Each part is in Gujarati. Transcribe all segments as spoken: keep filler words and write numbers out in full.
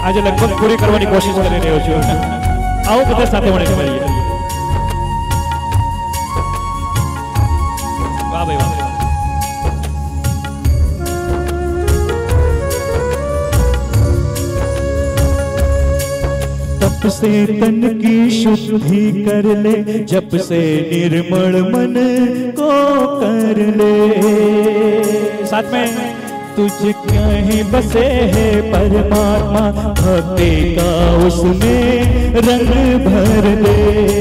આજે લગભગ પૂરી કરવાની કોશિશ કરી રહ્યો છું. આવો બધા સાથે મળીને કરીએ. વાહ ભાઈ વાહ. तप से तन की शुद्धि कर ले, जप से निर्मल मन को कर ले। साथ में तुझ कहीं बसे है परमात्मा, भक्ति का उसमें रंग भर ले।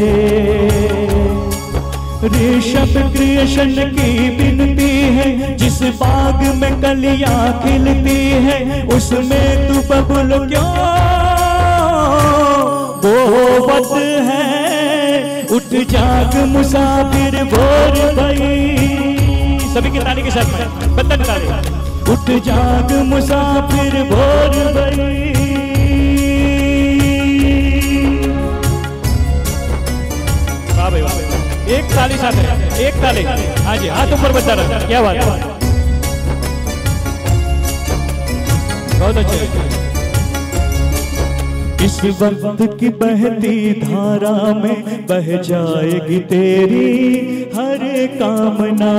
ऋषभ कृष्ण की विनती है, जिस बाग में कलियां खिलती है उसमें तू बबुल क्यों बोवत है। उठ जाग मुसाफिर भोर भई, सभी की ताली के साथ में बंदन ताली। उठ जाग मुसाफिर भोर भई। वाह भाई वाह। एक ताली साथ है, एक ताली। हाँ जी, हाथ ऊपर बचा रहा। क्या बात है, बहुत अच्छे। इस वक्त की बहती धारा में बह जाएगी तेरी हर कामना।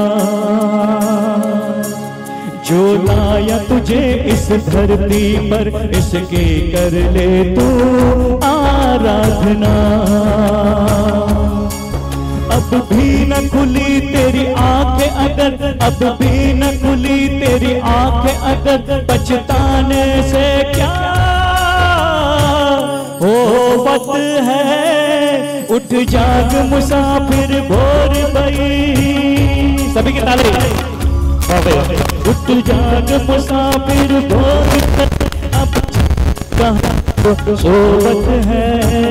जो लाया तुझे इस धरती पर, इसकी कर ले तू आराधना। अब भी न खुली तेरी आंखें अगर, अब भी न खुली तेरी आंखें अगर, पछताने से क्या होवत है। उठ जाग मुसाफिर भोर भई। सभी की ताली। उठ जाग मुसाफिर भोर भई। अब कहाँ सोवत है,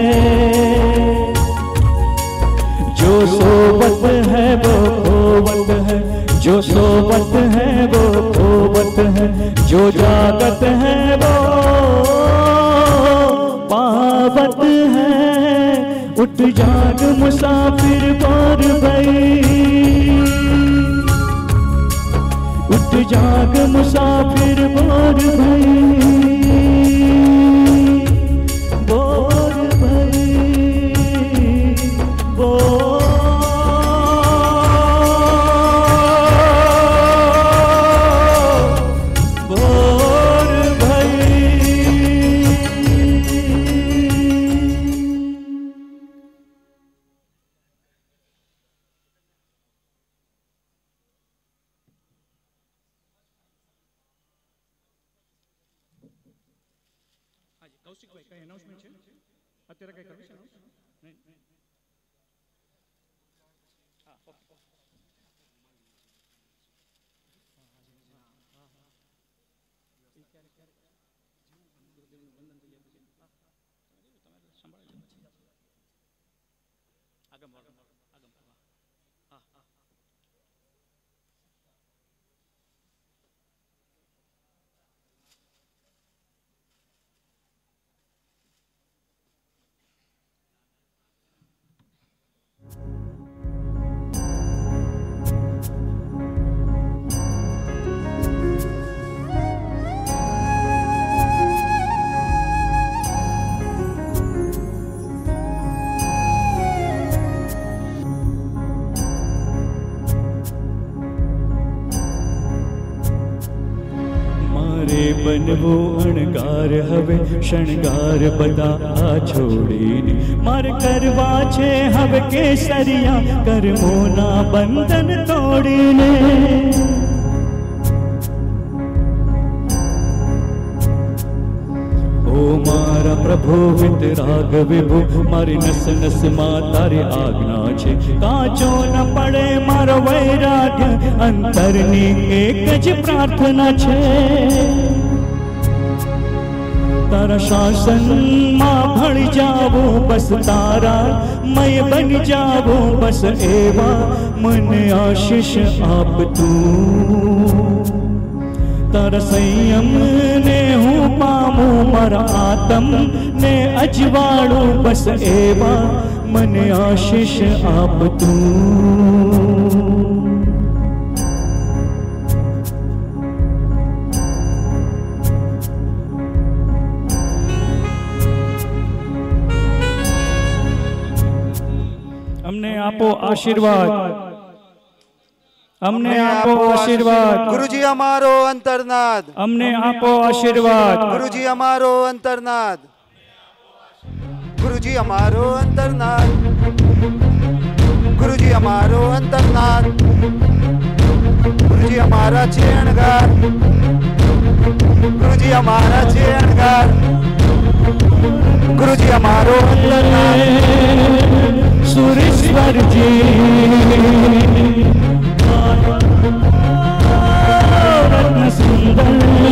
जो सोवत है वो खोवत है, जो सोवत है वो खोवत है, जो जागत है वो पावत है। उठ जाग मुसाफिर भोर भई। उठ जाग मुसाफिर भोर भई। भोर भई, भोर કૌશિકભાઈ કઈ એનાઉન્સમેન્ટ છે અત્યારે કઈ કરવી છે નહીં? હા ઓકે. ગુરુદેવનું વંદન થઈ જાય પછી તમે સંભાળી લો પછી આગમ આગમ આગમ હા હા. बनवो अणगार हवे शणगार बता आ छोड़ी। मार करवा छे हवे केसरिया कर मोना बंधन तोड़ी ने। ओ मारा प्रभु वितराग विभु मारी नस नस मा तारी आज्ञा छे। काचो न पड़े मारो वैराग्य अंतरनी एक ज प्रार्थना छे। तारा शासन मां भण जावो बस तारा मय बन जावो बस एवा मन आशीष आप तू। तारा संयम ने हूँ पामू मारा आत्म ने अजवाड़ू बस एवा मन आशीष आप तू। અમને આપો આશીર્વાદ, અમને આપો આશીર્વાદ, ગુરુજી અમારો અંતરનાદ, અમને આપો આશીર્વાદ, ગુરુજી અમારો અંતરનાદ, ગુરુજી અમારો અંતરનાદ, ગુરુજી અમારો અંતરનાદ, ગુરુજી અમારા છે અણગાર, ગુરુજી અમારા છે અણગાર, ગુરુજી અમારો અંતરનાદ, સુરેશ્વરજી રત્ન સુંદર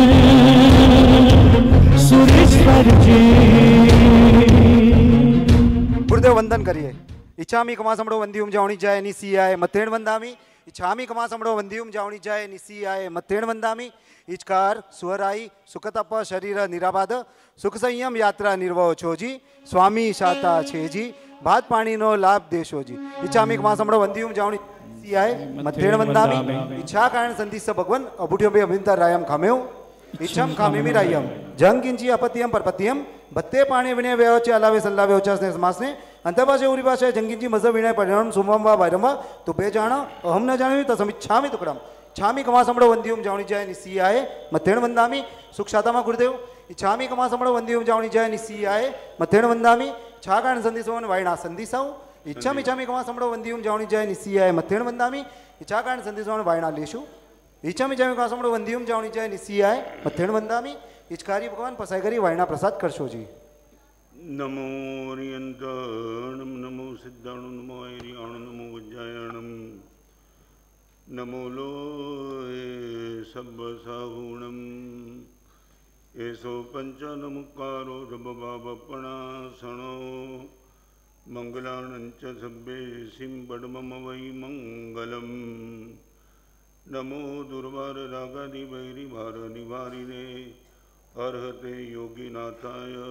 સુરેશ્વરજી। ગુરુદેવ વંદન કરીએ। ઈચ્છામી કમા સમડો વંદિયુમ જાવણી જાય નિસિયાય મથેણ વંદામી, ઈચ્છામી કમા સમડો વંદિયુમ જાવણી જાય નિસિયાય મથેણ વંદામી। ઈચકાર સુહરાઈ સુખતપ શરીર નિરાબાદ, સુખ સંયમ યાત્રા નિર્વહો છોજી, સ્વામી શાતા છેજી, ભાત પાણીનો લાભ દેશોજી। ઈચ્છામી કમા સમડો વંદિયુમ જાવણી નિસિયાય મથેણ વંદામી, ઈચ્છા કારણ સંધિસ્ස ભગવન અભુઠ્યો બે અભિંતર રાયમ ખામેવ, ઈચ્છમ ખામેમી રાયમ, જંગ કિંચી અપત્યમ પરપત્યમ, ભત્તે પાણી વિનય વ્યવચે અલાવે સલ્લાવે ઉચ્ચાસને સમાસને, અંતભાષે ઉરી ભાષાએ જંગીંચી મઝ વિનય પરિણામ સુમવા બારંબા, તો બે જાણ અહમ ન જાણવી તો સમિચ્છામી તુકડમ। ઈચ્છામી કમા સમડો વંદિયુમ જાવણી જાય નિસિયાય મથેણ વંદામી। સુખ શાતામાં ગુરુદેવ ઈચ્છામી કમા સમડો વંદિયુમ જાવણી જાય નિસિયાય મથેણ વંદામી, છા કારણ સંધિસવન વાયણા સંધિસાઉ, ઈચ્છામી ઈચ્છામી કમા સમડો વંદિયુમ જાવણી જાય નિસિયાય મથેણ વંદામી, ઈચ્છા કારણ સંધિસવન વાયણા લેશું, ઈચ્છામી ઈચ્છામી કમા સમડો વંદિયુમ જાવણી જાય નિસિયાય મથેણ વંદામી, ઈચ્છકારી ભગવાન પસાઈ કરી વાયણા પ્રસાદ કરશોજી। નમો રિયંતણમ નમો સિદ્ધાણુ નમો ઐર્યાણ નમો વજ્જાયણમ નમો લોહે સબ્બ સાહુણમ એસો પંચનમુકારો રબબાબપણાસણો મંગલાણં ચ સબ્બે સિં બડમમ વૈ મંગલમ। નમો દુર્વાર રાગાદિ વૈરી ભાર નિવારિને અર્હતે યોગીનાથાય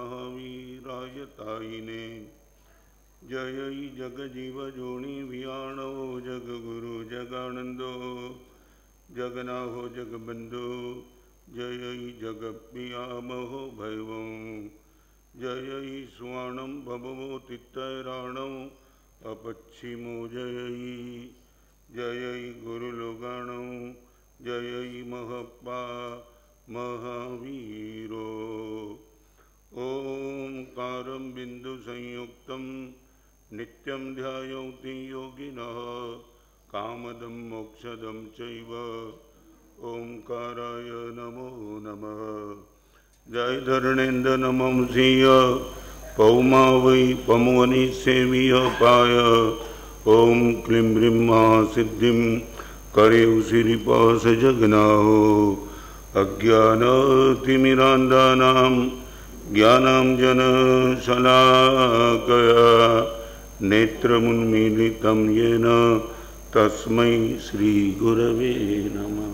મહાવીરાયતાયિને। જય જગજીવ જોણી વિયાણો જગગુરુ જગાનંદો, જગનાહો જગબંધો, જય જગપિયામહો ભૈવં, જય સ્વાણમ ભવવો તિત્તૈરાણો અપચ્છિમો, જય જય ગુરુલોગાણો, જય મહપ્પા महावीरो। ओंकारं बिंदु संयुक्तं नित्यं ध्यायन्ति योगिनः, कामदं मोक्षदं चैव ओंकाराय नमो नमः। जय धरणेन्द्र नमंसीय पौमा वै पमवनि सेवीय पाय, ओं क्लीं ब्रीं महासिद्धिं करेउ सिरिपास जगनाहो। अज्ञानतिमिरान्धानां ज्ञानाञ्जनशलाकया नेत्रमुन्मीलितं येन तस्मै श्रीगुरवे नमः।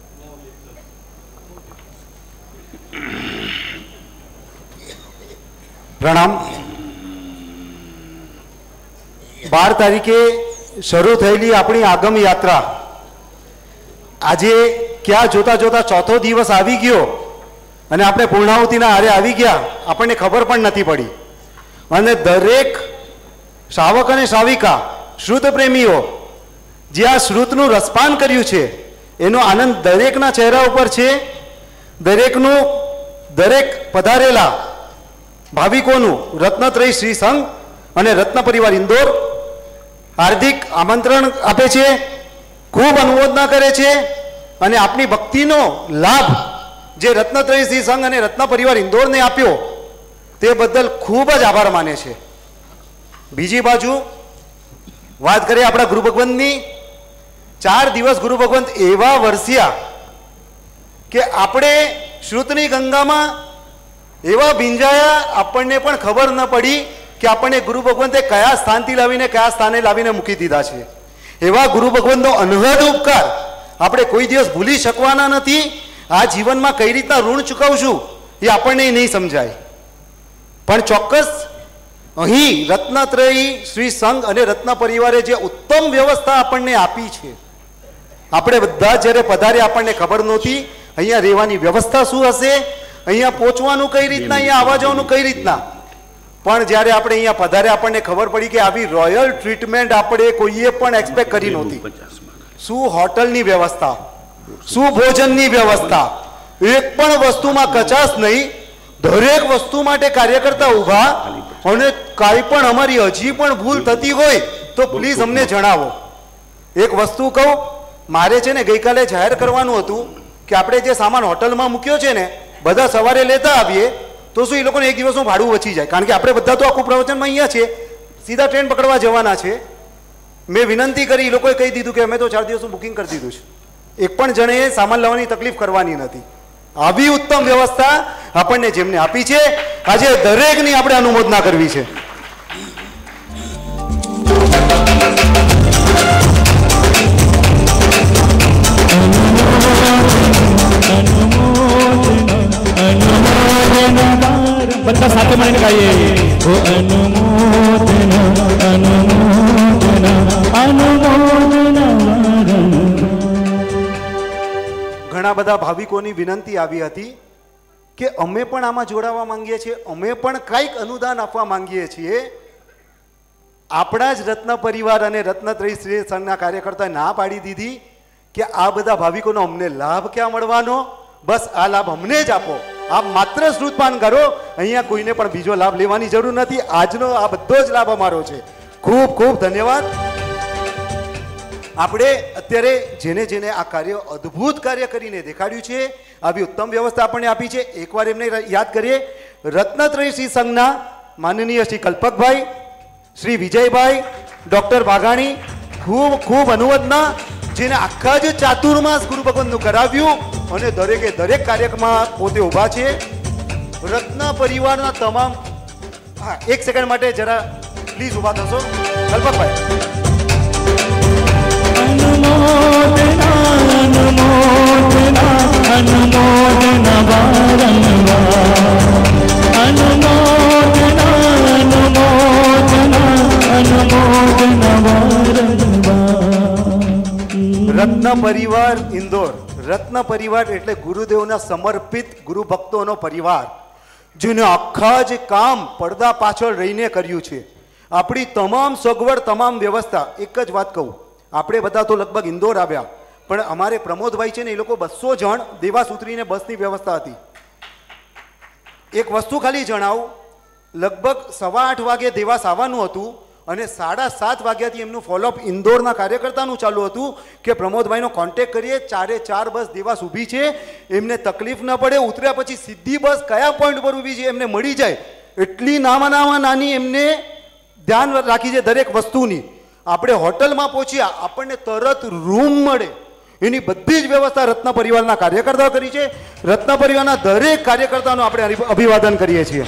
પ્રણામ। બાર તારીખે શરૂ થયેલી આપણી આગમ યાત્રા આજે ક્યાં જોતા જોતા ચોથો દિવસ આવી ગયો અને આપણે પૂર્ણાહુતિના આરે આવી ગયા, આપણને ખબર પણ નથી પડી। અને દરેક શ્રાવક અને શ્રાવિકા શ્રુત પ્રેમીઓ જે આ શ્રુતનું રસપાન કર્યું છે એનો આનંદ દરેકના ચહેરા ઉપર છે। દરેકનું દરેક પધારેલા ભાવિકોનું રત્નત્રય શ્રી સંઘ અને રત્ન પરિવાર ઇન્દોર હાર્દિક આમંત્રણ આપે છે, ખૂબ અનુમોદના કરે છે અને આપની ભક્તિનો લાભ જે રત્નત્રય શ્રી સંઘ અને રત્ન પરિવાર ઇન્દોરને આપ્યો તે બદલ ખૂબ જ આભાર માને છે। બીજી બાજુ વાત કરીએ આપણા ગુરુ ભગવંતની, ચાર દિવસ ગુરુ ભગવંત એવા વરસ્યા કે આપણે શ્રુતની ગંગામાં એવા ભીંજાયા, આપણને પણ ખબર ન પડી કે આપણને ગુરુ ભગવંતે કયા સ્થાનથી લાવીને કયા સ્થાને લાવીને મૂકી દીધા છે। એવા ગુરુ ભગવંતનો અનહદ ઉપકાર આપણે કોઈ દિવસ ભૂલી શકવાના નથી। આ જીવનમાં કઈ રીતના ઋણ ચૂકવશું એ આપણને નહીં સમજાય, પણ ચોક્કસ અહીં રત્નત્રયી શ્રી સંઘ અને રત્ન પરિવારે જે ઉત્તમ વ્યવસ્થા આપણને આપી છે, આપણે બધા જ્યારે પધારે આપણને ખબર નહોતી અહીંયા રહેવાની વ્યવસ્થા શું હશે, અહીંયા પહોંચવાનું કઈ રીતના, અહીંયા આવવા જવાનું કઈ રીતના, પણ જ્યારે આપણે અહીંયા પધારે આપણને ખબર પડી કે આવી રોયલ ટ્રીટમેન્ટ આપણે કોઈએ પણ એક્સપેક્ટ કરી નહોતી. શું હોટલની વ્યવસ્થા, શું ભોજનની વ્યવસ્થા, એક પણ વસ્તુમાં કચાશ નહીં. દરેક વસ્તુ માટે કાર્યકર્તા ઊભા, અને કાંઈ પણ અમારી હજી પણ ભૂલ થતી હોય તો પ્લીઝ અમને જણાવો. એક વસ્તુ કહું, મારે છે ને ગઈકાલે જાહેર કરવાનું હતું કે આપણે જે સામાન હોટલમાં મૂક્યો છે ને બધા સવારે લેતા આવીએ તો શું એ લોકોને એક દિવસનું ભાડું વચી જાય, કારણ કે આપણે બધા તો આખું પ્રવચનમાં અહીંયા છે, સીધા ટ્રેન પકડવા જવાના છે. મેં વિનંતી કરી, એ લોકોએ કહી દીધું કે અમે તો ચાર દિવસનું બુકિંગ કરી દીધું છે, એક પણ જણે સામાન લાવવાની તકલીફ કરવાની નથી. આવી ઉત્તમ વ્યવસ્થા આપણને જેમને આપી છે આજે દરેકની આપણે અનુમોદના કરવી છે. બધા સાથે મળીને ગાઈએ. ઓ અનુમોદના અનુમોદના અનુમોદના. ઘણા બધા ભાવિકોની વિનંતી આવી હતી કે અમે પણ આમાં જોડાવા માંગીએ છીએ, અમે પણ કંઈક અનુદાન આપવા માંગીએ છીએ. આપણા જ રત્ન પરિવાર અને રત્નત્રયી શ્રી સંઘના કાર્યકર્તાએ ના પાડી દીધી કે આ બધા ભાવિકોનો અમને લાભ ક્યાં મળવાનો, બસ આ લાભ અમને જ આપો, આપ માત્ર શ્રુતપાન કરો, અહીંયા કોઈને પણ બીજો લાભ લેવાની જરૂર નથી. આજનો આ બધો જ લાભ અમારો છે. ખૂબ ખૂબ ધન્યવાદ. આપણે અત્યારે જેને જેને આ કાર્ય અદ્ભુત કાર્ય કરીને દેખાડ્યું છે, આવી ઉત્તમ વ્યવસ્થા આપણને આપી છે, એકવાર એમને યાદ કરીએ. રત્નત્રયી શ્રી સંઘના માનનીય શ્રી કલ્પકભાઈ, શ્રી વિજયભાઈ, ડોક્ટર વાઘાણી, ખૂબ ખૂબ અનુવદના, જેને આખા જ ચાતુર્માસ ગુરુ ભગવંતનું કરાવ્યું અને દરેકે દરેક કાર્યક્રમમાં પોતે ઊભા છે. રત્ન પરિવારના તમામ, હા એક સેકન્ડ માટે જરા પ્લીઝ ઊભા થશો કલ્પકભાઈ. અનુમોદના અનુમોદના અનુમોદના વારંવાર. અનુમોદના અનુમોદના અનુમોદના વારંવાર. રત્ન પરિવાર ઇન્દોર. રત્ન પરિવાર એટલે ગુરુદેવના સમર્પિત ગુરુ ભક્તોનો પરિવાર, જેને આખા જ કામ પડદા પાછળ રહીને કર્યું છે. આપણી તમામ સગવડ, તમામ વ્યવસ્થા. એક જ વાત કહું, આપણે બધા તો લગભગ ઇન્દોર આવ્યા, પણ અમારે પ્રમોદભાઈ છે ને એ લોકો બસો જણ દેવાસ ઉતરીને બસની વ્યવસ્થા હતી. એક વસ્તુ ખાલી જણાવું, લગભગ સવા આઠ વાગે દેવાસ આવવાનું હતું અને સાડા સાત વાગ્યાથી એમનું ફોલોઅપ ઇન્દોરના કાર્યકર્તાનું ચાલુ હતું કે પ્રમોદભાઈનો કોન્ટેક્ટ કરીએ, ચારે ચાર બસ દેવાસ ઊભી છે, એમને તકલીફ ન પડે, ઉતર્યા પછી સીધી બસ કયા પોઈન્ટ પર ઊભી છે એમને મળી જાય, એટલી નામાં નામાં નાની એમને ધ્યાન રાખી છે દરેક વસ્તુની. આપણે હોટલમાં પહોંચ્યા, આપણને તરત રૂમ મળે, એની બધી જ વ્યવસ્થા રત્ન પરિવારના કાર્યકર્તાઓ કરી છે. રત્ન પરિવારના દરેક કાર્યકર્તાનું આપણે અભિવાદન કરીએ છીએ.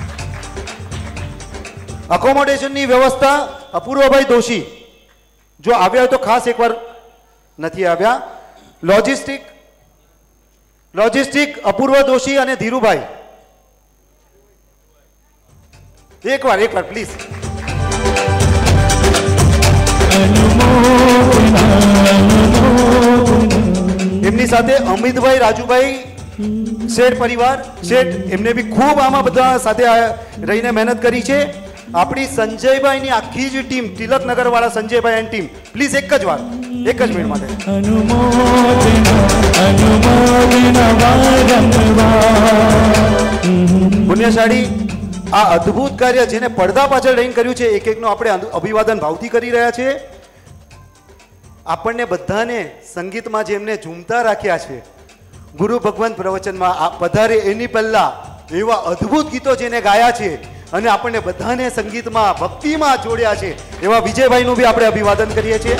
અકોમોડેશનની વ્યવસ્થા અપૂર્વભાઈ દોશી જો આવ્યા હોય તો ખાસ એકવાર, નથી આવ્યા. લોજિસ્ટિક લોજિસ્ટિક અપૂર્વ દોશી અને ધીરુભાઈ, એકવાર એકવાર પ્લીઝ. એમની સાથે અમિતભાઈ, રાજુભાઈ, શેઠ પરિવાર શેઠ, એમને બી ખૂબ આમાં બધા સાથે રહીને મહેનત કરી છે. આપણી સંજયભાઈની આખી જ ટીમ, તિલકનગર વાળા સંજયભાઈ એન્ડ ટીમ, પ્લીઝ એક જ વાર, એક જ મિનિટ માટે. પુણ્યશાળી આ અદ્ભુત કાર્ય જેને પડદા પાછળ રહીને કર્યું છે, એક એકનો આપણે અભિવાદન ભાવથી કરી રહ્યા છે. આપણને બધાને સંગીતમાં જેમને ઝૂમતા રાખ્યા છે, ગુરુ ભગવંત પ્રવચનમાં પધારે એની પહેલા એવા અદ્ભુત ગીતો જેને ગાયા છે અને આપણને બધાને સંગીતમાં ભક્તિમાં જોડ્યા છે, એવા વિજયભાઈનું બી આપણે અભિવાદન કરીએ છીએ.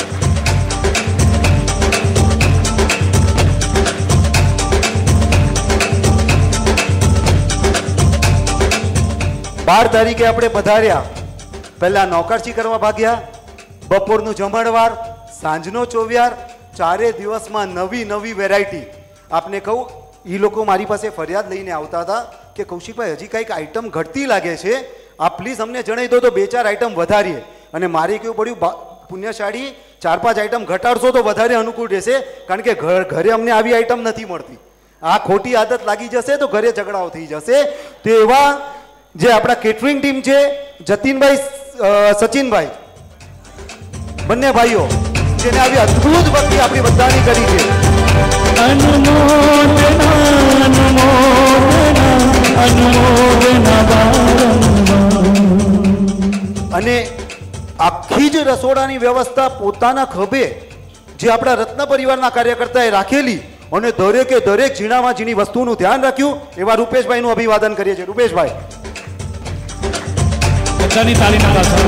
બાર તારીખે આપણે પધાર્યા, પહેલા નૌકારચી કરવા ભાગ્યા, બપોરનું જમણવાર, સાંજનો ચોવિયાર, ચારે દિવસમાં નવી નવી વેરાયટી. આપને કહું, એ લોકો મારી પાસે ફરિયાદ લઈને આવતા હતા કે કૌશિકભાઈ હજી કંઈક આઈટમ ઘટતી લાગે છે, આપ પ્લીઝ અમને જણાવી દો તો બે ચાર આઈટમ વધારીએ. અને મારે કેવું પડ્યું, પુણ્યશાળી ચાર પાંચ આઈટમ ઘટાડશો તો વધારે અનુકૂળ રહેશે, કારણ કે ઘર ઘરે અમને આવી આઈટમ નથી મળતી. આ ખોટી આદત લાગી જશે તો ઘરે ઝઘડાઓ થઈ જશે. તો એવા જે આપણા કેટરિંગ ટીમ છે, જતીનભાઈ સચિનભાઈ, બંને ભાઈઓ જેને આવી અદ્ભુત ભક્તિ આપણી બધાની કરી છે. અને આખી જ રસોડાની વ્યવસ્થા પોતાના ખભે જે આપણા રત્ન પરિવારના કાર્યકર્તાએ રાખેલી અને દરેકે દરેક ઝીણામાં ઝીણી વસ્તુનું ધ્યાન રાખ્યું એવા રૂપેશભાઈનું અભિવાદન કરીએ છીએ. રૂપેશભાઈ, બધાની તાળીના તાલ.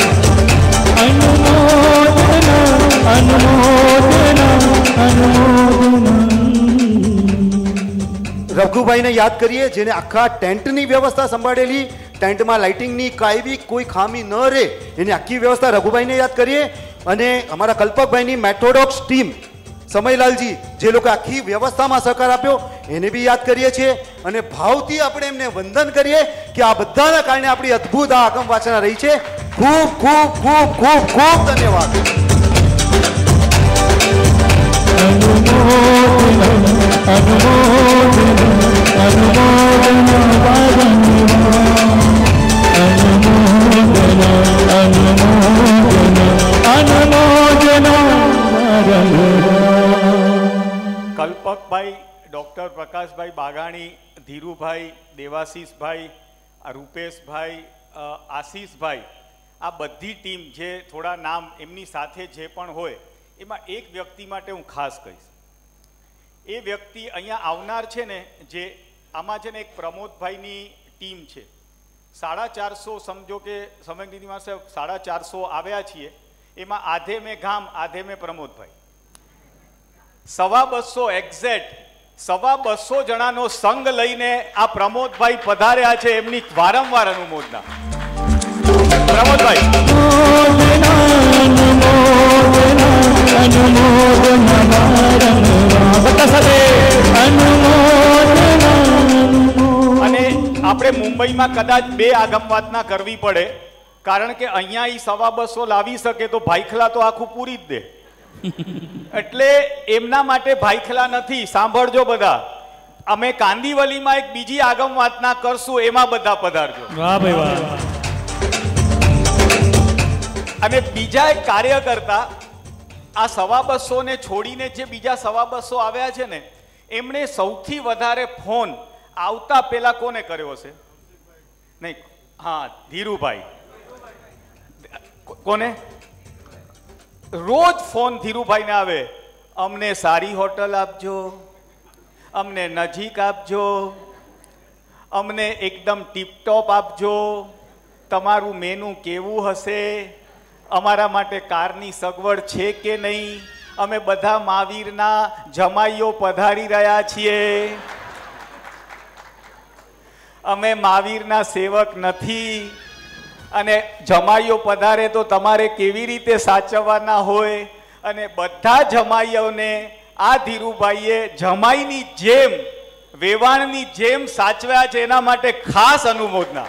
રઘુભાઈને યાદ કરીએ જેને આખા ટેન્ટની વ્યવસ્થા સંભાળેલી, ટેન્ટમાં લાઇટિંગની કાંઈ કોઈ ખામી ન રહે એની આખી વ્યવસ્થા રઘુભાઈને યાદ કરીએ. અને અમારા કલ્પકભાઈની મેથોડોક્સ ટીમ સમયલાલજી જે લોકો આખી વ્યવસ્થામાં સહકાર આપ્યો એને બી યાદ કરીએ છીએ. અને ભાવથી આપણે એમને વંદન કરીએ કે આ બધાના કારણે આપણી અદ્ભુત આ આગમ વાચના રહી છે. ખૂબ ખૂબ ખૂબ ખૂબ ખૂબ ધન્યવાદ. કલ્પકભાઈ, ડૉક્ટર પ્રકાશભાઈ બાગાણી, ધીરુભાઈ, દેવાશીષભાઈ, રૂપેશભાઈ, આશીષભાઈ, આ બધી ટીમ જે થોડા નામ એમની સાથે જે પણ હોય એમાં એક વ્યક્તિ માટે હું ખાસ કહીશ. એ વ્યક્તિ અહીંયા આવનાર છે ને, જે આમાં છે ને એક પ્રમોદભાઈની ટીમ છે. સાડા ચારસો સમજો કે સમયનિધિમાં સાડા ચારસો આવ્યા છીએ, એમાં આધે મેં ગામ, આધે મેં પ્રમોદભાઈ. સવા બસો એક્ઝેક્ટ સવા બસો જણાનો સંઘ લઈને આ પ્રમોદભાઈ પધાર્યા છે. એમની વારંવાર અનુમોદના. પ્રમોદભાઈ, અને આપણે મુંબઈમાં કદાચ બે આગમ વાતના કરવી પડે, કારણ કે અહીંયા ઈ સવા બસો લાવી શકે તો ભાઈખલા તો આખું પૂરી જ દે. એટલે એમના માટે ભાઈખલા નથી. સાંભળજો બધા, અમે કાંદીવલીમાં એક બીજી આગમ વાતના કરશું, એમાં બધા પધારજો. વાહ ભાઈ વાહ. અને બીજા એક કાર્યકર્તા આ સવા બસો ને છોડીને જે બીજા સવા બસો આવ્યા છે ને, એમણે સૌથી વધારે ફોન આવતા પેલા કોને કર્યો છે? નહીં, હા, ધીરુભાઈ. કોને? રોજ ફોન ધીરુભાઈને આવે, અમને સારી હોટલ આપજો, અમને નજીક આપજો, અમને એકદમ ટીપટોપ આપજો, તમારું મેનુ કેવું હશે, અમારા માટે કારની સગવડ છે કે નહીં, અમે બધા મહાવીરના જમાઈઓ પધારી રહ્યા છીએ, અમે મહાવીરના સેવક નથી, અને જમાઈઓ પધારે તો તમારે કેવી રીતે સાચવવાના હોય. અને બધા જમાઈઓને આ ધીરુભાઈએ જમાઈની જેમ, વેવાણની જેમ સાચવ્યા છે. એના માટે ખાસ અનુમોદના.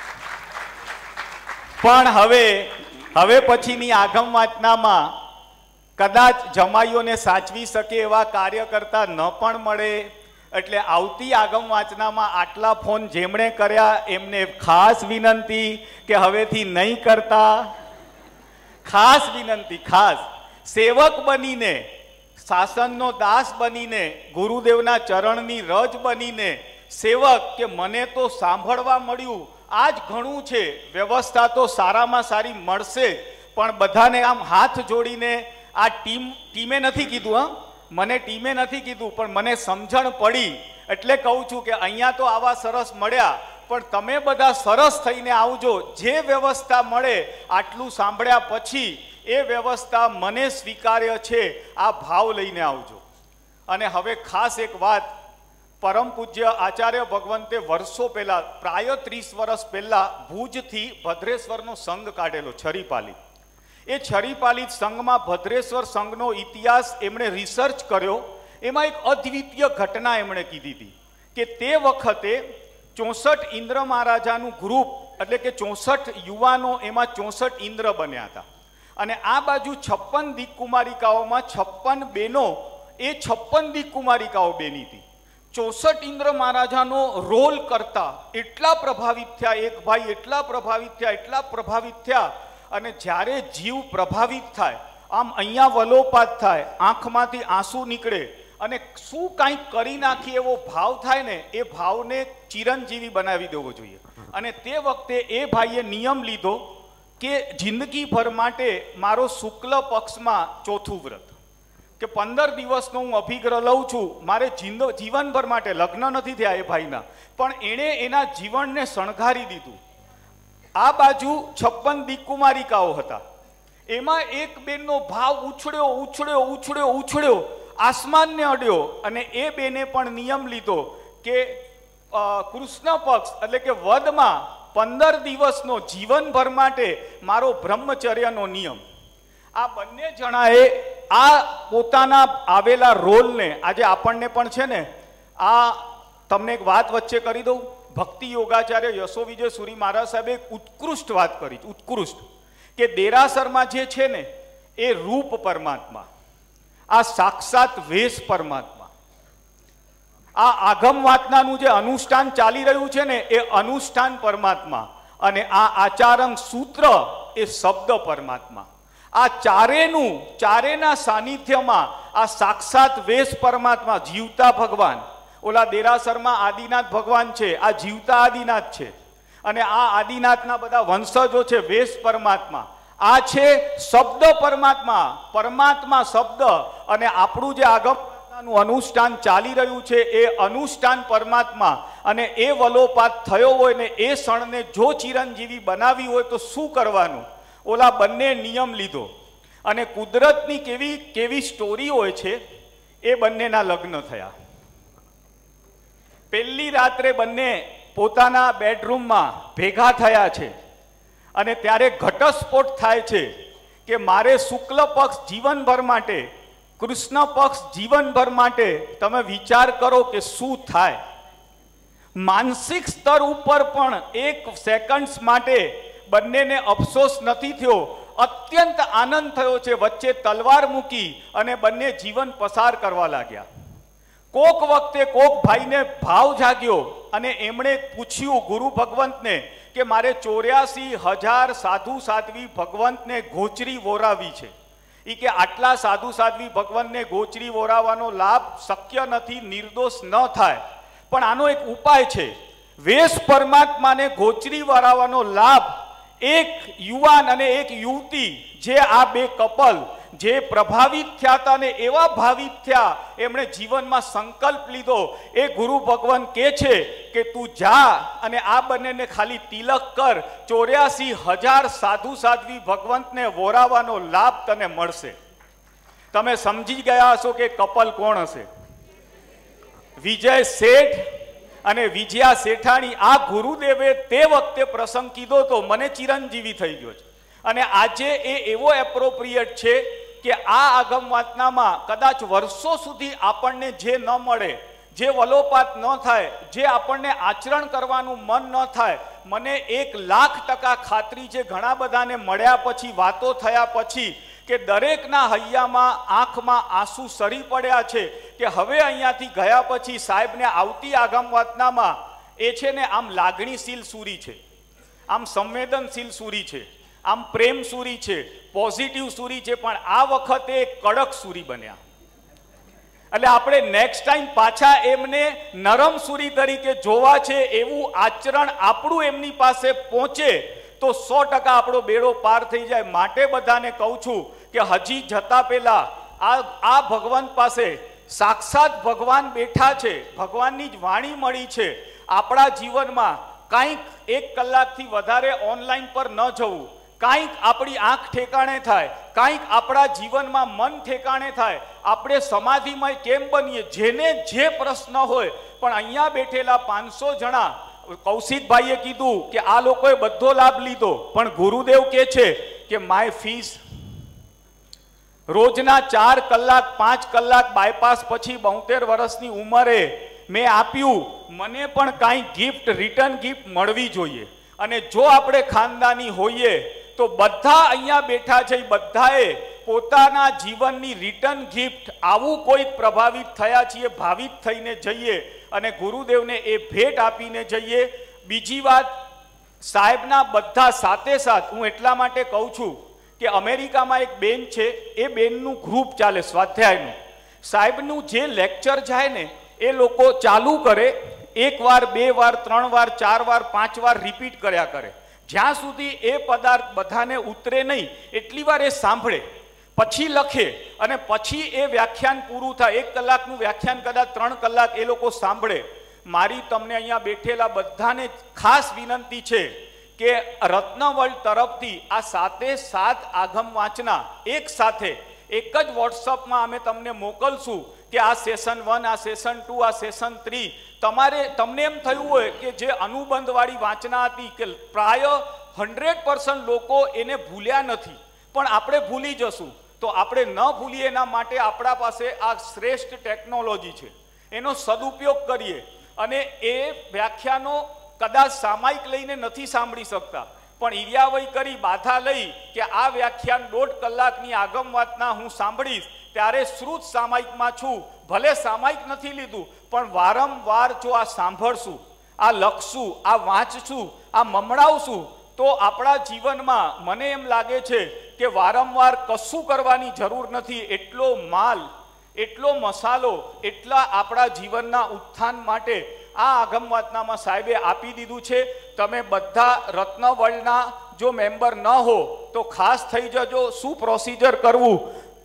પણ હવે હવે પછીની આગમ વાચનામાં કદાચ જમાઈઓને સાચવી શકે એવા કાર્યકર્તા ન પણ મળે. એટલે આવતી આગમ વાચનામાં આટલા ફોન જેમણે કર્યા એમને ખાસ વિનંતી કે હવેથી નહીં કરતા. ખાસ વિનંતી, ખાસ સેવક બનીને, શાસનનો દાસ બનીને, ગુરુદેવના ચરણની રજ બનીને સેવક કે મને તો સાંભળવા મળ્યું, આ જ ઘણું છે, વ્યવસ્થા તો સારામાં સારી મળશે, પણ બધાને આમ હાથ જોડીને આ ટીમ ટીમે નથી કીધું, હા મને ટીમે નથી કીધું, પણ મને સમજણ પડી એટલે કહું છું કે અહીંયા તો આવા સરસ મળ્યા, પણ તમે બધા સરસ થઈને આવજો. જે વ્યવસ્થા મળે આટલું સાંભળ્યા પછી એ વ્યવસ્થા મને સ્વીકાર્ય છે, આ ભાવ લઈને આવજો. અને હવે ખાસ એક વાત, પરમ પૂજ્ય આચાર્ય ભગવંતે વર્ષો પહેલા, પ્રાય ત્રીસ વર્ષ પહેલા ભુજથી ભદ્રેશ્વરનો સંઘ કાઢેલો, છરીપાલી. એ છરીપાલી સંઘમાં ભદ્રેશ્વર સંઘનો ઇતિહાસ એમણે રિસર્ચ કર્યો. એમાં એક અદ્વિતીય ઘટના એમણે કીધી હતી કે તે વખતે ચોસઠ ઇન્દ્ર મહારાજાનું ગ્રુપ, એટલે કે ચોસઠ યુવાનો, એમાં ચોસઠ ઇન્દ્ર બન્યા હતા. અને આ બાજુ છપ્પન દીક કુમારિકાઓમાં છપ્પન બેનો, એ છપ્પન દીક કુમારિકાઓ બેની હતી. ચોસઠ ઇન્દ્ર મહારાજાનો રોલ કરતા એટલા પ્રભાવિત થયા, એક ભાઈ એટલા પ્રભાવિત થયા, એટલા પ્રભાવિત થયા, અને જ્યારે જીવ પ્રભાવિત થાય, આમ અહીંયા વલોપાત થાય, આંખમાંથી આંસુ નીકળે અને શું કાંઈક કરી નાખી એવો ભાવ થાય ને, એ ભાવને ચિરંજીવી બનાવી દેવો જોઈએ. અને તે વખતે એ ભાઈએ નિયમ લીધો કે જિંદગીભર માટે મારો શુક્લ પક્ષમાં ચોથું વ્રત, કે પંદર દિવસનો હું અભિગ્રહ લઉં છું, મારે જીવનભર માટે. લગ્ન નથી થયા એ ભાઈના, પણ એણે એના જીવનને શણગારી દીધું. આ બાજુ છપ્પન દીકુમારિકાઓ હતા, એમાં એક બેનનો ભાવ ઉછળ્યો ઉછળ્યો ઉછળ્યો ઉછળ્યો આસમાનને અડ્યો, અને એ બેને પણ નિયમ લીધો કે કૃષ્ણ પક્ષ એટલે કે વદમાં પંદર દિવસનો જીવનભર માટે મારો બ્રહ્મચર્યનો નિયમ. આ બંને જણાએ આ પોતાના આવેલા રોલને, આજે આપણને પણ છે ને, આ તમને એક વાત વચ્ચે કરી દઉં. ભક્તિ યોગાચાર્ય યશો વિજય સુરી મહારાજ સાહેબે એક ઉત્કૃષ્ટ વાત કરી, ઉત્કૃષ્ટ, કે દેરાસરમાં જે છે ને એ રૂપ પરમાત્મા, આ સાક્ષાત વેશ પરમાત્મા, આ આગમ વાતનાનું જે અનુષ્ઠાન ચાલી રહ્યું છે ને એ અનુષ્ઠાન પરમાત્મા, અને આ આચારંગ સૂત્ર એ શબ્દ પરમાત્મા. આ ચારેનું, ચારેના સાનિધ્યમાં આ સાક્ષાત વેશ પરમાત્મા, જીવતા ભગવાન. ઓલા દેરાસરમાં આદિનાથ ભગવાન છે, આ જીવતા આદિનાથ છે, અને આ આદિનાથના બધા વંશજો છે વેશ પરમાત્મા. આ છે શબ્દ પરમાત્મા, પરમાત્મા શબ્દ. અને આપણું જે આગમનું અનુષ્ઠાન ચાલી રહ્યું છે એ અનુષ્ઠાન પરમાત્મા. અને એ વલોપાત થયો હોય ને એ ક્ષણને જો ચિરંજીવી બનાવી હોય તો શું કરવાનું? ઓલા બંને નિયમ લીધો, અને કુદરતની કેવી કેવી સ્ટોરી હોય છે. એ બંનેના લગ્ન થયા. પહેલી રાત્રે બંને પોતાના બેડરૂમમાં ભેગા થયા છે, અને ત્યારે ઘટસ્ફોટ થાય છે કે મારે શુક્લ પક્ષ જીવનભર માટે, કૃષ્ણ પક્ષ જીવનભર માટે. તમે વિચાર કરો કે શું થાય. માનસિક સ્તર ઉપર પણ એક સેકન્ડ્સ માટે બંનેને અફસોસ નથી થયો, અત્યંત આનંદ થયો છે. વચ્ચે તલવાર મૂકી અને બંને જીવન પસાર કરવા લાગ્યા. કોક વખતે કોક ભાઈને ભાવ જાગ્યો અને એમણે પૂછ્યું ગુરુ ભગવંતને કે મારે ચોર્યાસી હજાર સાધુ સાધ્વી ભગવંતને ગોચરી વોરાવી છે. એ કે આટલા સાધુ સાધ્વી ભગવંતને ગોચરી વોરાવાનો લાભ શક્ય નથી, નિર્દોષ ન થાય, પણ આનો એક ઉપાય છે. વેશ પરમાત્માને ગોચરી વરાવવાનો લાભ એક યુવાન અને એક યુવતી, જે આ બે કપલ જે પ્રભાવિત થયા હતા ને એવા ભાવિત થયા, એમણે જીવનમાં સંકલ્પ લીધો. એ ગુરુ ભગવાન કહે છે કે તું જા અને આ બંનેને ખાલી તિલક કર, ચોર્યાસી હજાર સાધુ સાધ્વી ભગવંતને વોરાવાનો લાભ તને મળશે. તમે સમજી ગયા હશો કે કપલ કોણ હશે? વિજય શેઠ અને વિજયા શેઠાણી. આ ગુરુદેવે તે વખતે પ્રસંગ કીધો તો મને ચિરંજીવી થઈ ગયો છે. અને આજે એ એવો એપ્રોપ્રિએટ છે કે આ આગમ વાતનામાં કદાચ વર્ષો સુધી આપણને જે ન મળે, જે વલોપાત ન થાય, જે આપણને આચરણ કરવાનું મન ન થાય, મને એક લાખ ટકા ખાતરી છે ઘણા બધાને મળ્યા પછી, વાતો થયા પછી, કે દરેકના હૈયામાં આંખમાં આંસુ સરી પડ્યા છે કે હવે અહીંયાથી ગયા પછી સાહેબને આવતી આગમ વાતનામાં એ છે ને આમ લાગણીશીલ સુરી છે, આમ સંવેદનશીલ સુરી છે, આમ પ્રેમ સુરી છે, પોઝિટિવ સુરી છે, પણ આ વખતે કડક સુરી બન્યા. એટલે આપણે નેક્સ્ટ ટાઈમ પાછા એમને નરમ સુરી તરીકે જોવા છે, એવું આચરણ આપણું એમની પાસે પહોંચે તો સો ટકા આપણો બેડો પાર થઈ જાય. માટે બધાને કહું છું કે હજી જતા પહેલા આ આ ભગવાન પાસે સાક્ષાત ભગવાન બેઠા છે, ભગવાનની જ વાણી મળી છે. આપણા જીવનમાં કાંઈક એક કલાકથી વધારે ઓનલાઈન પર ન જવું, કાંઈક આપણી આંખ ઠેકાણે થાય, કાંઈક આપણા જીવનમાં મન ઠેકાણે થાય. આપણે સમાધિમય કેમ બનીએ? જેને જે પ્રશ્ન હોય, પણ અહીંયા બેઠેલા પાંચસો જણા, કૌશિકભાઈએ કીધું કે આ લોકોએ બધો લાભ લીધો, પણ ગુરુદેવ કહે છે કે માય ફીસ રોજના ચાર કલાક પાંચ કલાક બાયપાસ પછી બોતેર વર્ષની ઉંમરે મેં આપ્યું, મને પણ કાંઈ ગિફ્ટ, રિટર્ન ગિફ્ટ મળવી જોઈએ. અને જો આપણે ખાનદાની હોઈએ તો બધા અહીંયા બેઠા છે, બધાએ પોતાના જીવનની રિટર્ન ગિફ્ટ આવું કોઈ પ્રભાવિત થયા છીએ, ભાવિત થઈને જઈએ અને ગુરુદેવને એ ભેટ આપીને જઈએ. બીજી વાત, સાહેબના બધા સાથે સાથ હું એટલા માટે કહું છું કે અમેરિકામાં એક બેન છે, એ બેનનું ગ્રુપ ચાલે સ્વાધ્યાયનું. સાહેબનું જે લેક્ચર જાય ને એ લોકો ચાલુ કરે, એક વાર, બે વાર, ત્રણ વાર, ચાર વાર, પાંચ વાર રિપીટ કર્યા કરે, જ્યાં સુધી એ પદાર્થ બધાને ઉતરે નહીં એટલી વાર એ સાંભળે, પછી લખે અને પછી એ વ્યાખ્યાન પૂરું થાય. એક કલાકનું વ્યાખ્યાન કદાચ ત્રણ કલાક એ લોકો સાંભળે. મારી તમને અહીંયા બેઠેલા બધાને ખાસ વિનંતી છે કે રત્નવર્લ્ડ તરફથી આ સાતે સાત આગમ વાંચના એક સાથે એક જ વોટ્સઅપમાં અમે તમને મોકલશું કે આ સેશન વન, આ સેશન ટુ, આ સેશન થ્રી. તમારે તમને એમ થયું હોય કે જે અનુબંધવાળી વાંચના હતી કે પ્રાય હંડ્રેડ પર્સન્ટ લોકો એને ભૂલ્યા નથી, પણ આપણે ભૂલી જશું. તો આપણે ન ભૂલીએ એના માટે આપણા પાસે આ શ્રેષ્ઠ ટેકનોલોજી છે, એનો સદુપયોગ કરીએ. અને એ વ્યાખ્યાનો કદાચ સામાયિક લઈને નથી સાંભળી શકતા, પણ ઈર્યાવય કરી બાધા લઈ કે આ વ્યાખ્યાન દોઢ કલાકની આગમ વાતના હું સાંભળીશ, ત્યારે શ્રુત સામાયિકમાં છું, ભલે સામાયિક નથી લીધું પણ વારંવાર જો આ સાંભળશું, આ લખશું, આ વાંચશું, આ મમડાવશું, તો આપણા જીવનમાં મને એમ લાગે છે કે વારંવાર કશું કરવાની જરૂર નથી. એટલો માલ, એટલો મસાલો, એટલા આપણા જીવનના ઉત્થાન માટે આ આગમ વાતનામાં સાહેબે આપી દીધું છે. તમે બધા રત્નવર્લ્ડના જો મેમ્બર ન હો તો ખાસ થઈ જજો. શું પ્રોસિજર કરવું,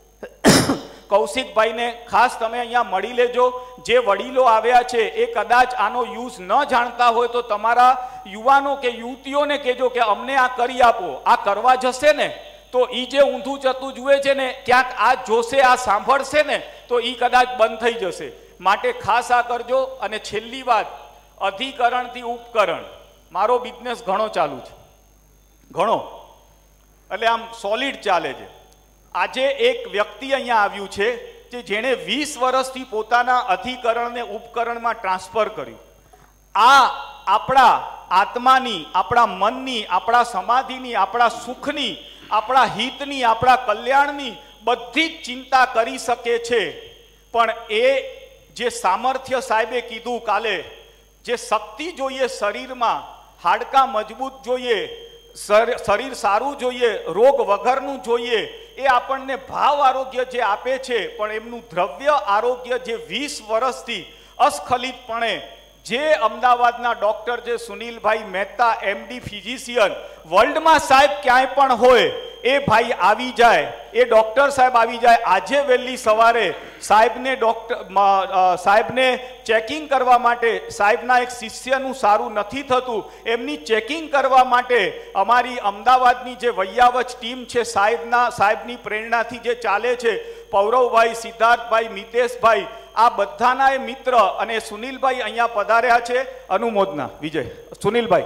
કૌશિકભાઈને ખાસ તમે અહીંયા મળી લેજો. જે વડીલો આવ્યા છે એ કદાચ આનો યુઝ ન જાણતા હોય તો તમારા યુવાનો કે યુવતીઓને કહેજો કે અમને આ કરી આપો. આ કરવા જશે ને તો એ જે ઊંધું જતું જુએ છે ને, ક્યાંક આ જોશે, આ સાંભળશે ને તો એ કદાચ બંધ થઈ જશે. માટે ખાસ આ કરજો. અને છેલ્લી વાત, અધિકરણથી ઉપકરણ. મારો બિઝનેસ ઘણો ચાલુ છે, ઘણો, એટલે આમ સોલિડ ચાલે છે. આજે એક વ્યક્તિ અહીંયા આવ્યું છે કે જેણે વીસ વર્ષથી પોતાના અધિકરણને ઉપકરણમાં ટ્રાન્સફર કર્યું. આ આપણા આત્માની, આપણા મનની, આપણા સમાધિની, આપણા સુખની, આપણા હિતની, આપણા કલ્યાણની બધી જ ચિંતા કરી શકે છે. પણ એ જે સામર્થ્ય સાહેબે કીધું કાલે, જે શક્તિ જોઈએ શરીરમાં, હાડકાં મજબૂત જોઈએ, શરીર સારું જોઈએ, રોગ વગરનું જોઈએ, એ આપણને ભાવ આરોગ્ય જે આપે છે, પણ એમનું દ્રવ્ય આરોગ્ય જે વીસ વર્ષથી અસ્ખલિતપણે જે અમદાવાદના ડોક્ટર જે સુનિલભાઈ મહેતા એમડી ફિઝિશિયન, વર્લ્ડમાં સાહેબ ક્યાંય પણ હોય એ ભાઈ આવી જાય, એ ડોક્ટર સાહેબ આવી જાય. આજે વહેલી સવારે સાહેબને ડોક્ટર સાહેબને ચેકિંગ કરવા માટે, સાહેબના એક શિષ્યનું સારું નથી થતું, એમની ચેકિંગ કરવા માટે અમારી અમદાવાદની જે વૈયાવચ ટીમ છે, સાહેબના સાહેબની પ્રેરણાથી જે ચાલે છે, પૌરવભાઈ, સિદ્ધાર્થભાઈ, મિતેશભાઈ, આ બધાના એ મિત્ર અને સુનિલભાઈ અહીંયા પધાર્યા છે. અનુમોદના. વિજય, સુનિલભાઈ.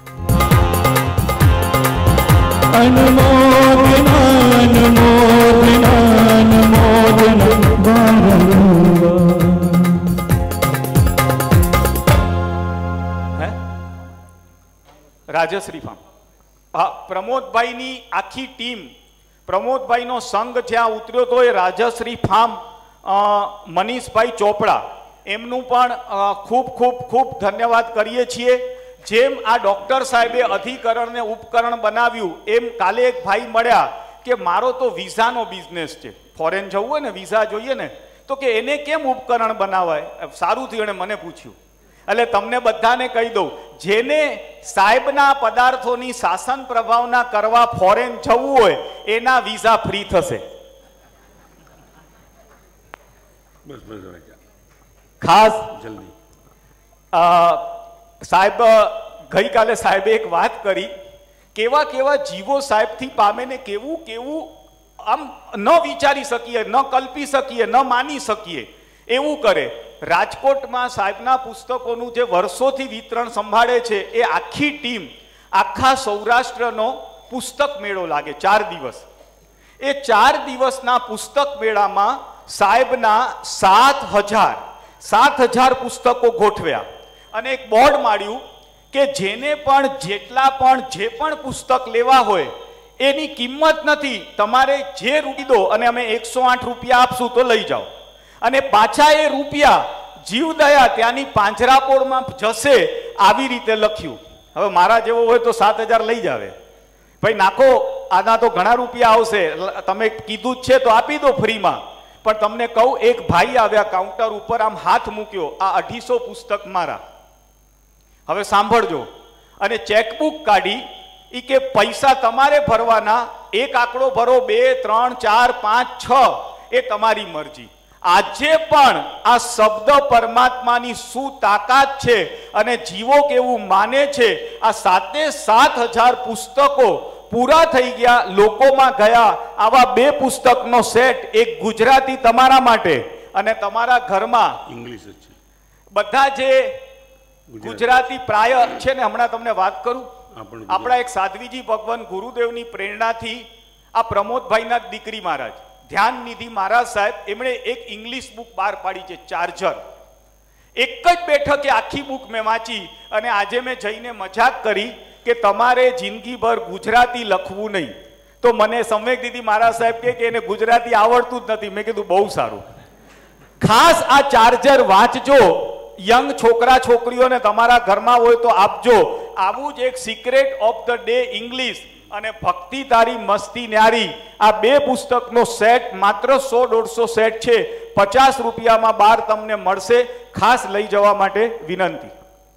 અનુમોદના અનુમોદના અનુમોદના. હે રાજશ્રી ફાર્મ. હા, પ્રમોદભાઈની આખી ટીમ, પ્રમોદભાઈનો સંઘ જ્યાં ઉતર્યો તો એ રાજશ્રી ફાર્મ, મનીષભાઈ ચોપડા, એમનું પણ ખૂબ ખૂબ ખૂબ ધન્યવાદ કરીએ છીએ. જેમ આ ડોક્ટર સાહેબે અધિકરણને ઉપકરણ બનાવ્યું, એમ કાલે એક ભાઈ મળ્યા કે મારો તો વિઝાનો બિઝનેસ છે, ફોરેન જવું હોય ને વિઝા જોઈએ ને, તો કે એને કેમ ઉપકરણ બનાવાય? સારું થયું એણે મને પૂછ્યું. એટલે તમને બધાને કહી દઉં, જેને સાહેબના પદાર્થોની શાસન પ્રભાવના કરવા ફોરેન જવું હોય એના વિઝા ફ્રી થશે. બસ બસ ખાસ જલ્દી. સાહેબ ગઈકાલે સાહેબે એક વાત કરી, કેવા કેવા જીવો સાહેબથી પામે ને કેવું કેવું આમ ન વિચારી શકીએ, ન કલ્પી શકીએ, ન માની શકીએ એવું કરે. રાજકોટમાં સાહેબના પુસ્તકોનું જે વર્ષોથી વિતરણ સંભાળે છે એ આખી ટીમ આખા સૌરાષ્ટ્રનો પુસ્તક મેળો લાગે, ચાર દિવસ. એ ચાર દિવસના પુસ્તક મેળામાં સાહેબના સાત હજાર સાત હજાર પુસ્તકો ગોઠવ્યા અને એક બોર્ડ માર્યું કે જેને પણ જેટલા પણ જે પણ પુસ્તક લેવા હોય એની કિંમત નથી, તમારે જે રૂપિયા દો અને અમે એકસો આઠ રૂપિયા આપશું તો લઈ જાઓ. અને પાછા એ રૂપિયા જીવદયા ત્યાંની પાંજરાપોળમાં જશે આવી રીતે લખ્યું. હવે મારા જેવો હોય તો સાત હજાર લઈ જ આવે, ભાઈ નાખો, આના તો ઘણા રૂપિયા આવશે, તમે કીધું જ છે તો આપી દો ફ્રીમાં. પણ તમને કહું, એક ભાઈ આવ્યા કાઉન્ટર ઉપર, આમ હાથ મૂક્યો, આ અઢીસો પુસ્તક મારા. હવે સાંભળજો, અને ચેકબુક કાઢી, ઈ કે પૈસા તમારે ભરવાના, એક આંકડો ભરો, બે ત્રણ ચાર પાંચ છ, એ તમારી મરજી. આજે પણ આ શબ્દ પરમાત્માની શું તાકાત છે અને જીવો કેવું માને છે. આ સાતે સાત હજાર પુસ્તકો પૂરા થઈ ગયા, લોકોમાં ગયા. આવા બે પુસ્તકનો સેટ, એક ગુજરાતી તમારા માટે અને તમારા ઘરમાં ઇંગ્લિશ જ છે. બધા જે ગુજરાતી પ્રાય છે ને, હમણાં તમને વાત કરું, આપણા એક સાધ્વીજી ભગવાન ગુરુદેવની પ્રેરણાથી આ પ્રમોદભાઈના દીકરી મહારાજ ધ્યાન નિધિ મહારાજ સાહેબ, એમણે એક ઇંગ્લિશ બુક બહાર પાડી છે, ચાર્જર. એક જ બેઠકે આખી બુક મેં વાંચી અને આજે મેં જઈને મજાક કરી કે તમારે જિંદગીભર ગુજરાતી લખવું નહીં. તો મને સમ્યક દીદી મહારાજ સાહેબ કે એને ગુજરાતી આવડતું જ નથી. મેં કીધું બહુ સારું, ખાસ આ ચાર્જર વાંચજો. યંગ છોકરા છોકરીઓને તમારા ઘરમાં હોય તો આપજો. આવું જ એક secret of the day English અને ભક્તિ તારી મસ્તી ન્યારી, આ બે પુસ્તકનો સેટ માત્ર સો દોઢસો સેટ છે, પચાસ રૂપિયામાં બાર તમને મળશે. ખાસ લઈ જવા માટે વિનંતી.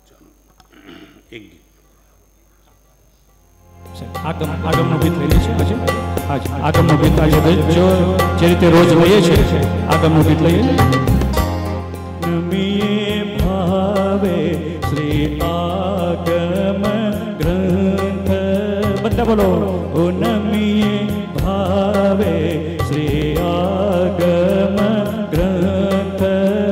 આગમ આગમનું ગીત લઈએ છીએ પછી હાજી આગમનું ગીત આજે જો જે રીતે રોજ લઈએ છીએ આગમનું ગીત લઈએ. નમીએ ભાવે શ્રી આગમ ગ્રંથ, બધા બોલો. ઓ નમીએ ભાવે શ્રી આગમ ગ્રંથ,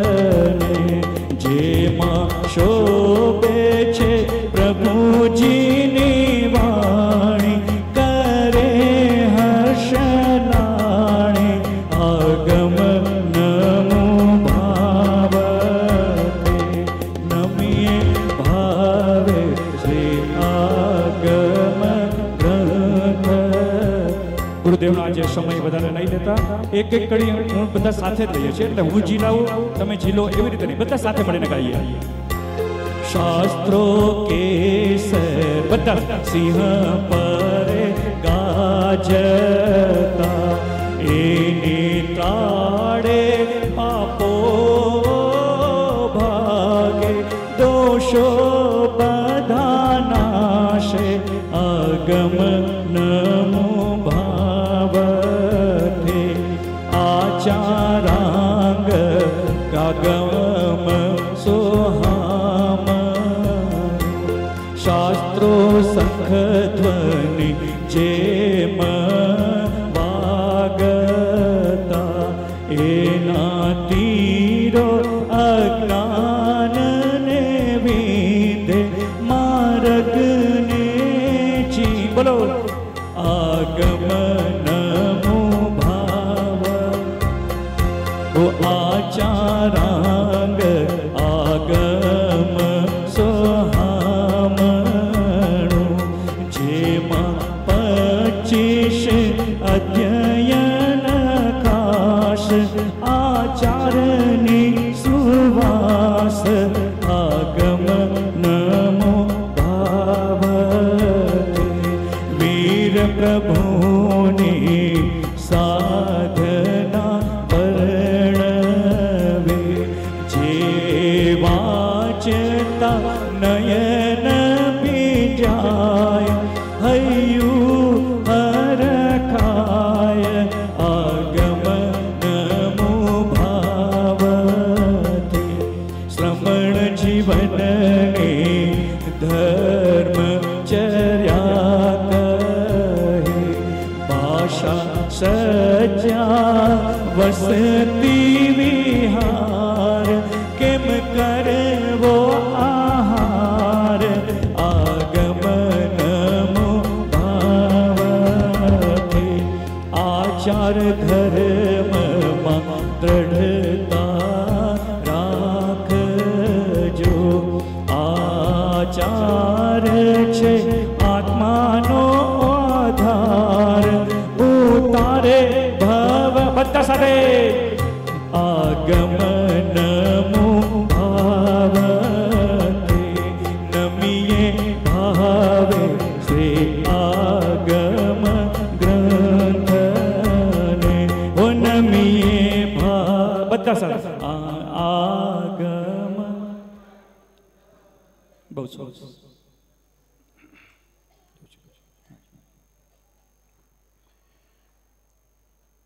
જેમાં શોભે છે પ્રભુજીની વાણી, કરે હર્ષનાણી આગમ નમો ભાવતે. નમીએ ભાવે શ્રી આગમ ગ્રંથ. ગુરુદેવનો આજે સમય વધારે નહીં લેતા, એક એક કડી હું બધા સાથે જ લઈએ છીએ, એટલે હું ઝીલાવું તમે ઝીલો એવી રીતે નહીં, બધા સાથે મળીને ગાઈએ. શાસ્ત્રો કેસર બધા સિંહ પરે ગાજતા, એની તાળે પાપો ભાગે, દોષો બધા નાશે આગમ નમો ભાવતે. આચારાંગ ગાગમ સોહામ, શાસ્ત્રો શંખ ધ્વનિ જેમ વાગતા, એના તીરો અજ્ઞાનને વિધે માર્ગને જી. બોલો આગમ નમો ભાવ. ઓ આચારાંગ આગમ સોહામણું, જેમાં પચીસ અધ્યયન ખાસ, આચારની સુવાસ આગમ નમો ભાવતે. વીર પ્રભુની સાધના પરણવે, જે વાંચતા નયન બીજાય, હૈયું હરખાય આગમ નમો ભાવતે. શ્રમણ જીવનને ધર્મચર્યા કહે, ભાષા સજ્જા વસતી વિહાર, કેમ કરવો આહાર આગમ નમો ભાવતે. આચાર ધર્મમાં દ્રઢતા રાખજો, આચાર છે આત્માનો આધાર, ઉતારે ભવ. બધા સાથે આગમ નમો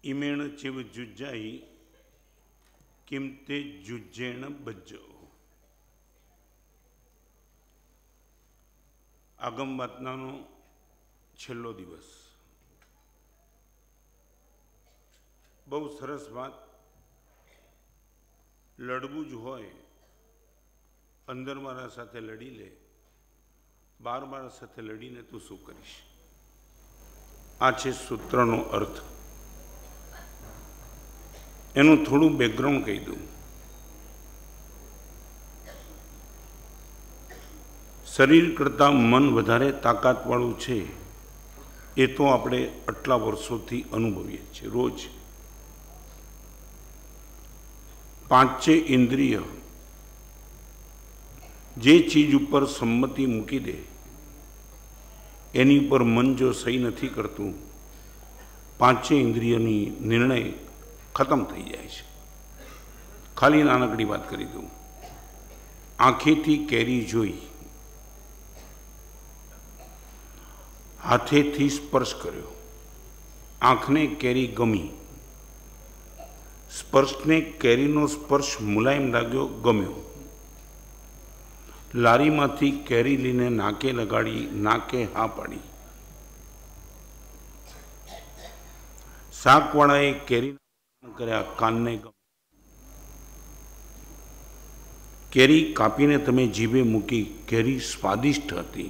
इमेण चेव जुज्जाई किमते जुज्जेण बज्जो। આગમ વાતનાનો છેલ્લો દિવસ. બહુ સરસ વાત. લડવું જ હોય, અંદર મારા સાથે લડી લે, બાર મારા સાથે લડીને તું શું કરીશ? આ છે સૂત્રનો અર્થ. એનું થોડું બેકગ્રાઉન્ડ કહી દઉં. શરીર કરતાં મન વધારે તાકાતવાળું છે એ તો આપણે આટલા વર્ષોથી અનુભવીએ છીએ. રોજ પાંચે ઇન્દ્રિય જે ચીજ ઉપર સંમતિ મૂકી દે એની પર મન જો સહી નથી કરતું, પાંચે ઇન્દ્રિયની નિર્ણય ખતમ થઈ જાય છે. ખાલી નાનકડી વાત કરી દઉં. આંખેથી કેરી જોઈ, હાથેથી સ્પર્શ કર્યો, આંખને કેરી ગમી, સ્પર્શને કેરીનો સ્પર્શ મુલાયમ લાગ્યો, ગમ્યો. લારીમાંથી કેરી લઈને નાકે લગાડી, નાકે હા પાડી. શાકવાળાએ કેરી કર્યા, કાનને ગમ્યું. કેરી કાપીને તમે જીભે મૂકી, કેરી સ્વાદિષ્ટ હતી.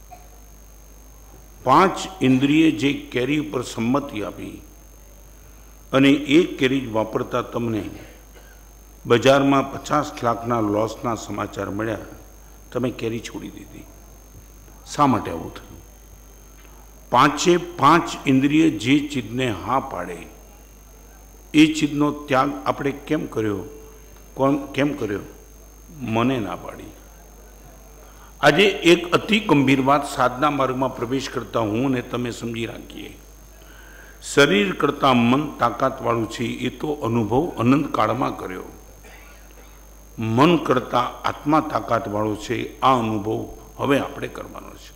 પાંચ ઇન્દ્રિય જે કેરી ઉપર સંમતિ આપી અને એ કેરી જ વાપરતા તમને બજારમાં પચાસ લાખના લોસના સમાચાર મળ્યા, તમે કેરી છોડી દીધી. શા માટે આવું થયું? પાંચે પાંચ ઇન્દ્રિય જે ચીજને હા પાડે એ ચીજનો ત્યાગ આપણે કેમ કર્યો? કોણ કેમ કર્યો? મને ના પાડી. આજે એક અતિ ગંભીર વાત સાધના માર્ગમાં પ્રવેશ કરતા હું ને તમે સમજી રાખીએ. શરીર કરતાં મન તાકાતવાળું છે એ તો અનુભવ અનંત કાળમાં કર્યો. મન કરતાં આત્મા તાકાતવાળો છે, આ અનુભવ હવે આપણે કરવાનો છે.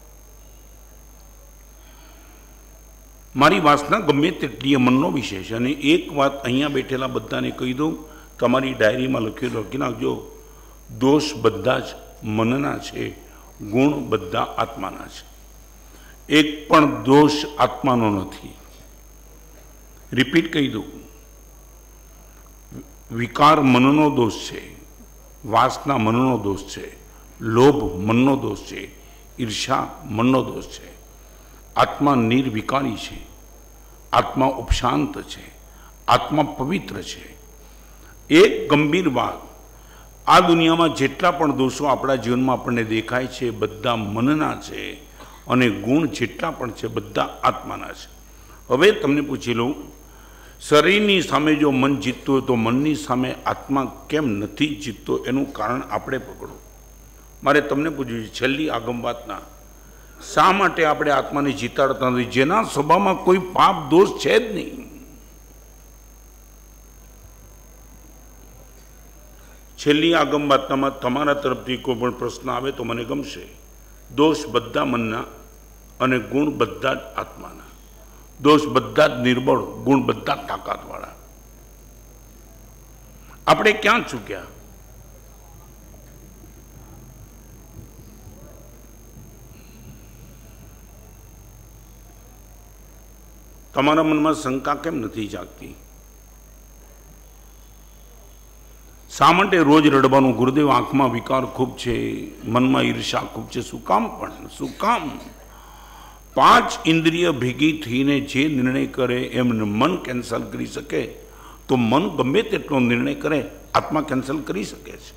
મારી વાસના ગમે તેટલી એ મનનો વિષય છે. અને એક વાત અહીંયા બેઠેલા બધાને કહી દઉં, તમારી ડાયરીમાં લખેલું લખી નાખજો. દોષ બધા જ મનના છે, ગુણ બધા આત્માના છે. એક પણ દોષ આત્માનો નથી. રિપીટ કહી દઉં. વિકાર મનનો દોષ છે, વાસના મનનો દોષ છે, લોભ મનનો દોષ છે, ઈર્ષા મનનો દોષ છે. આત્મા નિર્વિકારી છે, આત્મા ઉપશાંત છે, આત્મા પવિત્ર છે. એક ગંભીર વાત, આ દુનિયામાં જેટલા પણ દોષો આપણા જીવનમાં આપણને દેખાય છે બધા મનના છે, અને ગુણ જેટલા પણ છે બધા આત્માના છે. હવે તમને પૂછી લઉં, શરીરની સામે જો મન જીતતું હોય તો મનની સામે આત્મા કેમ નથી જીતતો? એનું કારણ આપણે પકડો. મારે તમને પૂછ્યું છે, છેલ્લી આગમ વાતના શા માટે આપણે આત્માને જીતાડતા નથી? જેના સ્વભાવમાં કોઈ પાપ દોષ છે જ નહીં. છેલ્લી આગમ વાતનામાં તમારા તરફથી કોઈ પણ પ્રશ્ન આવે તો મને ગમશે. દોષ બધા મનના અને ગુણ બધા જ આત્માના. દોષ બધા જ નિર્બળ, ગુણ બધા જ તાકાતવાળા. આપણે ક્યાં ચૂક્યા? તમારા મનમાં શંકા કેમ નથી જાગતી? શા માટે રોજ રડવાનું? ગુરુદેવ, આંખમાં વિકાર ખૂબ છે, મનમાં ઈર્ષા ખૂબ છે. શું કામ? પણ શું કામ? પાંચ ઇન્દ્રિય ભેગી થઈને જે નિર્ણય કરે એમને મન કેન્સલ કરી શકે તો મન ગમે તેટલો નિર્ણય કરે આત્મા કેન્સલ કરી શકે છે.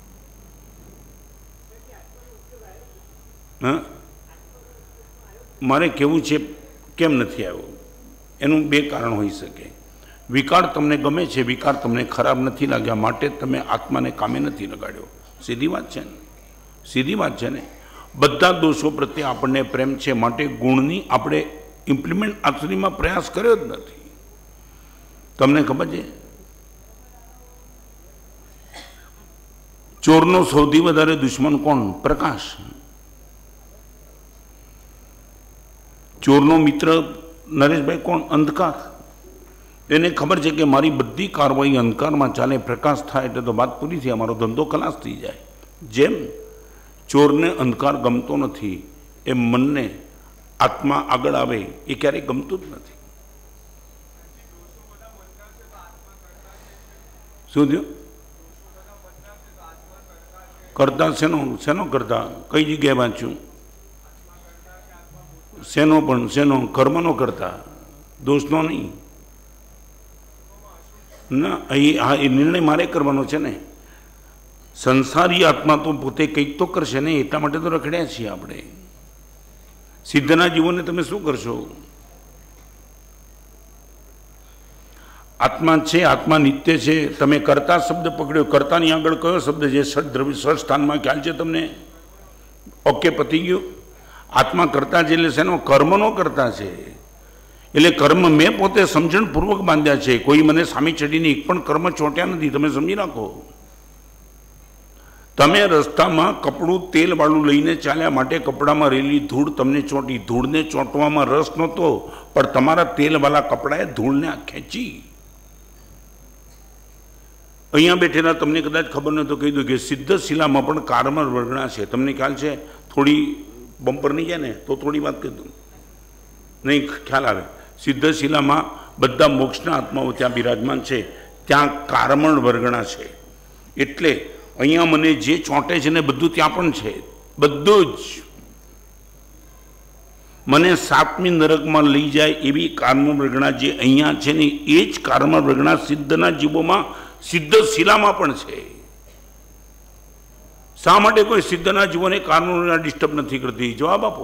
હા, મારે કહેવું છે કેમ નથી આવ્યો એનું બે કારણ હોઈ શકે. વિકાર તમને ગમે છે, વિકાર તમને ખરાબ નથી લાગ્યા માટે તમે આત્માને કામે નથી લગાડ્યો. સીધી વાત છે ને? સીધી વાત છે ને? બધા દોષો પ્રત્યે આપણને પ્રેમ છે માટે ગુણની આપણે ઇમ્પ્લિમેન્ટ આચરણીમાં પ્રયાસ કર્યો જ નથી. તમને ખબર છે, ચોરનો સૌથી વધારે દુશ્મન કોણ? પ્રકાશ. ચોરનો મિત્ર નરેશભાઈ કોણ? અંધકાર. એને ખબર છે કે મારી બધી કાર્યવાહી અંધકારમાં ચાલે, પ્રકાશ થાય એટલે તો વાત પૂરી થઈ, અમારો ધંધો ખલાસ થઈ જાય. જેમ ચોરને અંધકાર ગમતો નથી એમ મનને આત્મા આગળ આવે એ ક્યારેય ગમતું જ નથી. શું થયું? કરતા શેનો શેનો કરતા? કઈ જગ્યાએ વાંચ્યું? શેનો પણ શેનો? કર્મનો કરતા, દોષનો નહીં. ના, અહીં હા એ નિર્ણય મારે કરવાનો છે ને. સંસારી આત્મા તો પોતે કંઈક તો કરશે ને, એટલા માટે તો રખડ્યા છીએ આપણે. સિદ્ધના જીવોને તમે શું કરશો? આત્મા છે, આત્મા નિત્ય છે. તમે કરતા શબ્દ પકડ્યો, કરતાની આગળ કયો શબ્દ છે? ષડ દ્રવ્ય ષડ સ્થાનમાં ખ્યાલ છે તમને? ઓકે, પતી ગયું. આત્મા કરતા છે એટલે શેનો? કર્મનો કરતા છે. એટલે કર્મ મેં પોતે સમજણપૂર્વક બાંધ્યા છે. કોઈ મને સામી ચડીને એક પણ કર્મ ચોંટ્યા નથી. તમે સમજી રાખો. તમે રસ્તામાં કપડું તેલવાળું લઈને ચાલ્યા માટે કપડામાં રહેલી ધૂળ તમને ચોંટી. ધૂળને ચોંટવામાં રસ નહોતો, પણ તમારા તેલવાળા કપડાએ ધૂળને ખેંચી. અહીંયા બેઠેલા તમને કદાચ ખબર નહોતો કહી દઉં કે સિદ્ધ શિલામાં પણ કારમર વર્ગણા છે. તમને ખ્યાલ છે? થોડી બમ્પર નહીં જાય ને તો થોડી વાત કરી દઉં, નહીં ખ્યાલ આવે. સિદ્ધ શિલામાં બધા મોક્ષના આત્માઓ ત્યાં બિરાજમાન છે. ત્યાં કારમણ વર્ગણા છે. એટલે અહીંયા મને જે ચોંટે છે ને બધું ત્યાં પણ છે. બધું જ મને સાતમી નરકમાં લઈ જાય એવી કારમણ વર્ગણા જે અહીંયા છે ને એ જ કારમણ વર્ગણા સિદ્ધના જીવોમાં સિદ્ધ શિલામાં પણ છે. શા માટે કોઈ સિદ્ધના જીવોને કારમણ વર્ગણા ડિસ્ટર્બ નથી કરતી? જવાબ આપો.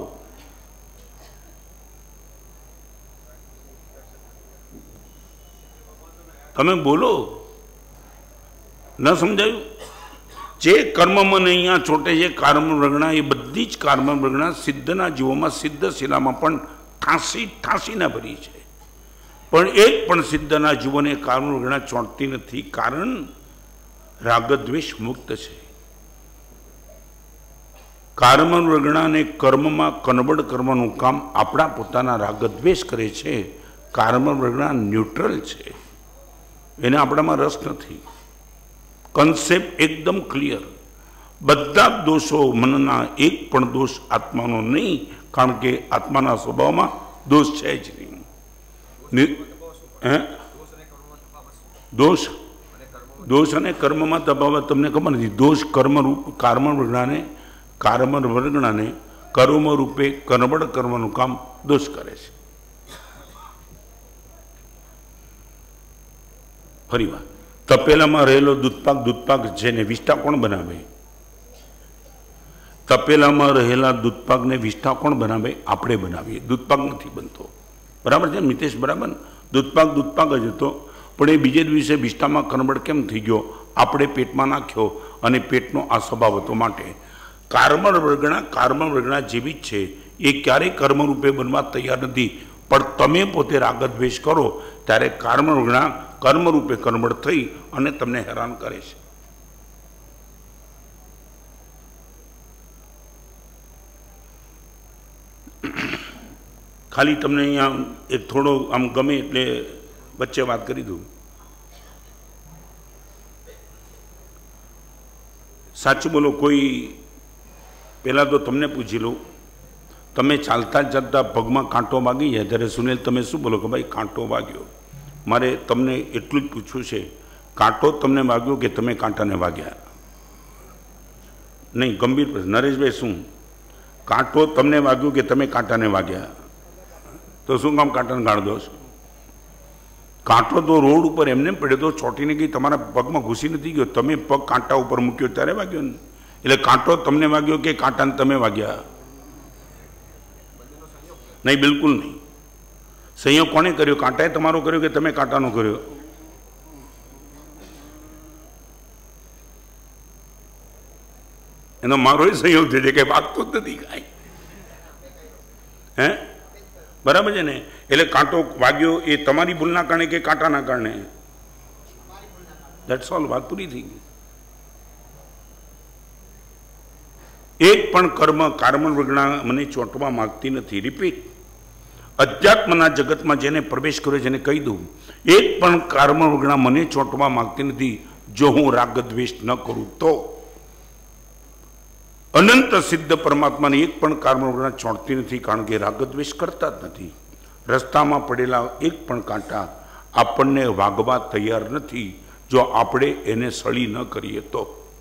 તમે બોલો. ન સમજાયું? જે કર્મ મને અહીંયા ચોટે છે કારમણ વર્ગણા, એ બધી જ કારમણ વર્ગણા સિદ્ધના જીવોમાં સિદ્ધ શિલામાં પણ ઠાંસી ઠાંસીને ભરી છે. પણ એક પણ સિદ્ધના જીવોને કારમણ વર્ગણા ચોંટતી નથી. કારણ રાગદ્વેષ મુક્ત છે. કારમણ વર્ગણાને કર્મમાં કન્વર્ટ કરવાનું કામ આપણા પોતાના રાગદ્વેષ કરે છે. કારમણ વર્ગણા ન્યુટ્રલ છે, એને આપણામાં રસ નથી. કન્સેપ્ટ એકદમ ક્લિયર. બધા જ દોષો મનના, એક પણ દોષ આત્માનો નહીં, કારણ કે આત્માના સ્વભાવમાં દોષ છે જ નહીં. હે દોષ દોષ અને કર્મમાં તફાવત તમને ખબર નથી. દોષ કર્મરૂપ કારમણ વર્ગણાને કારમણ વર્ગણાને કર્મ રૂપે કન્વર્ટ કરવાનું કામ દોષ કરે છે. ફરી વાત, તપેલામાં રહેલો દૂધપાક દૂધપાક છે ને વિષ્ટા કોણ બનાવે? તપેલામાં રહેલા દૂધપાકને વિષ્ટા કોણ બનાવે? આપણે બનાવીએ. દૂધપાક નથી બનતો. બરાબર છે મિતેશ? બરાબર. દૂધપાક દૂધપાક જ હતો, પણ એ બીજે દિવસે વિષ્ટામાં કન્વર્ટ કેમ થઈ ગયો? આપણે પેટમાં નાખ્યો અને પેટનો આ સ્વભાવ હતો. માટે કારમણ વર્ગણા કારમણ વર્ગણા જેવી જ છે. એ ક્યારેય કર્મરૂપે બનવા તૈયાર નથી. પણ તમે પોતે રાગદ્વેષ કરો ત્યારે કારમણ વર્ગણા કર્મરૂપે કન્વર્ટ થઈ અને તમને હેરાન કરે છે. ખાલી તમને અહીંયા એક થોડો આમ ગમે એટલે વચ્ચે વાત કરી દઉં. સાચું બોલો. કોઈ પહેલાં તો તમને પૂછી લઉં, તમે ચાલતા ચાલતા પગમાં કાંટો વાગી જાય ત્યારે સુનિલ તમે શું બોલો કે ભાઈ કાંટો વાગ્યો? મારે તમને એટલું જ પૂછવું છે, કાંટો તમને વાગ્યો કે તમે કાંટાને વાગ્યા? નહીં, ગંભીર પ્રશ્ન. નરેશભાઈ, શું કાંટો તમને વાગ્યો કે તમે કાંટાને વાગ્યા? તો શું કામ કાંટાને ગાળ દો છો? કાંટો તો રોડ ઉપર એમને પડ્યો તો ચોંટીને ગઈ, તમારા પગમાં ઘૂસી નથી ગયો. તમે પગ કાંટા ઉપર મૂક્યો ત્યારે વાગ્યો ને. એટલે કાંટો તમને વાગ્યો કે કાંટાને તમે વાગ્યા? નહીં, બિલકુલ નહીં. સંયોગ કોણે કર્યો? કાંટાએ તમારો કર્યો કે તમે કાંટાનો કર્યો? એનો મારો સંયોગ છે કે વાગતો જ નથી કાંઈ. હે, બરાબર છે ને? એટલે કાંટો વાગ્યો એ તમારી ભૂલના કારણે કે કાંટાના કારણે? That's all. વાત પૂરી થઈ ગઈ. એક પણ કર્મ કારમણ વર્ગણા મને ચોંટવા માંગતી નથી. રિપીટ, અધ્યાત્મના જગતમાં જેને પ્રવેશ કર્યો છે એને કહી દઉં, એક પણ કર્મવૃગણા મને ચોંટવા માંગતી નથી જો હું રાગદ્વેષ ન કરું તો. અનંત સિદ્ધ પરમાત્માને એક પણ કર્મવૃગણા ચોંટતી નથી, કારણ કે રાગદ્વેષ કરતા જ નથી. રસ્તામાં પડેલા એક પણ કાંટા આપણને વાગવા તૈયાર નથી જો આપણે એને સળી ન કરીએ તો.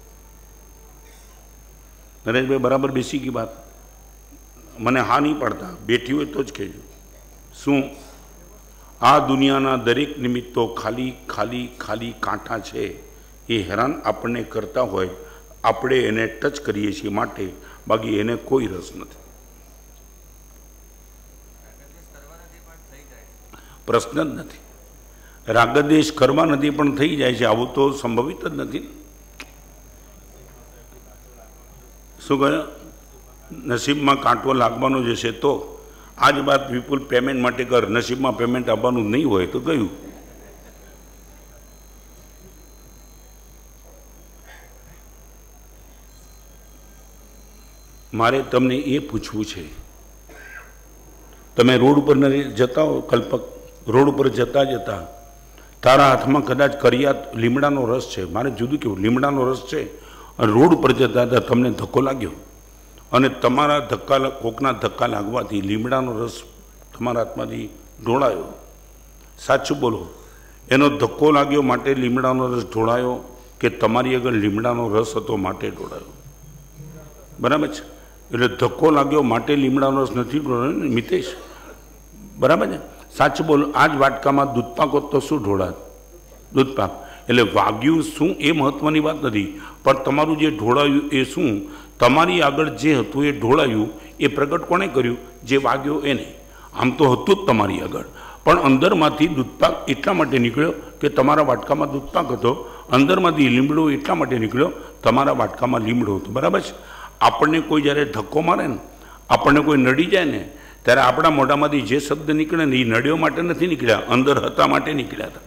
નરેશભાઈ બરાબર બેસી ગઈ વાત? મને હા નહીં પાડતા, બેઠી હોય તો જ કહેજો. શું આ દુનિયાના દરેક નિમિત્તો ખાલી ખાલી ખાલી કાંઠા છે, એ હેરાન આપણને કરતા હોય, આપણે એને ટચ કરીએ છીએ માટે, બાકી એને કોઈ રસ નથી. પ્રશ્ન જ નથી. રાગદ્વેષ કરવા નથી પણ થઈ જાય છે, આવું તો સંભવિત જ નથી. શું કહ્યું? નસીબમાં કાંટો લાગવાનો જ હશે તો. આજ વાત વિપુલ પેમેન્ટ માટે કર, નસીબમાં પેમેન્ટ આપવાનું નહીં હોય તો ગયું. મારે તમને એ પૂછવું છે, તમે રોડ ઉપર જતા હો, કલ્પક, રોડ ઉપર જતા જતા તારા હાથમાં કદાચ કરિયાત લીમડાનો રસ છે, મારે જુદું કેવું, લીમડાનો રસ છે, અને રોડ ઉપર જતા હતા તમને ધક્કો લાગ્યો, અને તમારા ધક્કા કોકના ધક્કા લાગવાથી લીમડાનો રસ તમારા હાથમાંથી ઢોળાયો. સાચું બોલો, એનો ધક્કો લાગ્યો માટે લીમડાનો રસ ઢોળાયો કે તમારી આગળ લીમડાનો રસ હતો માટે ઢોળાયો? બરાબર છે. એટલે ધક્કો લાગ્યો માટે લીમડાનો રસ નથી ઢોળાયો ને મિતેશ? બરાબર છે. સાચું બોલો, આ જ વાટકામાં દૂધપાક હોત તો શું ઢોળાત? દૂધપાક. એટલે વાગ્યું શું એ મહત્વની વાત નથી, પણ તમારું જે ઢોળાયું એ શું, તમારી આગળ જે હતું એ ઢોળાયું એ પ્રગટ કોણે કર્યું? જે વાગ્યો એને. આમ તો હતું જ તમારી આગળ, પણ અંદરમાંથી દૂધપાક એટલા માટે નીકળ્યો કે તમારા વાટકામાં દૂધપાક હતો, અંદરમાંથી લીમડો એટલા માટે નીકળ્યો તમારા વાટકામાં લીમડો હતો. બરાબર છે. આપણને કોઈ જ્યારે ધક્કો મારે ને, આપણને કોઈ નડી જાય ને, ત્યારે આપણા મોઢામાંથી જે શબ્દ નીકળે ને એ નડ્યો માટે નથી નીકળ્યા, અંદર હતા માટે નીકળ્યા હતા.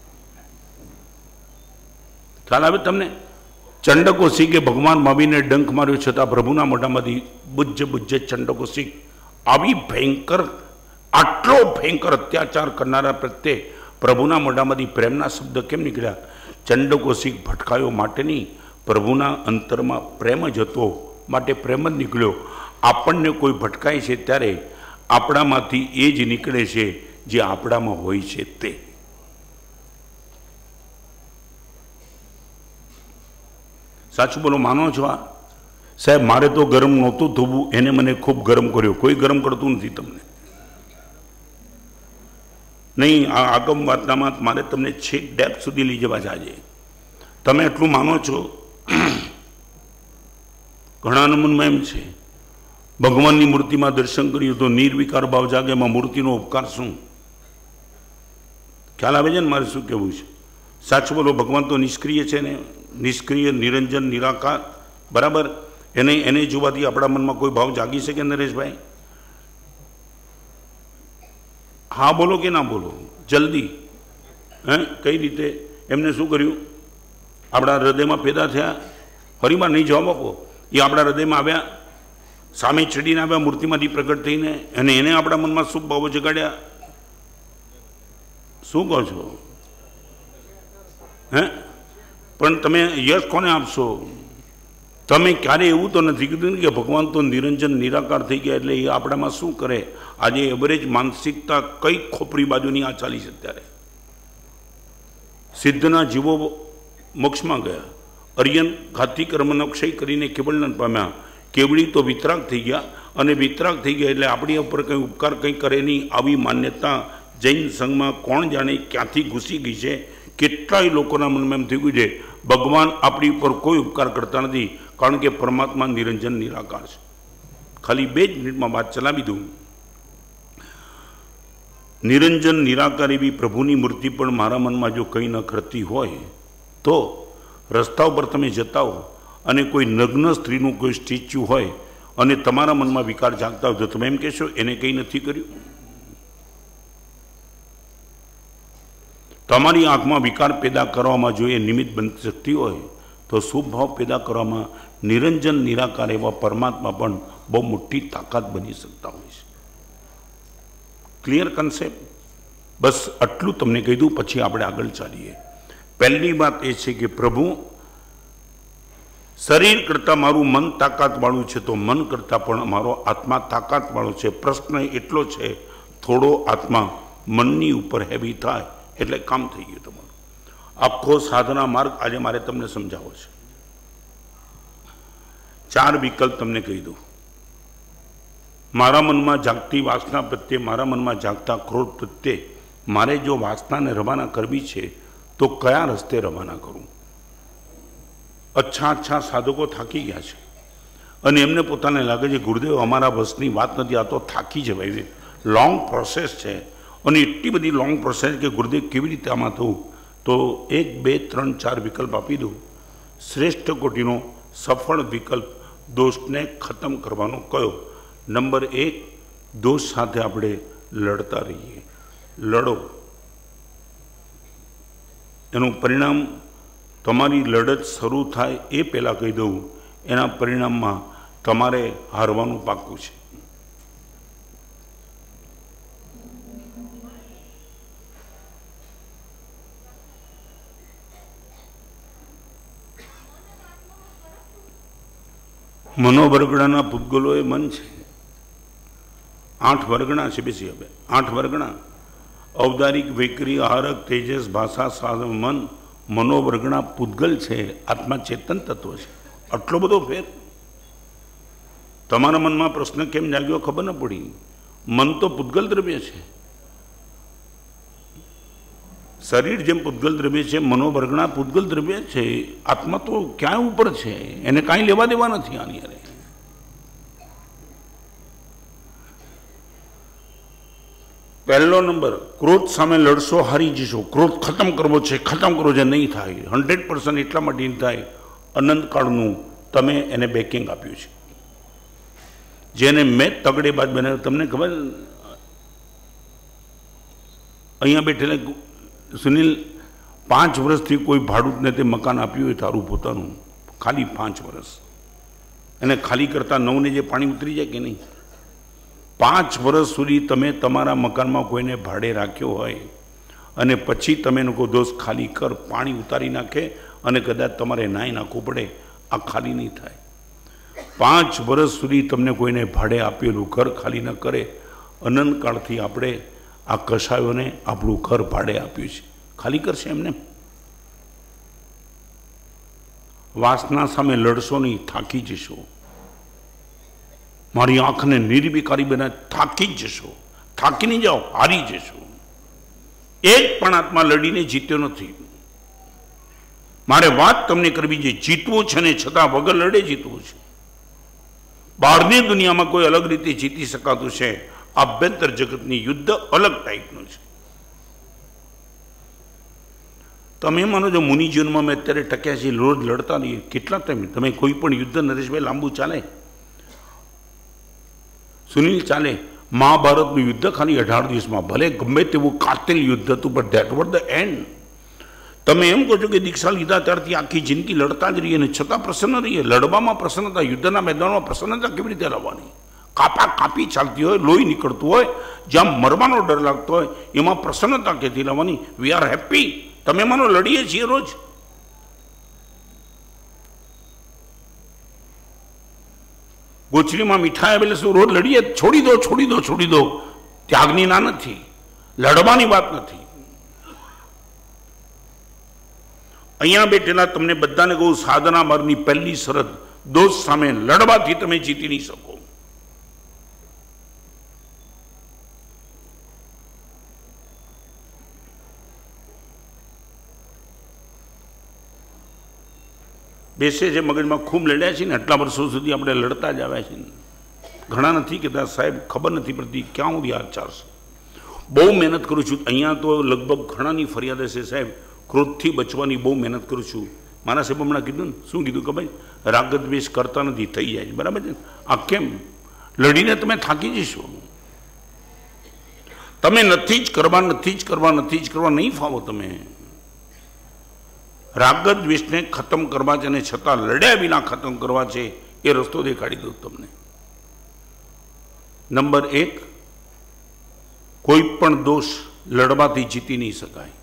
ખ્યાલ આવે તમને? ચંડકોશી કે ભગવાન મહાવીરને ડંખ માર્યો છતાં પ્રભુના મોઢામાંથી બુજ્જ બુજ્જ ચંડકોશી, આવી ભયંકર, આટલો ભયંકર અત્યાચાર કરનારા પ્રત્યે પ્રભુના મોઢામાંથી પ્રેમના શબ્દ કેમ નીકળ્યા? ચંડકોશી ભટકાયો માટે નહીં, પ્રભુના અંતરમાં પ્રેમ જ હતો માટે પ્રેમ જ નીકળ્યો. આપણને કોઈ ભટકાય છે ત્યારે આપણામાંથી એ જ નીકળે છે જે આપણામાં હોય છે તે. સાચું બોલો, માનો છો? આ સાહેબ મારે તો ગરમ નહોતું થવું, એને મને ખૂબ ગરમ કર્યો. કોઈ ગરમ કરતું નથી તમને. નહીં, આ આગમ વાર્તામાં મારે તમને છેક ડેપ્થ સુધી લઈ જવા જાય. તમે એટલું માનો છો? ઘણાના મનમાં એમ છે ભગવાનની મૂર્તિમાં દર્શન કર્યું તો નિર્વિકાર ભાવ જાગે, એમાં મૂર્તિનો ઉપકાર શું? ખ્યાલ આવે છે ને મારે શું કહેવું છે? સાચું બોલો, ભગવાન તો નિષ્ક્રિય છે ને, નિષ્ક્રિય, નિરંજન, નિરાકાર. બરાબર. એને એને જોવાથી આપણા મનમાં કોઈ ભાવ જાગી શકે નરેશભાઈ? હા બોલો કે ના બોલો જલ્દી. હે, કઈ રીતે? એમને શું કર્યું? આપણા હૃદયમાં પેદા થયા, ફરીમાં નહીં જવાબ આપો. એ આપણા હૃદયમાં આવ્યા, સામે ચડીને આવ્યા, મૂર્તિમાંથી પ્રગટ થઈને, અને એને આપણા મનમાં શુભ ભાવો જગાડ્યા. શું કહો છો? હે, પણ તમે યશ કોને આપશો? તમે ક્યારે એવું તો નથી કીધું કે ભગવાન તો નિરંજન નિરાકાર થઈ ગયા એટલે એ આપણામાં શું કરે? આજે એવરેજ માનસિકતા કઈ ખોપરી બાજુની આ ચાલી છે અત્યારે. સિદ્ધના જીવો મોક્ષમાં ગયા, અર્યન ઘાતી કર્મનો ક્ષય કરીને કેવળન પામ્યા, કેવળી તો વિતરાગ થઈ ગયા, અને વિતરાગ થઈ ગયા એટલે આપણી ઉપર કંઈ ઉપકાર કંઈ કરે નહીં, આવી માન્યતા જૈન સંઘમાં કોણ જાણે ક્યાંથી ઘૂસી ગઈ છે. કેટલાય લોકોના મનમાં એમ થઈ ગયું છે ભગવાન આપણી ઉપર કોઈ ઉપકાર કરતા નથી, કારણ કે પરમાત્મા નિરંજન નિરાકાર છે. ખાલી બે જ મિનિટમાં વાત ચલાવી દઉં. નિરંજન નિરાકાર એવી પ્રભુની મૂર્તિ પણ મારા મનમાં જો કંઈ ન કરતી હોય તો રસ્તા ઉપર તમે જતા હો અને કોઈ નગ્ન સ્ત્રીનું કોઈ સ્ટેચ્યુ હોય અને તમારા મનમાં વિકાર જાગતા હોય તો તમે એમ કહેશો એને કંઈ નથી કર્યું? તમારી આંખમાં વિકાર પેદા કરવામાં જો એ નિમિત્ત બની શકતી હોય તો શુભ ભાવ પેદા કરવામાં નિરંજન નિરાકાર એવા પરમાત્મા પણ બહુ મોટી તાકાત બની શકતા હોય છે. Clear concept? બસ આટલું તમને કહી દઉં, પછી આપણે આગળ ચાલીએ. પહેલી વાત એ છે કે પ્રભુ, શરીર કરતાં મારું મન તાકાતવાળું છે, તો મન કરતાં પણ મારો આત્મા તાકાતવાળો છે. પ્રશ્ન એટલો છે, થોડો આત્મા મનની ઉપર હેવી થાય એટલે કામ થઈ ગયું તમારું. આખો સાધના માર્ગ આજે મારે તમને સમજાવવો છે. ચાર વિકલ્પ તમને કહી દઉં. મારા મનમાં જાગતી વાસના પ્રત્યે, મારા મનમાં જાગતા ક્રોધ પ્રત્યે મારે જો વાસનાને રવાના કરવી છે તો કયા રસ્તે રવાના કરું? અચ્છા અચ્છા સાધકો થાકી ગયા છે અને એમને પોતાને લાગે છે ગુરુદેવ અમારા બસની વાત નથી, આ તો થાકી જવાય. લોંગ પ્રોસેસ છે અને એટલી બધી લોંગ પ્રોસેસ કે ગુરુદેવ કેવી રીતે આમાં થવું? તો એક બે ત્રણ ચાર વિકલ્પ આપી દઉં. શ્રેષ્ઠ કોટીનો સફળ વિકલ્પ દોષને ખતમ કરવાનો કયો? નંબર એક, દોષ સાથે આપણે લડતા રહીએ. લડો, એનું પરિણામ તમારી લડત શરૂ થાય એ પહેલાં કહી દઉં, એના પરિણામમાં તમારે હારવાનું પાક્કું છે. મનોવર્ગણાના પૂતગલો એ મન છે. આઠ વર્ગણા છે. બેસી હવે આઠ વર્ગણા: ઔદારિક, વૈકરી, આહારક, તેજસ, ભાષા, સાધન, મન. મનોવર્ગણા પૂતગલ છે, આત્મા ચેતન તત્વ છે. આટલો બધો ફેર તમારા મનમાં પ્રશ્ન કેમ જાગ્યો ખબર ન પડી. મન તો પૂતગલ દ્રવ્ય છે. શરીર જેમ પૂતગલ દ્રવ્ય છે, મનોવર્ગણા પૂતગલ દ્રવ્ય છે. આત્મા તો ક્યાંય ઉપર છે, એને કાંઈ લેવા દેવા નથી આની અરે. પહેલો નંબર, ક્રોધ સામે લડશો, હારી જશો. ક્રોધ ખતમ કરવો છે, ખતમ કરવો છે, નહીં થાય. હંડ્રેડ પર્સન્ટ એટલા માટે નહીં થાય, અનંતકાળનું તમે એને બેકિંગ આપ્યું છે. જેને મેં તગડેબાજ બનાવ્યો, તમને ખબર, અહીંયા બેઠેલા સુનિલ, પાંચ વર્ષથી કોઈ ભાડુતને તે મકાન આપ્યું હોય તારું પોતાનું, ખાલી પાંચ વર્ષ, એને ખાલી કરતા નવને જે પાણી ઉતરી જાય કે નહીં? પાંચ વર્ષ સુધી તમે તમારા મકાનમાં કોઈને ભાડે રાખ્યો હોય અને પછી તમે એનો કોઈ દોષ ખાલી કર, પાણી ઉતારી નાખે અને કદાચ તમારે નાહી નાખવું પડે, આ ખાલી નહીં થાય. પાંચ વર્ષ સુધી તમને કોઈને ભાડે આપેલું ઘર ખાલી ન કરે. અનંતકાળથી આપણે આ કસાયોને આપણું ઘર ભાડે આપ્યું છે, ખાલી કરશે એમને? વાસના સામે લડશો નહીં, થાકી જશો. મારી આંખને નિર્વિકારી બનાવે, થાકી જ જશો. થાકી નહીં જાઓ, હારી જશો. એક પણ આત્મા લડીને જીત્યો નથી. મારે વાત તમને કરવી છે, જીતવું છે ને છતાં વગર લડે જીતવું છે. બહારની દુનિયામાં કોઈ અલગ રીતે જીતી શકાતું છે, આભ્યંતર જગતની યુદ્ધ અલગ ટાઈપનું છે. તમે માનો છો મુનિજીવનમાં મેં અત્યારે ટક્યા છે, રોજ લડતા નહીં, કેટલા ટાઈમ તમે કોઈ પણ યુદ્ધ નરેશભાઈ લાંબુ ચાલે? સુનિલ ચાલે? મહાભારતનું યુદ્ધ ખાલી અઢાર દિવસમાં, ભલે ગમે તેવું કાતિલ યુદ્ધ હતું, પણ ધેટ વોઝ ધ એન્ડ. તમે એમ કહો છો કે દીક્ષા લીધા ત્યારથી આખી જિંદગી લડતા જ રહીએ ને છતાં પ્રસન્ન રહીએ? લડવામાં પ્રસન્નતા, યુદ્ધના મેદાનમાં પ્રસન્નતા કેવી રીતે લાવવાની? કાપા કાપી ચાલતી હોય, લોહી નીકળતું હોય, જ્યાં મરવાનો ડર લાગતો હોય, એમાં પ્રસન્નતા ક્યાંથી લાવવાની? We are happy. તમે માનો લડીએ છીએ રોજ. ગોચરીમાં મીઠાઈ આવેલે શું રોજ લડીએ? છોડી દો, છોડી દો, છોડી દો. ત્યાગની ના નથી, લડવાની વાત નથી. અહીંયા બેઠેલા તમને બધાને કહું, સાધના માર્ગની પહેલી શરત, દોષ સામે લડવાથી તમે જીતી નહીં શકો. બેસે છે મગજમાં ખૂબ લડ્યા છે ને, આટલા વર્ષો સુધી આપણે લડતા જ આવ્યા છીએ. ઘણા નથી કહેતા સાહેબ ખબર નથી પડતી ક્યાં સુધી આ ચાલશે. બહુ મહેનત કરું છું. અહીંયા તો લગભગ ઘણાની ફરિયાદ હશે સાહેબ, ક્રોધથી બચવાની બહુ મહેનત કરું છું. મારા સાહેબ હમણાં કીધું ને, શું કીધું ખબર? રાગદ્વેષ કરતા નથી, થઈ જાય છે. બરાબર છે? આ કેમ? લડીને તમે થાકી જશો. તમે નથી જ કરવા, નથી જ કરવા, નથી જ કરવા, નહીં ફાવો. તમે રાગદ્વેષને ખતમ કરવા છે અને છતાં લડ્યા વિના ખતમ કરવા છે, એ રસ્તો દેખાડી દઉં તમને. નંબર એક, કોઈ પણ દોષ લડવાથી જીતી નહીં શકાય.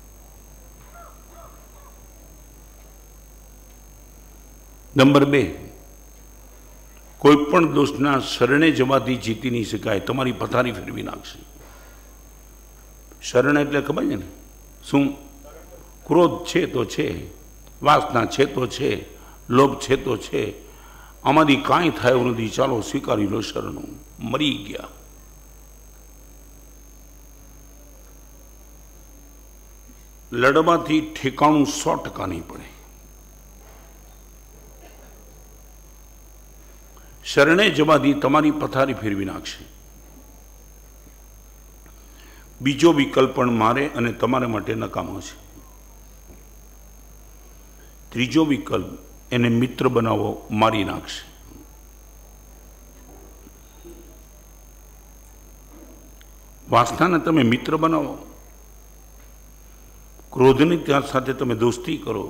નંબર બે, કોઈ પણ દોષના શરણે જવાથી જીતી નહીં શકાય. તમારી પથારી ફેરવી નાખશે. શરણ એટલે ખબર છે ને શું? ક્રોધ છે તો છે, વાસના છે તો છે, લોભ છે તો છે, આમાંથી કાંઈ થાય એવું નથી, ચાલો સ્વીકારી લો શરણું, મરી ગયા. લડવાથી ઠેકાણું સો ટકા નહીં પડે. શરણે જવાથી તમારી પથારી ફેરવી નાખશે. બીજો વિકલ્પ પણ મારે અને તમારા માટે નકામો છે. ત્રીજો વિકલ્પ, એને મિત્ર બનાવો, મારી નાખશે. વાસનાને તમે મિત્ર બનાવો, ક્રોધની ત્યાં સાથે તમે દોસ્તી કરો,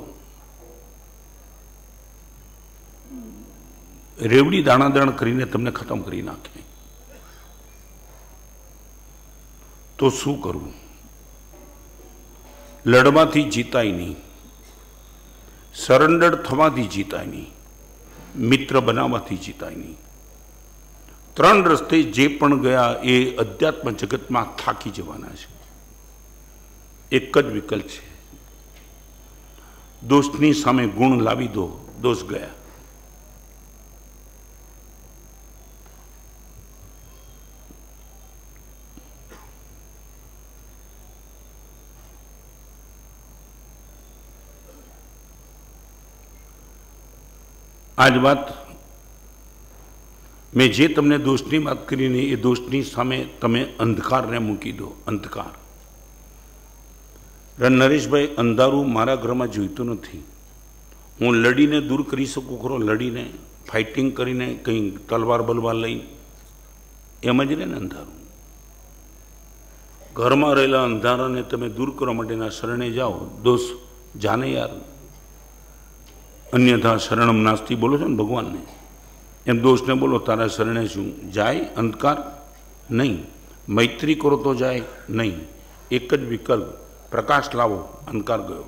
રેવડી દાણાદાણ કરીને તમને ખતમ કરી નાખે. તો શું કરવું? લડવાથી જીતાય નહીં, સરેન્ડર થવાથી જીતાય નહીં, મિત્ર બનાવવાથી જીતાય નહીં. ત્રણ રસ્તે જે પણ ગયા એ અધ્યાત્મ જગતમાં થાકી જવાના છે. એક જ વિકલ્પ છે, દોષની સામે ગુણ લાવી દો, દોષ ગયા. આજ વાત મેં જે તમને દોષની વાત કરીને એ દોષની સામે તમે અંધકારને મૂકી દો. અંધકાર. નરેશભાઈ, અંધારું મારા ઘરમાં જોઈતું નથી. હું લડીને દૂર કરી શકું ખરો, લડીને ફાઇટિંગ કરીને કંઈ તલવાર બલવાર લઈને, એમ જ રહે ને અંધારું. ઘરમાં રહેલા અંધારાને તમે દૂર કરવા માટેના શરણે જાઓ. દોષ જાને યાર, અન્યથા શરણમ નાસ્તી બોલો છો ને ભગવાનને, એમ દોષને બોલો તારા શરણે શું જાય? અંધકાર નહીં. મૈત્રી કરો તો જાય નહીં. એક જ વિકલ્પ, પ્રકાશ લાવો, અંધકાર ગયો.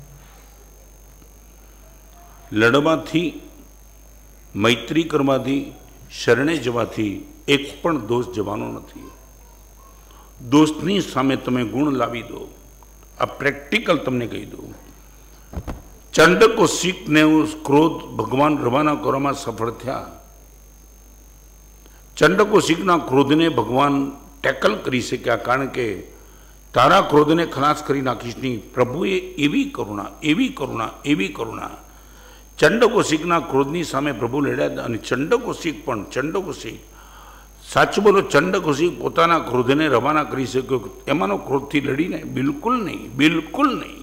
લડવાથી, મૈત્રી કરવાથી, શરણે જવાથી એક પણ દોષ જવાનો નથી. દોષની સામે તમે ગુણ લાવી દો. આ પ્રેક્ટિકલ તમને કહી દઉં. ચંડકો શીખને ક્રોધ ભગવાન રવાના કરવામાં સફળ થયા. ચંડકો શીખના ક્રોધને ભગવાન ટેકલ કરી શક્યા, કારણ કે તારા ક્રોધને ખલાસ કરી નાખીશ નહીં. પ્રભુએ એવી કરુણા, એવી કરુણા, એવી કરુણા. ચંડકો શીખના ક્રોધની સામે પ્રભુ લડ્યા હતા. અને ચંડકો શીખ પણ, ચંડકો શીખ સાચું બોલો, ચંડકો શીખ પોતાના ક્રોધને રવાના કરી શક્યો. એમાંનો ક્રોધથી લડીને બિલકુલ નહીં, બિલકુલ નહીં.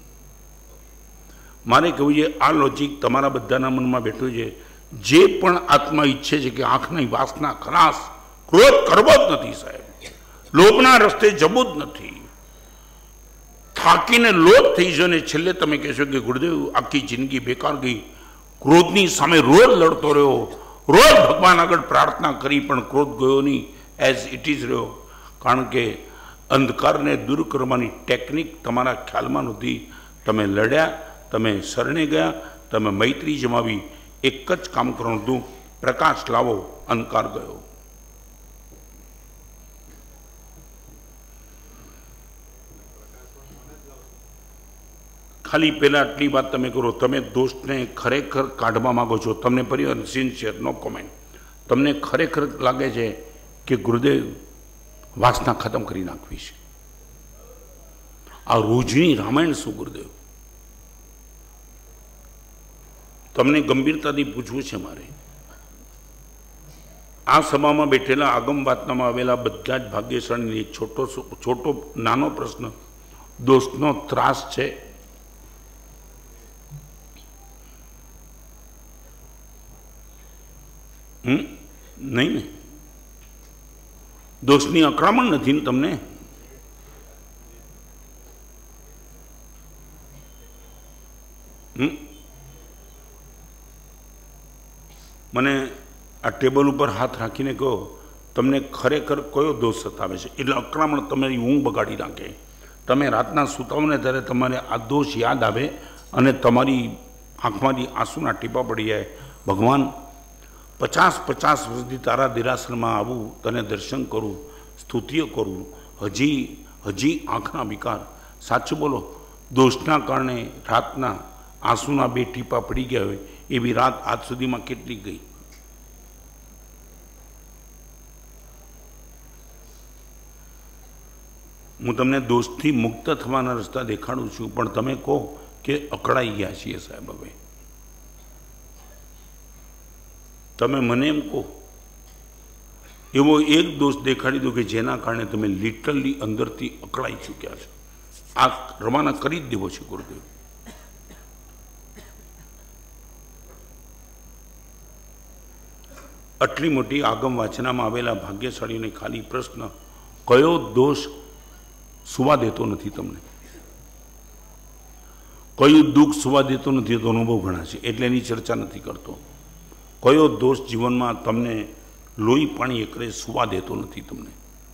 મારે કહેવું છે, આ લોજિક તમારા બધાના મનમાં બેઠું છે. જે પણ આત્મા ઈચ્છે છે કે આંખની વાસના ખલાસ, ક્રોધ કરવો જ નથી સાહેબ, લોભના રસ્તે જવું જ નથી, થાકીને લોભ થઈ જશે ને છેલ્લે તમે કહેશો કે ગુરુદેવ આખી જિંદગી બેકાર ગઈ. ક્રોધની સામે રોજ લડતો રહ્યો, રોજ ભગવાન આગળ પ્રાર્થના કરી, પણ ક્રોધ ગયો નહીં, એઝ ઇટ ઇઝ રહ્યો. કારણ કે અંધકારને દૂર કરવાની ટેકનિક તમારા ખ્યાલમાં નહોતી. તમે લડ્યા, તમે શરણે ગયા, તમે મૈત્રી જમાવી. એક જ કામ કરવાનું હતું, પ્રકાશ લાવો, અંધકાર ગયો. ખાલી પહેલા આટલી વાત તમે કરો, તમે દોષને ખરેખર કાઢવા માંગો છો, તમને પરિવાર સિન્સિયર, નો કોમેન્ટ, તમને ખરેખર લાગે છે કે ગુરુદેવ વાસના ખતમ કરી નાખવી છે, આ રોજની રામાયણ શું ગુરુદેવ? તમને ગંભીરતાથી પૂછવું છે મારે. આ સભામાં બેઠેલા આગમ વાતનામાં આવેલા બધા જ ભાગ્યશાળીને એક છોટો છોટો નાનો પ્રશ્ન, દોષનો ત્રાસ છે? હમ નહીં ને? દોષની અકળામણ નથી ને તમને? હમ મને આ ટેબલ ઉપર હાથ રાખીને કહો, તમને ખરેખર કયો દોષ સતાવે છે. એટલે અકળામણ તમારી ઊંઘ બગાડી નાખે. તમે રાતના સૂતા હો ને ત્યારે તમારે આ દોષ યાદ આવે અને તમારી આંખમાંથી આંસુના ટીપા પડી જાય. ભગવાન, પચાસ પચાસ વર્ષથી તારા દેરાસરમાં આવું, તને દર્શન કરું, સ્તુતિઓ કરું, હજી હજી આંખના વિકાર. સાચું બોલો, દોષના કારણે રાતના આંસુના બે ટીપા પડી ગયા હોય એવી રાત આજ સુધીમાં કેટલી ગઈ? હું તમને દોષથી મુક્ત થવાના રસ્તા દેખાડું છું, પણ તમે કહો કે અકળાઈ ગયા છીએ સાહેબ. હવે તમે મને એમ કહો, એવો એક દોષ દેખાડી દો કે જેના કારણે તમે લિટરલી અંદરથી અકળાઈ ચૂક્યા છો. આ રવાના કરી જ દેવો છે ગુરુદેવ. આટલી મોટી આગમ વાચનામાં આવેલા ભાગ્યશાળીને ખાલી પ્રશ્ન, કયો દોષ સુવા દેતો નથી તમને? કયું દુઃખ સુવા દેતો નથી? તો અનુભવ ઘણા છે એટલે એની ચર્ચા નથી કરતો. કયો દોષ જીવનમાં તમને લોહી પાણી એકરે સુવા દેતો નથી તમને?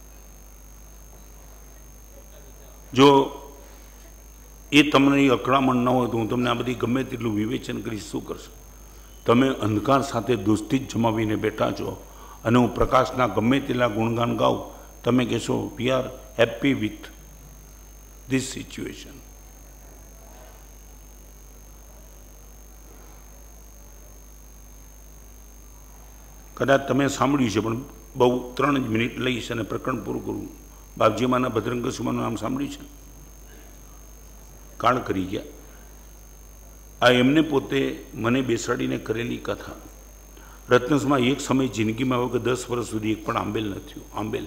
જો એ તમને અકળામણ ન હોય તો હું તમને આ બધી ગમે તેટલું વિવેચન કરીશ, શું કરશો? તમે અંધકાર સાથે દોસ્તી જ જમાવીને બેઠા છો અને હું પ્રકાશના ગમે તેટલા ગુણગાન ગાઉં, તમે કહેશો we are happy with this situation. કદાચ તમે સાંભળ્યું છે પણ બહુ ત્રણ જ મિનિટ લઈશ અને પ્રકરણ પૂરું કરું. બાપજીમાના ભદ્રંગસુમાનું નામ સાંભળ્યું છે? કાળ કરી ગયા. આ એમને પોતે મને બેસાડીને કરેલી કથા. રત્નસમાં એક સમય જિંદગીમાં આવ્યો કે દસ વર્ષ સુધી એક પણ આંબેલ નથી. આંબેલ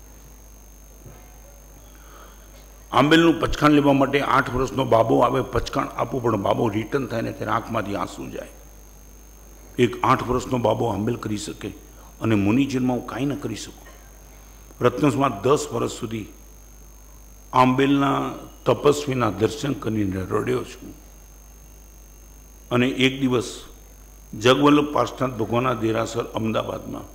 આંબેલનું પચકાણ લેવા માટે આઠ વર્ષનો બાબો આવે, પચકાણ આપવું પણ બાબો રિટર્ન થાય ને ત્યારે આંખમાંથી આંસુ જાય. એક આઠ વર્ષનો બાબો આંબેલ કરી શકે અને મુનિજન્મમાં હું કાંઈ ન કરી શકું. રત્નસમાં દસ વર્ષ સુધી આંબેલના તપસ્વીના દર્શન કરીને રડ્યો છું. અને એક દિવસ જગવલ્લભ પાર્શનાથ ભગવાનના દેરાસર અમદાવાદમાં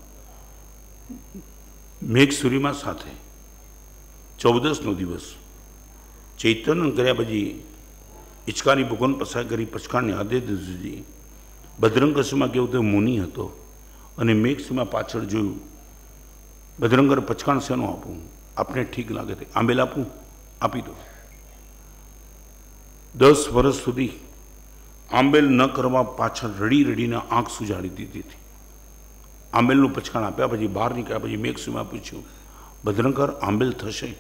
મેઘસુરીમા સાથે ચૌદસનો દિવસ ચૈતન્ય કર્યા પછી હિચકારી ભગવાન પસાર કરી પચકાણને આદેશ સુધી ભદ્રંગસમાં કેવું તો મુનિ હતો અને મેઘસીમાં પાછળ જોયું. ભદ્રંગર પચકાણ શેનું આપું? આપને ઠીક લાગે તે આંબેલ આપું? આપી દો. દસ વર્ષ સુધી આંબેલ ન કરવા પાછળ રડી રડીને આંખ સુજાડી દીધી હતી. આંબેલનું પચકાણ આપ્યા પછી બહાર નીકળ્યા પછી મેઘસીમાં પૂછ્યું, ભદ્રંગર આંબેલ થશે?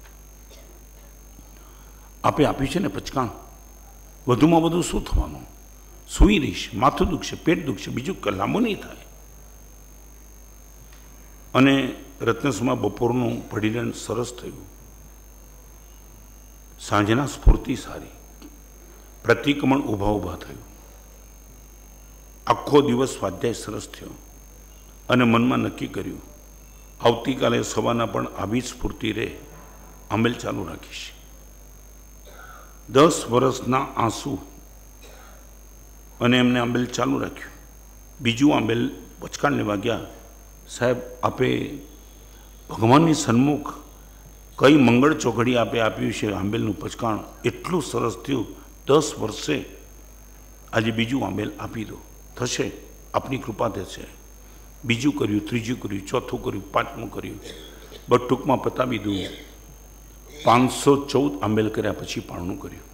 આપે આપ્યું છે ને પચકાણ, વધુમાં વધુ શું થવાનું? સૂઈ રહીશ, માથું દુખશે, પેટ દુખશે, બીજું કે લાંબુ નહીં થાય. અને રત્નસમાં બપોરનું પડીને સરસ થયું. સાંજના સ્ફૂર્તિ સારી, પ્રતિક્રમણ ઊભા ઊભા થયું. આખો દિવસ સ્વાધ્યાય સરસ થયો અને મનમાં નક્કી કર્યું આવતીકાલે સવારના પણ આવી સ્ફૂર્તિ રહે, આંબેલ ચાલુ રાખીશ. દસ વર્ષના આંસુ અને એમને આંબેલ ચાલુ રાખ્યું. બીજું આંબેલ પચકાણ લેવા ગયા. સાહેબ, આપે ભગવાનની સન્મુખ કઈ મંગળ ચોઘડી આપે આપ્યું છે આંબેલનું પચકાણ, એટલું સરસ થયું. દસ વર્ષે આજે બીજું આંબેલ આપી દો, થશે, આપની કૃપા થશે. બીજું કર્યું, ત્રીજું કર્યું, ચોથું કર્યું, પાંચમું કર્યું. બસ ટૂંકમાં પતાવી દઉં, પાંચસો ચૌદ આંબેલ કર્યા પછી પારણું કર્યું.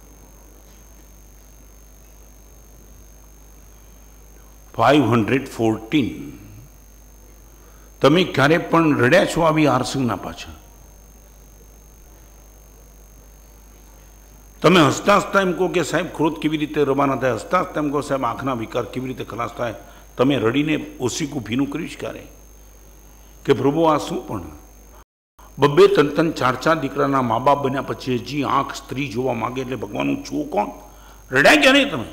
Five hundred fourteen. તમે ક્યારે પણ રડ્યા છો આવી આરસંગના પાછળ? તમે હસતા હસતા એમ કહો કે સાહેબ ક્રોધ કેવી રીતે રવાના થાય, હસતા હસતા એમ કહો સાહેબ આંખના વિકાર કેવી રીતે ખલાસ થાય. તમે રડીને ઓસીકું ભીનું કર્યું છે ક્યારે? કે પ્રભુ આ શું પણ બબ્બે ત્રણ ત્રણ ચાર ચાર દીકરાના મા બાપ બન્યા પછી હજી આંખ સ્ત્રી જોવા માગે એટલે ભગવાનનું છું કોણ? રડ્યા ક્યારે તમે?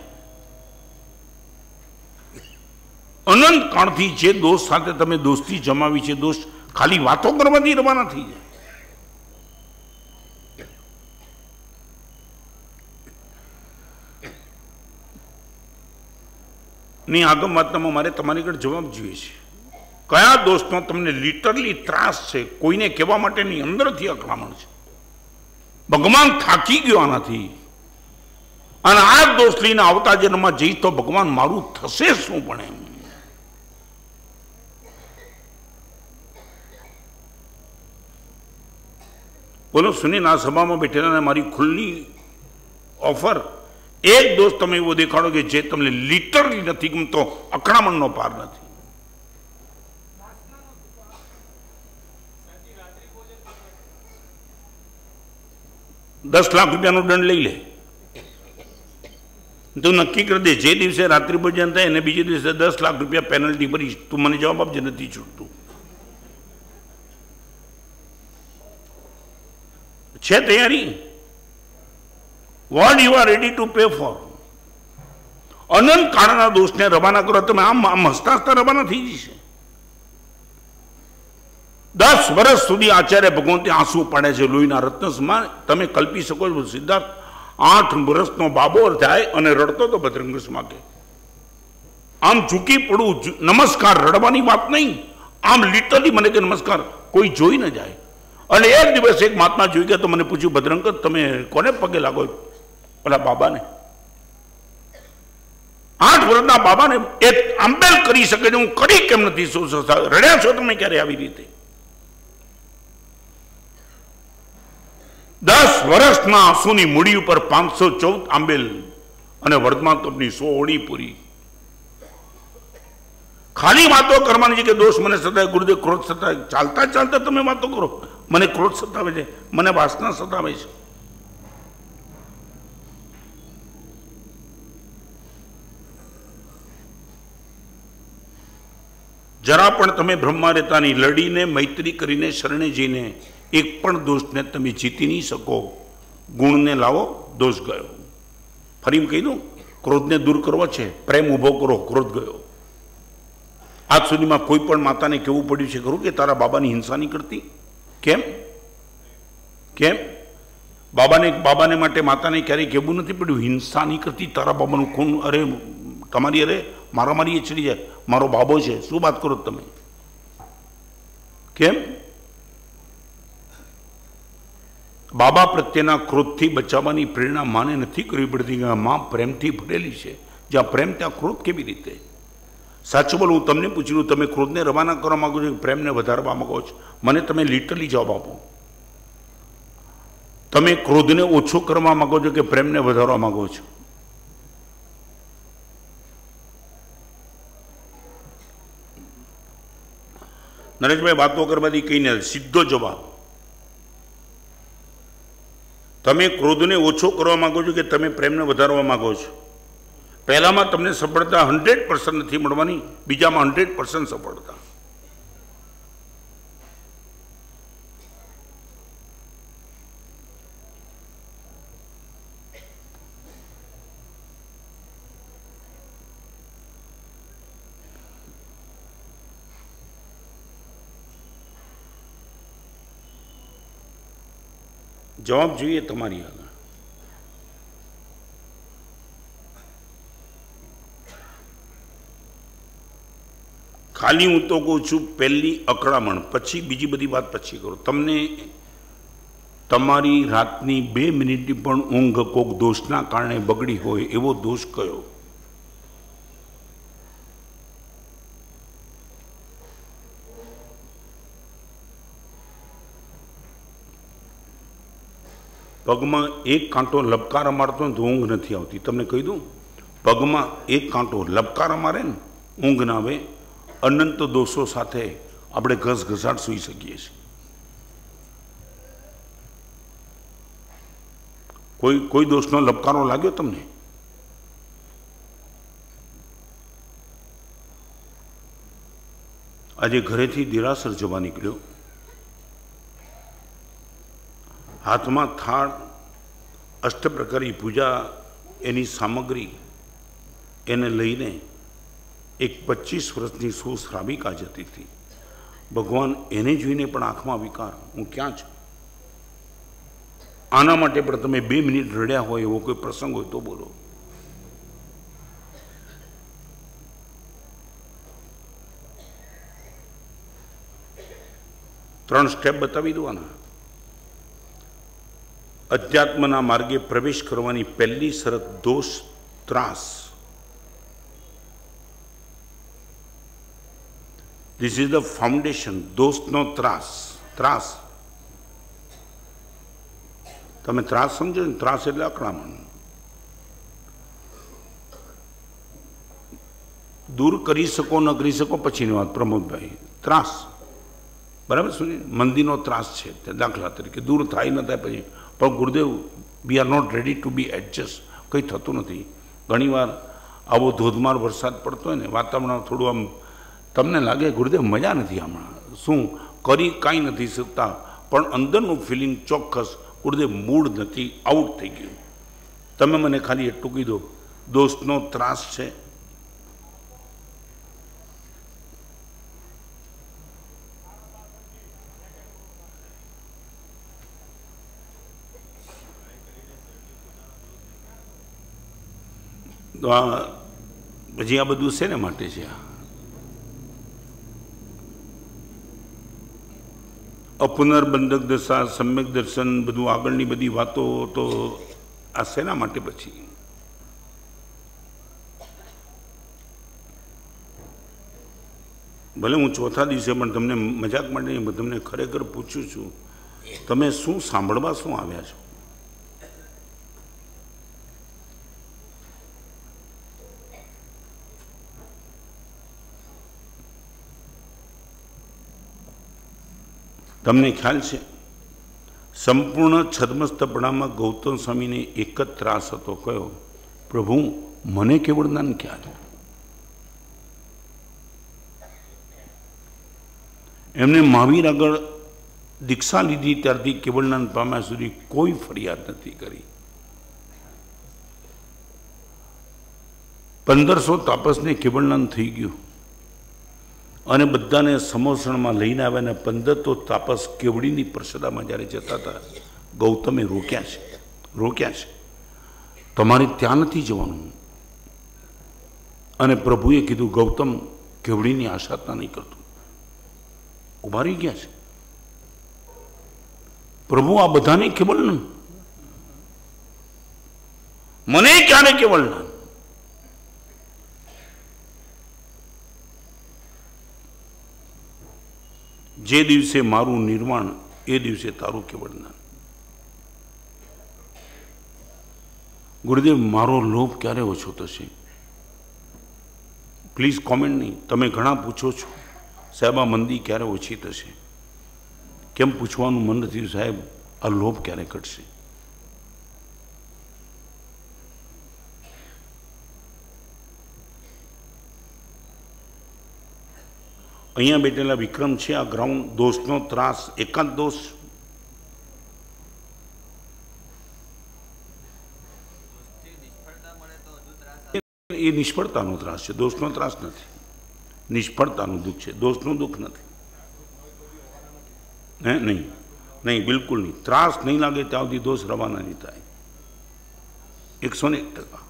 અનંત કાળથી જે દોસ્ત સાથે તમે દોસ્તી જમાવી છે, દોસ્ત ખાલી વાતો કરવાથી રવાના થઈ જાય. ની આગમ વાતનામાં મારે તમારી આગળ જવાબ જોઈએ છે. કયા દોષનો તમને લિટરલી ત્રાસ છે, કોઈને કહેવા માટેની અંદરથી અકળામણ છે. ભગવાન થાકી ગયો આનાથી, અને આ દોષ લઈને આવતા જન્મમાં જઈ તો ભગવાન મારું થશે શું? પણ એમ બોલો સુનીલ, આ સભામાં બેઠેલા મારી ખુલ્લી ઓફર, એક દોષ તમે એવો દેખાડો કે જે તમને લિટરલી નથી ગમતો, અકળામણનો પાર નથી. દસ લાખ રૂપિયાનો દંડ લઈ લે, તું નક્કી કરી દે જે દિવસે રાત્રિ ભોજન થાય એને બીજે દિવસે દસ લાખ રૂપિયા પેનલ્ટી ભરીશ. તું મને જવાબ આપજે, નથી છૂટતું. છે તૈયારી? What you are ready to pay for? અનંત કાળના દોષને રવાના કરો. તમે આમ આમ હસતા હસતા રવાના થઈ જશે. દસ વર્ષ સુધી આચાર્ય ભગવંતે આંસુ પાડે છે લોહીના રત્ન સમાન. તમે કલ્પી શકો છો સિદ્ધાર્થ, આઠ વર્ષનો બાબો થાય અને રડતો તો બજરંગમાં કે આમ ઝૂકી પડવું, નમસ્કાર રડવાની વાત નહીં, આમ લિટરલી મને કે નમસ્કાર, કોઈ જોઈ ન જાય. અને એક દિવસ એક મહાત્મા જોઈ ગયા તો મને પૂછ્યું, બજરંગ તમે કોને પગે લાગો? ઓલા બાબાને. આઠ વર્ષના બાબાને એ આંબેલ કરી શકે છે, હું કરી કેમ નથી? રડ્યા છો તમે ક્યારે આવી રીતે? દસ વર્ષના આંસુની મૂડી ઉપર પાંચસો ચૌદ આંબેલ અને વર્ધમાન તપની સો ઓળી પૂરી. ખાલી વાતો કરવાની છે કે દોષ મને સતાવે, ગુરુદેવ ક્રોધ સતાવે. ચાલતા ચાલતા તમે વાતો કરો, મને ક્રોધ સતાવે છે, મને વાસના સતાવે છે. જરા પણ તમે બ્રહ્મા રહેતાની લડીને મૈત્રી કરીને શરણે જઈને એક પણ દોષને તમે જીતી નહીં શકો. ગુણને લાવો, દોષ ગયો. ફરી કહી દઉં, ક્રોધને દૂર કરવો છે, પ્રેમ ઊભો કરો, ક્રોધ ગયો. આજ સુધીમાં કોઈ પણ માતાને કહેવું પડ્યું છે ખરું કે તારા બાબાની હિંસા નહીં કરતી? કેમ કેમ બાબાને બાબાને માટે માતાને ક્યારેય કહેવું નથી પડ્યું હિંસા નહીં કરતી, તારા બાબાનું ખૂન, અરે તમારી, અરે મારા મારી એ ચડી જાય, મારો બાબો છે, શું વાત કરો તમે? કેમ? બાબા પ્રત્યેના ક્રોધથી બચાવવાની પ્રેરણા માને નથી કરવી પડતી, કે માં પ્રેમથી ભરેલી છે. જ્યાં પ્રેમ ત્યાં ક્રોધ કેવી રીતે? સાચું બોલું, હું તમને પૂછ્યું, તમે ક્રોધને રવાના કરવા માંગો છો કે પ્રેમને વધારવા માંગો છો? મને તમે લિટરલી જવાબ આપો. તમે ક્રોધને ઓછો કરવા માંગો છો કે પ્રેમને વધારવા માંગો છો? નરેશભાઈ, વાતો કરવાથી કઈ નહીં, સીધો જવાબ. તમે ક્રોધને ઓછો કરવા માંગો છો કે તમે પ્રેમને વધારવા માંગો છો? પહેલામાં તમને સફળતા હંડ્રેડ પર્સન્ટ નથી મળવાની, બીજામાં હંડ્રેડ પર્સન્ટ સફળતા. જવાબ જોઈએ તમારી આગળ. ખાલી હું તો કહું છું, પહેલી અકળામણ, પછી બીજી બધી વાત પછી કરો. તમને તમારી રાતની બે મિનિટની પણ ઊંઘ કોક દોષના કારણે બગડી હોય, એવો દોષ કયો? પગમાં એક કાંટો લપકાર મારતો ને તો ઊંઘ નથી આવતી. તમને કહી દઉં, પગમાં એક કાંટો લપકાર મારે ને ઊંઘ ના આવે. અનંત દોષો સાથે આપણે ઘસઘસાટ સૂઈ શકીએ છીએ. કોઈ કોઈ દોષનો લપકારો લાગ્યો તમને? આજે ઘરેથી દેરાસર જવા નીકળ્યો, હાથમાં થાળ, અષ્ટપ્રકારી પૂજા એની સામગ્રી એને લઈને એક પચીસ વર્ષની સુશ્રાવિકા જતી હતી. ભગવાન એને જોઈને પણ આંખમાં વિકાર, હું ક્યાં છું? આના માટે પણ તમે બે મિનિટ રડ્યા હોય એવો કોઈ પ્રસંગ હોય તો બોલો. ત્રણ સ્ટેપ બતાવી દઉં. અધ્યાત્મના માર્ગે પ્રવેશ કરવાની પહેલી શરત દોષ ત્રાસ. This is the foundation. દોષનો ત્રાસ. ત્રાસ તમે ત્રાસ સમજો ને? ત્રાસ એટલે અકળામણ. દૂર કરી શકો ન કરી શકો પછીની વાત. પ્રમોદભાઈ, ત્રાસ બરાબર શું? મંદીનો ત્રાસ છે તે દાખલા તરીકે દૂર થાય ન થાય પછી. પણ ગુરુદેવ, we are not ready to be adjust. કંઈ થતું નથી. ઘણીવાર આવો ધોધમાર વરસાદ પડતો હોય ને, વાતાવરણ થોડું આમ તમને લાગે ગુરુદેવ મજા નથી હમણાં, શું કરી કાંઈ નથી શકતા, પણ અંદરનું ફિલિંગ ચોક્કસ ગુરુદેવ મૂડ નથી, આઉટ થઈ ગયું. તમે મને ખાલી એટલું કીધું, દોસ્તનો ત્રાસ છે. તો આ પછી આ બધું શેને માટે છે? અપુનર્બંધક દશા, સમ્યક દર્શન, બધું આગળની બધી વાતો તો આ શેના માટે? પછી ભલે હું ચોથા દિવસે પણ તમને મજાક માટે તમને ખરેખર પૂછું છું, તમે શું સાંભળવા શું આવ્યા છો? તમને ખ્યાલ છે સંપૂર્ણ છદ્મસ્તપણામાં ગૌતમ સ્વામીને એક જ ત્રાસ હતો. કયો? પ્રભુ, મને કેવળ જ્ઞાન ક્યારે? એમને મહાવીર આગળ દીક્ષા લીધી ત્યારથી કેવળ જ્ઞાન પામ્યા સુધી કોઈ ફરિયાદ નથી કરી. પંદરસો તાપસને કેવળ જ્ઞાન થઈ ગયું અને બધાને સમોસણમાં લઈને આવ્યા. ને પંદર તો તાપસ કેવડીની પ્રસદામાં જ્યારે જતા હતા, ગૌતમે રોક્યા છે રોક્યા છે તમારે ત્યાં નથી જવાનું. અને પ્રભુએ કીધું, ગૌતમ કેવડીની આશાતા નહીં કરતું. ઉભા રહી ગયા છે પ્રભુ. આ બધાને કેવળ જ્ઞાન, મને ક્યારે કેવળ જ્ઞાન? જે દિવસે મારું નિર્વાણ એ દિવસે તારું કેવળ જ્ઞાન. ગુરુદેવ, મારો લોભ ક્યારે ઓછો થશે? પ્લીઝ કોમેન્ટ નહીં. તમે ઘણા પૂછો છો, સાહેબ આ મંદી ક્યારે ઓછી થશે? કેમ પૂછવાનું મન નથી? સાહેબ આ લોભ ક્યારે ઘટશે? અહીંયા બેઠેલા વિક્રમ છે. આ ગ્રાઉન્ડ દોષનો ત્રાસ, એકાંત દોષ. એ નિષ્ફળતાનો ત્રાસ છે, દોષનો ત્રાસ નથી. નિષ્ફળતાનું દુઃખ છે, દોષનું દુઃખ નથી. હે નહીં નહીં બિલકુલ નહીં. ત્રાસ નહીં લાગે ત્યાં સુધી દોષ રવાના નહીં થાય. એકસો ને એક ટકા.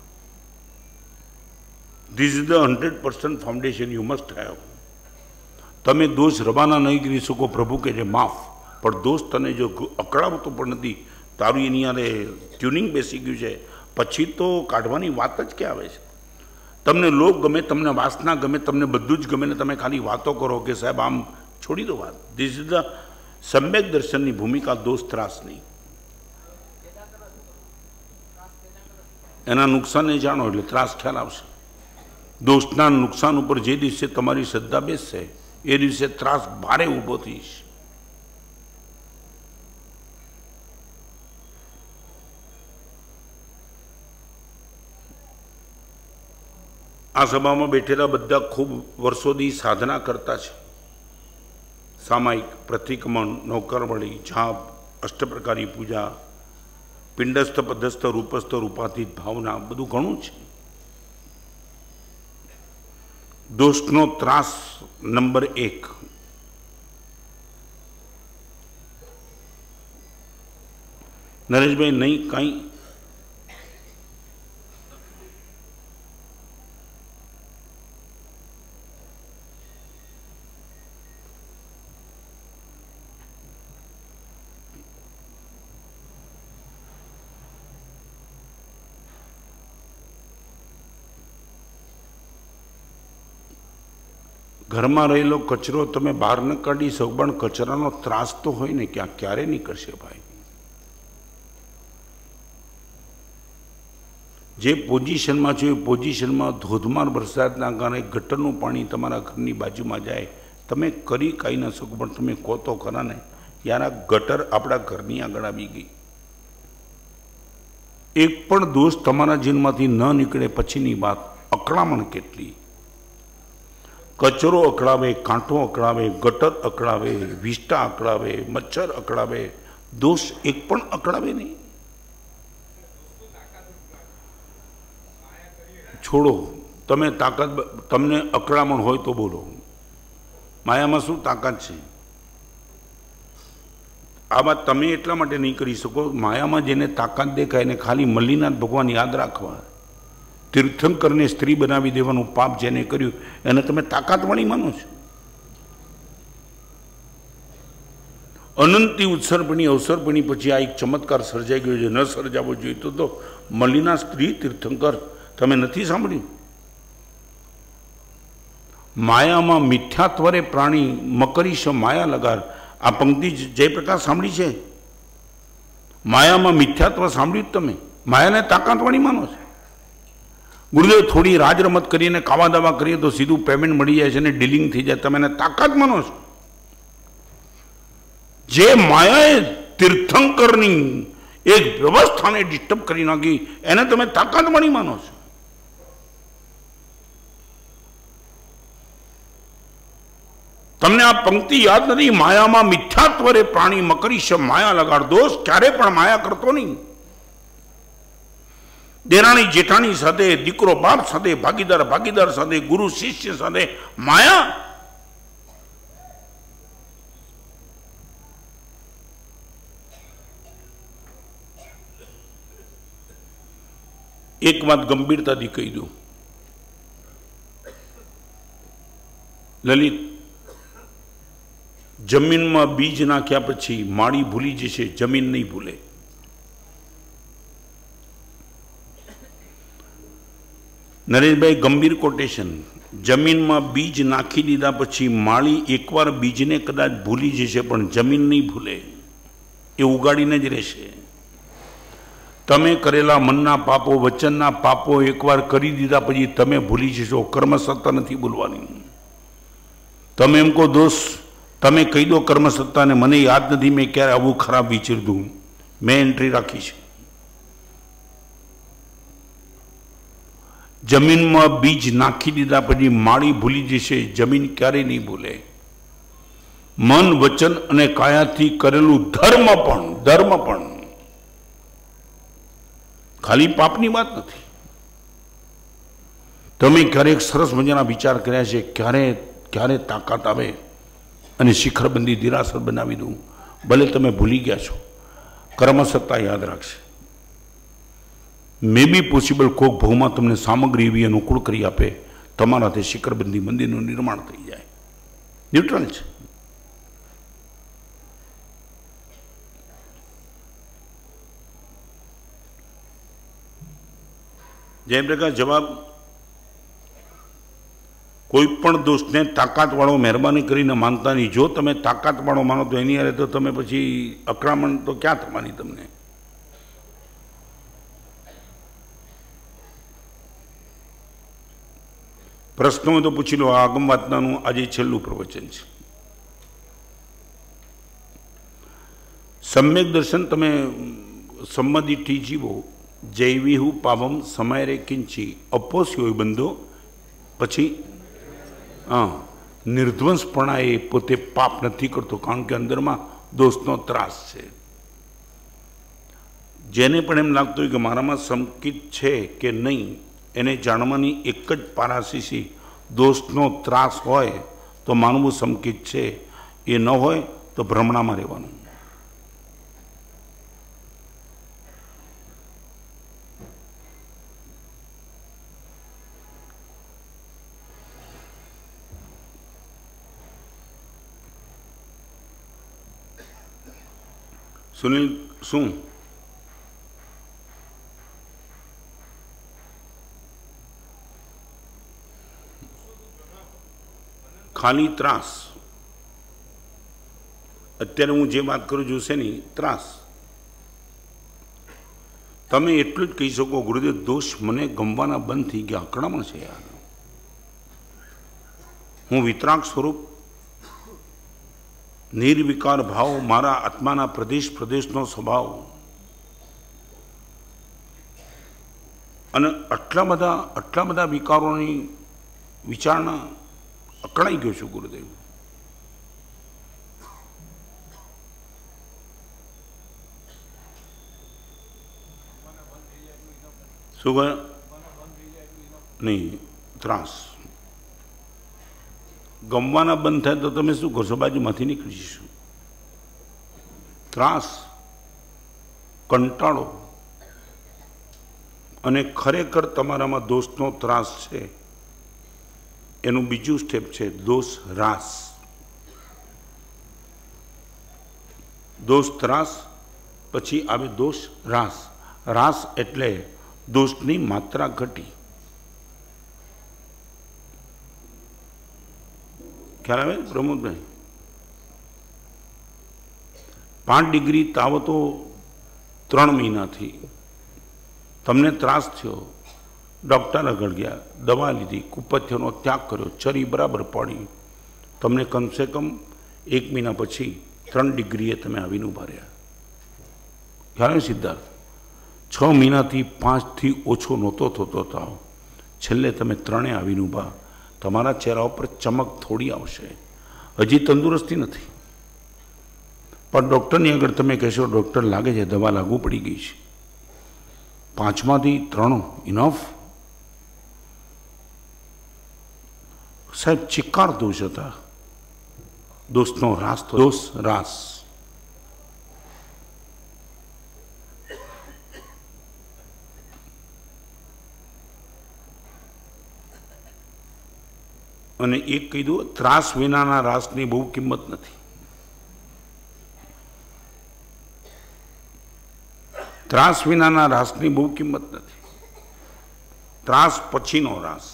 This is the hundred percent foundation you must have. તમે દોષ રવાના નહીં કરી શકો. પ્રભુ કે છે માફ, પણ દોષ તને જો અકળાવતો પણ નથી, તારું એની યારે ટ્યુનિંગ બેસી ગયું છે, પછી તો કાઢવાની વાત જ ક્યાં આવે છે? તમને લોભ ગમે, તમને વાસના ગમે, તમને બધું જ ગમે ને તમે ખાલી વાતો કરો કે સાહેબ આમ, છોડી દો વાત. ધીસ ઇઝ ધ સમ્યક દર્શનની ભૂમિકા, દોષ ત્રાસ નહીં. એના નુકસાનને જાણો એટલે ત્રાસ ખ્યાલ આવશે. દોષના નુકસાન ઉપર જે દિવસે તમારી શ્રદ્ધા બેસશે એ દિવસે ત્રાસ ભારે ઊભો થઈશ. આ સભામાં બેઠેલા બધા ખૂબ વર્ષોથી સાધના કરતા છે. સામાયિક, પ્રતિક્રમણ, નૌકરવળી, જાપ, અષ્ટપ્રકારી પૂજા, પિંડસ્થ, પદસ્થ, રૂપસ્થ, રૂપાતીત ભાવના, બધું ઘણું છે. દોષનો ત્રાસ નંબર એક. નરેશભાઈ નહીં કાંઈ ઘરમાં રહેલો કચરો તમે બહાર ન કાઢી શકો, પણ કચરાનો ત્રાસ તો હોય ને, ક્યાં ક્યારે નીકળશે ભાઈ? જે પોઝિશનમાં છો એ પોઝિશનમાં ધોધમાર વરસાદના કારણે ગટરનું પાણી તમારા ઘરની બાજુમાં જાય, તમે કરી કાંઈ ન શકો, પણ તમે કહો તો ખરા ને યાર આ ગટર આપણા ઘરની આગળ આવી ગઈ. એક પણ દોષ તમારા જીવનમાંથી ન નીકળે પછીની વાત. અકળામણ કેટલી! કચરો અકળાવે, કાંટો અકળાવે, ગટર અકળાવે, વિષ્ટા અકળાવે, મચ્છર અકળાવે, દોષ એક પણ અકળાવે નહીં. છોડો, તમે તાકાત, તમને અકળામણ હોય તો બોલો. માયામાં શું તાકાત છે? આ વાત તમે એટલા માટે નહીં કરી શકો, માયામાં જેને તાકાત દેખાય એને ખાલી મલ્લીનાથ ભગવાન યાદ રાખવા. તીર્થંકરને સ્ત્રી બનાવી દેવાનું પાપ જેને કર્યું એને તમે તાકાતવાળી માનો છો? અનંતી ઉત્સર્પણી અવસરપણી પછી આ એક ચમત્કાર સર્જાઈ ગયો છે, ન સર્જાવો જોઈતો તો મલ્લીના સ્ત્રી તીર્થંકર. તમે નથી સાંભળ્યું? માયામાં મિથ્યાત્વરે પ્રાણી મકરીશ માયા લગાર. આ પંક્તિ જયપ્રકાશ સાંભળી છે? માયામાં મિથ્યાત્વ સાંભળ્યું તમે? માયાને તાકાતવાળી માનો છે? ગુરુદેવ થોડી રાજ રમત કરીને કાવા દાવા કરીએ તો સીધું પેમેન્ટ મળી જાય છે અને ડીલિંગ થઈ જાય, તમે એને તાકાત માનો છો? જે માયાએ તીર્થંકરની એક વ્યવસ્થાને ડિસ્ટર્બ કરી નાખી એને તમે તાકાતવાળી માનો છો? તમને આ પંક્તિ યાદ નથી? માયામાં મિથ્યાત્વરે પ્રાણી મકરીશ માયા લગાડ. દોષ ક્યારે પણ માયા કરતો નહીં. દેરાણી જેઠાણી સાથે, દીકરો બાપ સાથે, ભાગીદાર ભાગીદાર સાથે, ગુરુ શિષ્ય સાથે માયા. એક વાત ગંભીરતાથી કહી દઉં, લલિત, જમીનમાં બીજ નાખ્યા પછી માળી ભૂલી જશે, જમીન નહીં ભૂલે. નરેશભાઈ, ગંભીર કોટેશન. જમીનમાં બીજ નાખી દીધા પછી માળી એકવાર બીજને કદાચ ભૂલી જશે પણ જમીન નહીં ભૂલે, એ ઉગાડીને જ રહેશે. તમે કરેલા મનના પાપો, વચનના પાપો એકવાર કરી દીધા પછી તમે ભૂલી જશો. કર્મસત્તા નથી ભૂલવાની. તમે એમ કહો દોસ્ત, તમે કહી દો કર્મસત્તાને, મને યાદ નથી મેં ક્યારે આવું ખરાબ વિચાર્યું હતું, મેં એન્ટ્રી રાખી છે. જમીનમાં બીજ નાખી દીધા પછી માળી ભૂલી જશે, જમીન ક્યારેય નહીં ભૂલે. મન, વચન અને કાયાથી કરેલું ધર્મ પણ, ધર્મ પણ ખાલી પાપની વાત નથી. તમે ક્યારેક સરસ મજાના વિચાર કર્યા છે, ક્યારે ક્યારે તાકાત આવે અને શિખરબંધી દિરાસર બનાવી દઉં? ભલે તમે ભૂલી ગયા છો, કર્મસત્તા યાદ રાખશે. મે બી પોસિબલ કોક ભાવમાં તમને સામગ્રી એવી અનુકૂળ કરી આપે, તમારાથી શિખરબંધી મંદિરનું નિર્માણ થઈ જાય. ન્યુટ્રલ છે. જયપ્રકાશ, જવાબ કોઈ પણ દોષને તાકાતવાળો મહેરબાની કરીને માનતા નહીં. જો તમે તાકાતવાળો માનો તો એની હારે તો તમે પછી અકળામણ તો ક્યાં થવાની તમને? પ્રશ્નો હોય તો પૂછી લો. આ આગમ વાતનાનું આજે છેલ્લું પ્રવચન છે. સમ્યક દર્શન તમે સંમદિઠી જીવો, જૈવિહુ પાવમ સમયરે કિંચી અપોસ્યો બંધો. પછી હા, નિર્ધ્વંસપણા એ પોતે પાપ નથી કરતો, કારણ કે અંદરમાં દોષનો ત્રાસ છે. જેને પણ એમ લાગતું હોય કે મારામાં સંકિત છે કે નહીં, એને જાણવાની એક જ પારાશીસી, દોષનો ત્રાસ હોય તો માનવું સંકિત છે, એ ન હોય તો ભ્રમણામાં રહેવાનું. સુનિલ, શું ખાલી ત્રાસ. અત્યારે હું જે વાત કરું છું છે નહીં, ત્રાસ. તમે એટલું જ કહી શકો ગુરુદેવ દોષ મને ગમવાના બંધ થઈ ગયા, આક્રમણ છે યાર. હું વિતરાગ સ્વરૂપ નિર્વિકાર ભાવ, મારા આત્માના પ્રદેશ પ્રદેશનો સ્વભાવ, અને આટલા બધા આટલા બધા વિકારોની વિચારણા અકળાઈ ગયો છું ગુરુદેવ. શું કહ્યું? નહીં, ત્રાસ ગમવાના બંધ થાય તો તમે શું કરશો? બાજુમાંથી નીકળી જશો. ત્રાસ, કંટાળો, અને ખરેખર તમારામાં દોષનો ત્રાસ છે એનું બીજું સ્ટેપ છે દોષ રાસ. દોષ ત્રાસ પછી આવે દોષ રાસ. રાસ એટલે દોષની માત્રા ઘટી. ખ્યાલ આવે પ્રમોદભાઈ? પાંચ ડિગ્રી તાવતો ત્રણ મહિનાથી તમને ત્રાસ થયો, ડૉક્ટર આગળ ગયા, દવા લીધી, કુપથ્યનો ત્યાગ કર્યો, ચરી બરાબર પડી, તમને કમસે કમ એક મહિના પછી ત્રણ ડિગ્રીએ તમે આવીને ઉભા રહ્યા. ખ્યાલ સિદ્ધાર્થ? છ મહિનાથી પાંચથી ઓછો નહોતો થતો તાવ, છેલ્લે તમે ત્રણે આવીને ઉભા. તમારા ચહેરા ઉપર ચમક થોડી આવશે, હજી તંદુરસ્તી નથી, પણ ડૉક્ટરની આગળ તમે કહેશો ડૉક્ટર લાગે છે દવા લાગુ પડી ગઈ છે. પાંચમાંથી ત્રણ ઇનફ. સાહેબ ચિક્કાર દોષ હતા, દોષનો રાસ. દોષ રાસ. અને એક કહી દઉં, ત્રાસ વિનાના રાસની બહુ કિંમત નથી. ત્રાસ વિનાના રાસની બહુ કિંમત નથી. ત્રાસ પછીનો રાસ.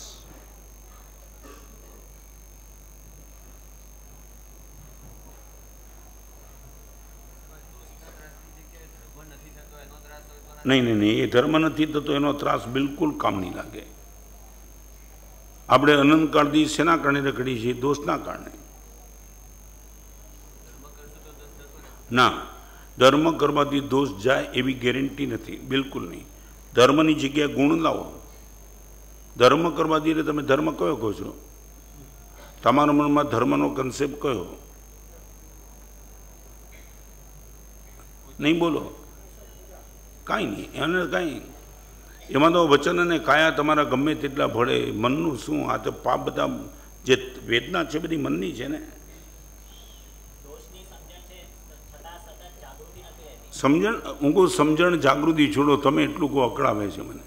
નહીં નહીં નહીં, એ ધર્મ નથી થતો એનો ત્રાસ બિલકુલ કામ નહીં લાગે. આપણે અનંતકાળથી શેના કારણે રખડી છીએ? દોષના કારણે. ના, ધર્મ કરવાથી દોષ જાય એવી ગેરંટી નથી, બિલકુલ નહીં. ધર્મની જગ્યાએ ગુણ લાવો. ધર્મ કરવાથી એટલે તમે ધર્મ કયો કહો છો? તમારા મનમાં ધર્મનો કન્સેપ્ટ કયો? નહીં બોલો. કાંઈ નહીં, એને કાંઈ એમાં તો વચન અને કાયા તમારા ગમે તેટલા ભળે, મનનું શું? આ તો પાપ બધા જે વેદના છે બધી મનની છે ને. સમજણ, હું કહું સમજણ જાગૃતિ છોડો, તમે એટલું કહો અકળાવે છે મને.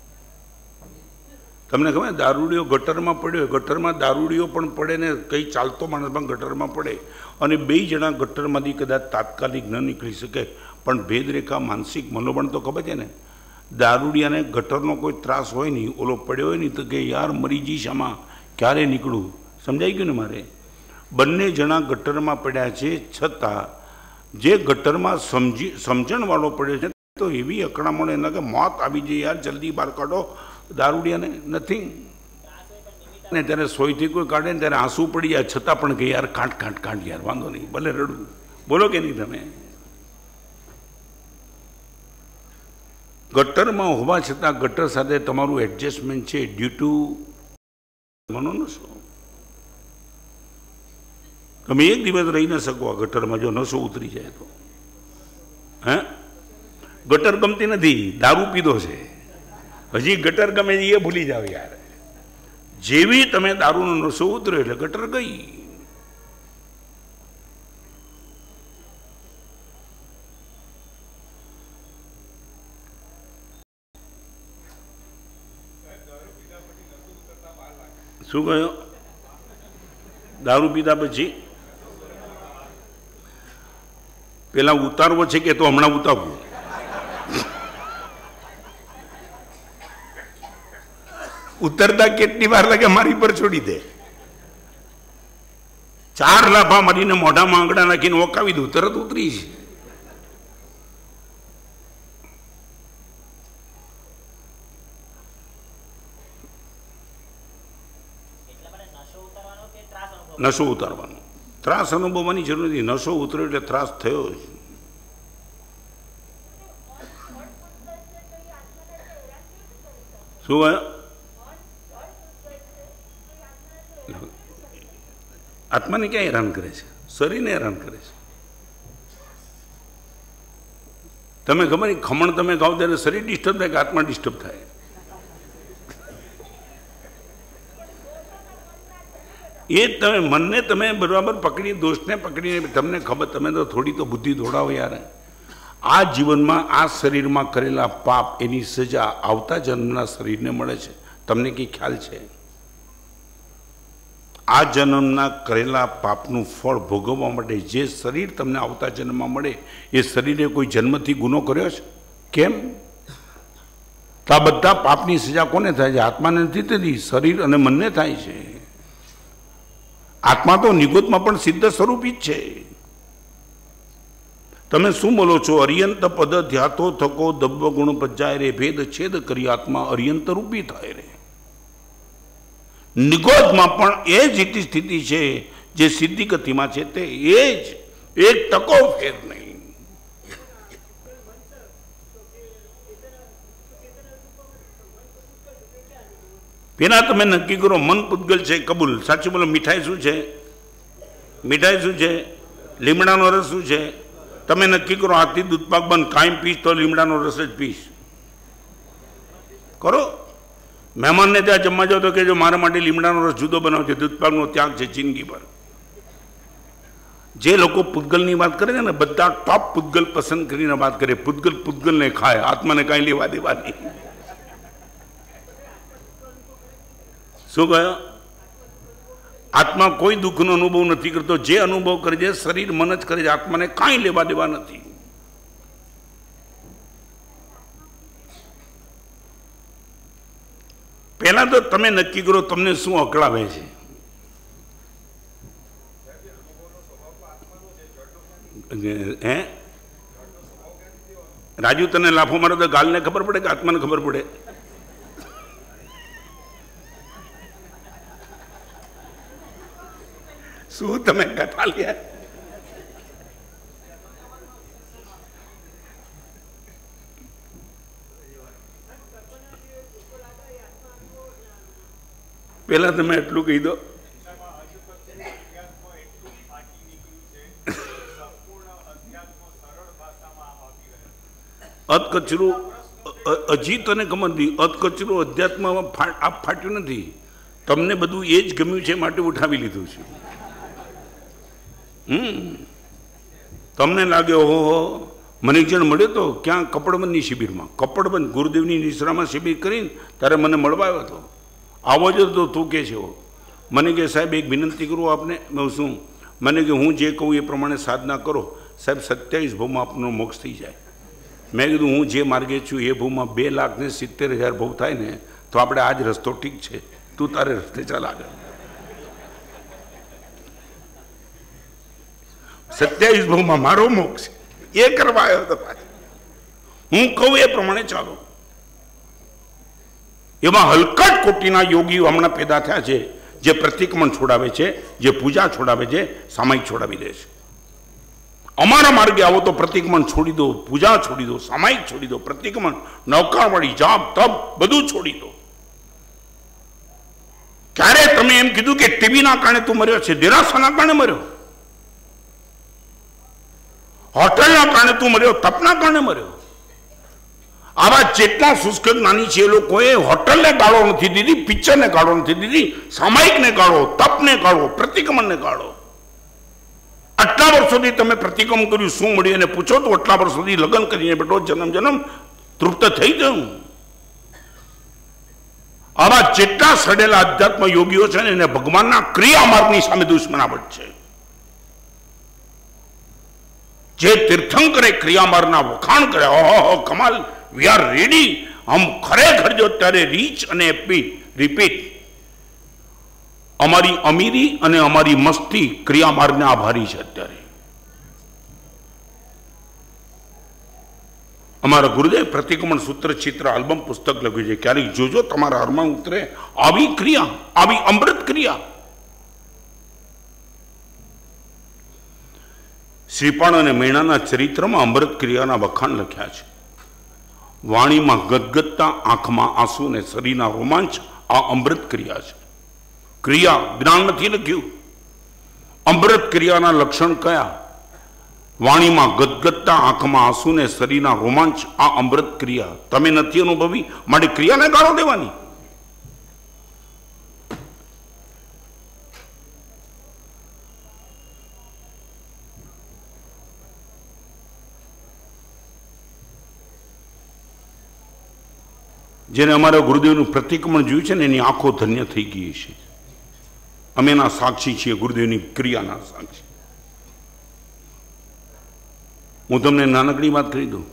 તમને ખબર દારૂડિયો ગટરમાં પડ્યો, ગટરમાં દારૂડિયો પણ પડે ને કંઈ ચાલતો માણસ પણ ગટરમાં પડે, અને બે જણા ગટરમાંથી કદાચ તાત્કાલિક ન નીકળી શકે, પણ ભેદરેખા માનસિક મનોબળ તો ખબર છે ને. દારૂડિયાને ગટરનો કોઈ ત્રાસ હોય નહીં, ઓલો પડ્યો હોય નહીં તો કે યાર મરી જઈશ, આમાં ક્યારે નીકળું? સમજાઈ ગયું ને મારે? બંને જણા ગટરમાં પડ્યા છે, છતાં જે ગટરમાં સમજી સમજણવાળો પડ્યો છે તો એવી અકળામણ એના કે મોત આવી જાય, યાર જલ્દી બહાર કાઢો. દારૂડિયાને નથી ને ત્યારે સોયથી કોઈ કાઢે ને ત્યારે આંસુ પડી જાય, છતાં પણ કે યાર કાંઠ કાંઠ કાંઠ યાર વાંધો નહીં, ભલે રડવું. બોલો કે નહીં તમે? ગટરમાં હોવા છતાં ગટર સાથે તમારું એડજસ્ટમેન્ટ છે ડ્યુ ટુ મનો નશો. તમે એક દિવસ રહી ન શકો આ ગટરમાં જો નશો ઉતરી જાય તો. હે, ગટર ગમતી નથી, દારૂ પીધો છે. હજી ગટર ગમે એ ભૂલી જાવ યાર. જેવી તમે દારૂનો નશો ઉતર્યો એટલે ગટર ગઈ. શું કહ્યું? દારૂ પીધા પછી પેલા ઉતારવો છે કે તો હમણાં ઉતારવું? ઉતરતા કેટલી વાર લાગે મારી પર છોડી દે. ચાર લાફા મારીને મોઢામાં આંગળા નાખીને ઓકાવી દઉં, તરત ઉતરી છે. નશો ઉતારવાનો, ત્રાસ અનુભવવાની જરૂર નથી. નશો ઉતર્યો એટલે ત્રાસ થયો જ. શું આત્માને ક્યાં હેરાન કરે છે? શરીરને હેરાન કરે છે. તમે ખબર નહીં, ખમણ તમે ખાવ ત્યારે શરીર ડિસ્ટર્બ થાય કે આત્મા ડિસ્ટર્બ થાય? એ તમે મનને તમે બરાબર પકડી, દોષને પકડીને તમને ખબર, તમે તો થોડી તો બુદ્ધિ દોડાવો યાર. આ જીવનમાં આ શરીરમાં કરેલા પાપ એની સજા આવતા જન્મના શરીરને મળે છે. તમને કંઈ ખ્યાલ છે? આ જન્મના કરેલા પાપનું ફળ ભોગવવા માટે જે શરીર તમને આવતા જન્મમાં મળે, એ શરીરે કોઈ જન્મથી ગુનો કર્યો છે? કેમ? તો આ બધા પાપની સજા કોને થાય છે? આત્માને નથી થતી, શરીર અને મનને થાય છે. આત્મા તો નિગોતમાં પણ સિદ્ધ સ્વરૂપી જ છે. તમે શું બોલો છો? અરિયંત પદ ધ્યાતો થકો દબ્બ ગુણ પજાય રે, ભેદ છેદ કરી આત્મા અરિયંત રૂપી થાય રે. નિગોદમાં પણ એ જ સ્થિતિ છે જે સિદ્ધિ ગતિમાં છે, તે એ જ, એક ટકો ફેર નહીં. પેલા તમે નક્કી કરો, મન પૂતગલ છે, કબૂલ. સાચું બોલો, મીઠાઈ શું છે? મીઠાઈ શું છે? લીમડાનો રસ શું છે? તમે નક્કી કરો, હાથથી દૂધપાક બંધ, કાયમ પીશ તો લીમડાનો રસ જ પીશ. કરો. મહેમાનને ત્યાં જમવા જાઓ તો કે જો મારા માટે લીમડાનો રસ જુદો બનાવજો, દૂધપાકનો ત્યાગ છે જિંદગી પર. જે લોકો પૂતગલની વાત કરે છે ને, બધા ટોપ પૂતગલ પસંદ કરીને વાત કરે. પૂતગલ પૂતગલને ખાય, આત્માને કાંઈ લેવા દેવા નહીં. શું કહ્યું? આત્મા કોઈ દુઃખનો અનુભવ નથી કરતો. જે અનુભવ કરે છે શરીર મન જ કરે છે, આત્માને કાંઈ લેવા દેવા નથી. પહેલા તો તમે નક્કી કરો તમને શું અકળાવે છે. હે રાજુ, તને લાફો મારો તો ગાલને ખબર પડે કે આત્માને ખબર પડે? શું તમે કથા લ્યા? પેલા તમે એટલું કહી દો. અધકચરું હજી તને ખબર નથી. અધકચરું અધ્યાત્મમાં આપ ફાટ્યું નથી. તમને બધું એ જ ગમ્યું છે માટે ઉઠાવી લીધું છે. હમ તમને લાગે ઓહો, મને એક જણ મળ્યો તો ક્યાં? કપડબંધની શિબિરમાં. કપડબંધ ગુરુદેવની નિશ્રામાં શિબિર કરીને ત્યારે મને મળવા આવ્યો હતો. આવો જ તો તું કે છે? મને કે સાહેબ એક વિનંતી કરું આપને. મેં શું? મને કે હું જે કહું એ પ્રમાણે સાધના કરો સાહેબ, સત્યાવીસ ભવમાં આપનો મોક્ષ થઈ જાય. મેં કીધું હું જે માર્ગે છું એ ભવમાં બે લાખ ને સિત્તેર હજાર ભવ થાય ને તો આપણે આ જ રસ્તો ઠીક છે, તું તારે રસ્તે ચાલ આગળ. સત્યાવીસ ભવમાં મારો મોક્ષ એ કરવા આવ્યો હતો. હું કહું એ પ્રમાણે ચાલો. એમાં હલકટ કોટીના યોગીઓ હમણાં પેદા થયા છે જે પ્રતિક્રમણ છોડાવે છે, જે પૂજા છોડાવે છે, સામાયિક છોડાવી દે છે. અમારા માર્ગે આવો તો પ્રતિક્રમણ છોડી દો, પૂજા છોડી દો, સામાયિક છોડી દો, પ્રતિક્રમણ, નૌકાવળી, જાપ, તપ બધું છોડી દો. ક્યારે તમે એમ કીધું કે ટીબીના કારણે તું મર્યો છે? દેરાસરના કારણે મર્યો, હોટલના કારણે તું મર્યો, તપના કારણે મર્યો. આવા જેટલા શુષ્ક જ્ઞાની છે એ લોકોએ હોટલને ગાળો નથી દીધી, પિક્ચરને ગાળો નથી દીધી, સામાયિકને ગાળો, તપને ગાળો, પ્રતિક્રમણને ગાળો. આટલા વર્ષોથી તમે પ્રતિક્રમણ કર્યું, શું મળ્યું એને પૂછો તો આટલા વર્ષોથી લગ્ન કરીને બેઠો, જન્મ જન્મ તૃપ્ત થઈ ગયું. આવા જેટલા સડેલા અધ્યાત્મ યોગીઓ છે ને એને ભગવાનના ક્રિયા માર્ગની સામે દુશ્મનાવટ છે. જે તીર્થંકરે ક્રિયા માર્ગના વખાણ કરે, ઓહો કમાલ, વી આર રેડી, હમ ખરેખર જો ત્યારે રીચ અને રિપીટ, અમારી અમીરી અને અમારી મસ્તી ક્રિયા માર્ગને આભારી છે. અત્યારે અમારા ગુરુદેવ પ્રતિક્રમણ સૂત્ર ચિત્ર આલ્બમ પુસ્તક લખ્યું છે. ક્યારેક જોજો તમારા હારમાં ઉતરે આવી ક્રિયા, આવી અમૃત ક્રિયા. શ્રીપાળ અને મેણાના ચરિત્રમાં અમૃત ક્રિયાના વખાણ લખ્યા છે. વાણીમાં ગદગદતા, આંખમાં આંસુ ને શરીરના રોમાંચ આ અમૃત ક્રિયા છે. ક્રિયા જ્ઞાન નથી લખ્યું. અમૃત ક્રિયાના લક્ષણ કયા? વાણીમાં ગદગદતા, આંખમાં આંસુ ને શરીરના રોમાંચ આ અમૃત ક્રિયા. તમે નથી અનુભવી માટે ક્રિયાને ગાળો દેવાની. જેને અમારા ગુરુદેવનું પ્રતિક્રમણ જોયું છે ને એની આંખો ધન્ય થઈ ગઈ છે. અમે એના સાક્ષી છીએ, ગુરુદેવની ક્રિયાના સાક્ષી. હું તમને નાનકડી વાત કરી દઉં.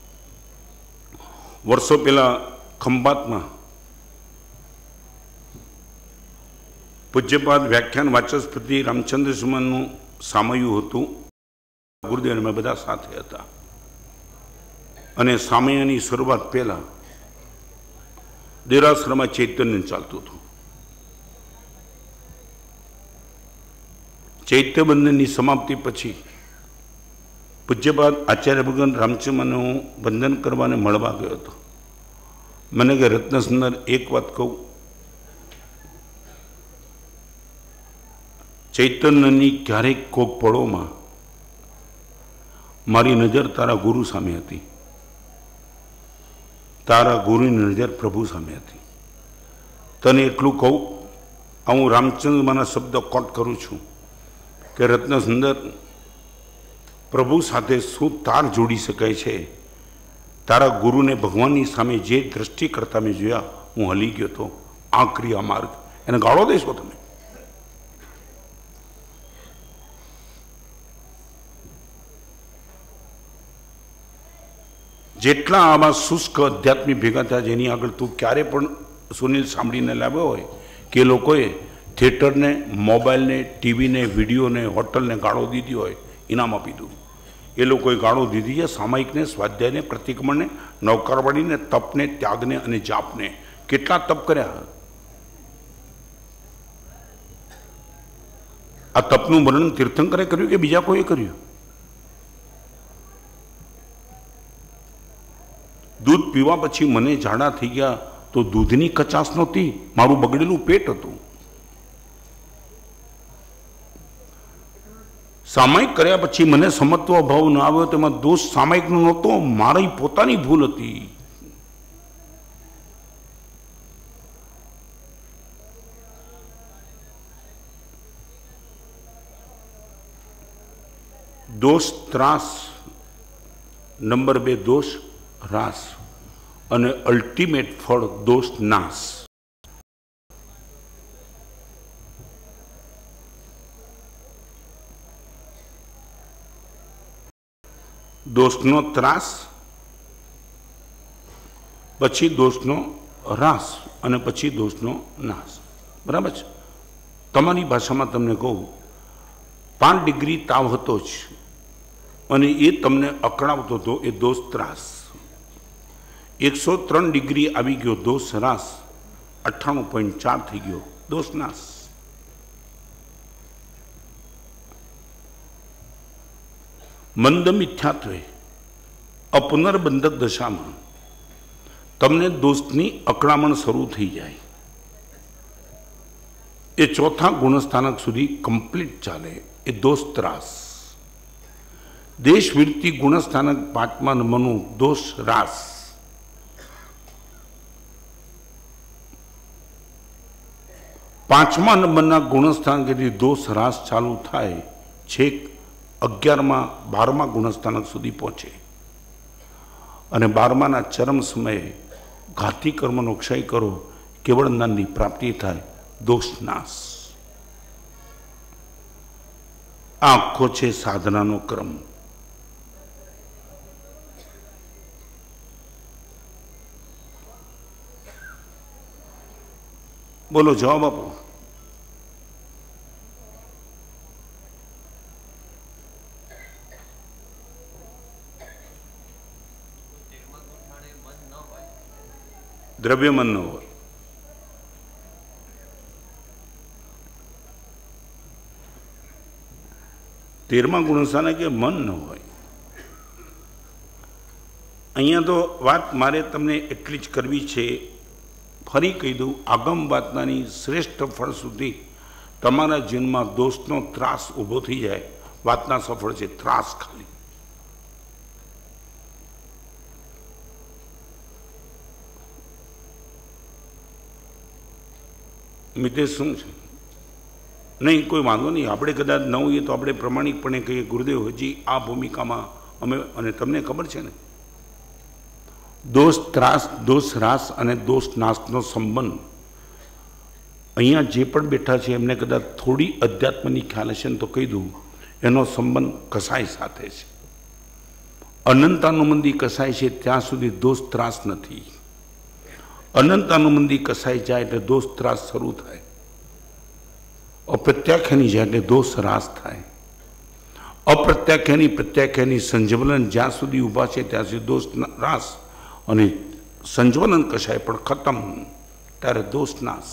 વર્ષો પહેલા ખંભાતમાં પૂજ્યપાદ વ્યાખ્યાન વાચસ્પતિ રામચંદ્ર સુમનનું સામયું હતું. ગુરુદેવ અમે બધા સાથે હતા અને સામયાની શરૂઆત પહેલા દેરાસરમાં ચૈતન્ય ચાલતું હતું. ચૈત્યબંધનની સમાપ્તિ પછી પૂજ્યપાદ આચાર્ય ભગવાન રામચંદ્રને હું વંદન કરવાને મળવા ગયો હતો. મને કે રત્નસુંદર એક વાત કહું, ચૈતન્યની ક્યારેક કોક પળોમાં મારી નજર તારા ગુરુ સામે હતી, તારા ગુરુની નજર પ્રભુ સામે હતી. તને એટલું કહું, આ હું રામચંદ્રમાના શબ્દ કોટ કરું છું કે રત્નસુંદર, પ્રભુ સાથે શું તાર જોડી શકાય છે? તારા ગુરુને ભગવાનની સામે જે દ્રષ્ટિ કરતા મેં જોયા, હું હલી ગયો હતો. આ ક્રિયા માર્ગ એને ગાળો દેશો તમે? જેટલા આમાં શુષ્ક અધ્યાત્મી ભેગા થયા જેની આગળ તું ક્યારે પણ સુનિલ સાંભળીને લાવ્યો હોય કે લોકોએ થિયેટરને, મોબાઈલને, ટીવીને, વિડીયોને, હોટલને ગાળો દીધી હોય, ઇનામ આપી દઉં. એ લોકોએ ગાળો દીધી છે સામાયિકને, સ્વાધ્યાયને, પ્રતિક્રમણને, નવકારવાણીને, તપને, ત્યાગને અને જાપને. કેટલા તપ કર્યા? આ તપનું વર્ણન તીર્થંકરે કર્યું કે બીજા કોઈએ કર્યું? દૂધ પીવા પછી મને ઝાડા થઈ ગયા તો દૂધની કચાશ નહોતી, મારું બગડેલું પેટ હતું. સામાયિક કર્યા પછી મને સમત્વ ભાવ ન આવ્યો, તેમાં દોષ સામાયિકનો નહોતો, મારી પોતાની ભૂલ હતી. દોષ ત્રાસ, નંબર બે દોષ રાસ અને અલ્ટિમેટ ફળ દોષ નાશ. દોષનો ત્રાસ, પછી દોષનો રાસ અને પછી દોષનો નાશ. બરાબર છે? તમારી ભાષામાં તમને કહું, પાંચ ડિગ્રી તાવ હતો જ અને એ તમને અકળાવતો હતો, એ દોષ ત્રાસ. એકસો ત્રણ ડિગ્રી આવી ગયો દોષ રાસ, અઠ્ઠાણું પોઈન્ટ ચાર થઈ ગયો દોષ નાશ. મંદ મિથ્યાત્વે અપુનર્બંધક દશામાં તમને દોષની અકળામણ શરૂ થઈ જાય, એ ચોથા ગુણસ્થાનક સુધી કમ્પ્લીટ ચાલે, એ દોષ ત્રાસ. દેશવૃત્તિ ગુણસ્થાનક પાંચમા નંબરનું દોષ રાસ. પાંચમા નંબરના ગુણસ્થાનકથી દોષ રાસ ચાલુ થાય, છેક અગિયારમાં બારમા ગુણસ્થાનક સુધી પહોંચે અને બારમાના ચરમ સમયે ઘાતી કર્મનો ક્ષય કરો, કેવળ જ્ઞાનની પ્રાપ્તિ થાય, દોષ નાશ. આ આખો છે સાધનાનો ક્રમ. બોલો જવાબ આપો. દ્રવ્યમન ન હોય. તેરમા ગુણસ્થાને કે મન ન હોય. અહીંયા તો વાત મારે તમને એટલી જ કરવી છે, ફરી કહી દઉં, આગમ વાતનાની શ્રેષ્ઠ ફળ સુધી તમારા જીવનમાં દોષનો ત્રાસ ઊભો થઈ જાય, વાતના સફળ છે. ત્રાસ ખાલી મિતેશ શું છે? નહીં, કોઈ વાંધો નહીં. આપણે કદાચ ન હોઈએ તો આપણે પ્રમાણિકપણે કહીએ, ગુરુદેવ હજી આ ભૂમિકામાં અમે, અને તમને ખબર છે ને, દોષ ત્રાસ, દોષ રાસ અને દોષ નાશનો સંબંધ અહીંયા જે પણ બેઠા છે એમને કદાચ થોડી અધ્યાત્મની ખ્યાલ હશે ને તો કહી દઉં, એનો સંબંધ કસાય સાથે છે. અનંતાનુબંધી કસાય છે ત્યાં સુધી દોષ ત્રાસ નથી. અનંતાનુબંધી કસાય જાય એટલે દોષ ત્રાસ શરૂ થાય. અપ્રત્યાખ્યાની જાય એટલે દોષ રાસ થાય. અપ્રત્યાખ્યાની પ્રત્યાખ્યાની સંજવલન જ્યાં સુધી ઊભા છે ત્યાં સુધી દોષ રાસ, અને સંજવલન કસાય પણ ખતમ ત્યારે દોષ નાશ.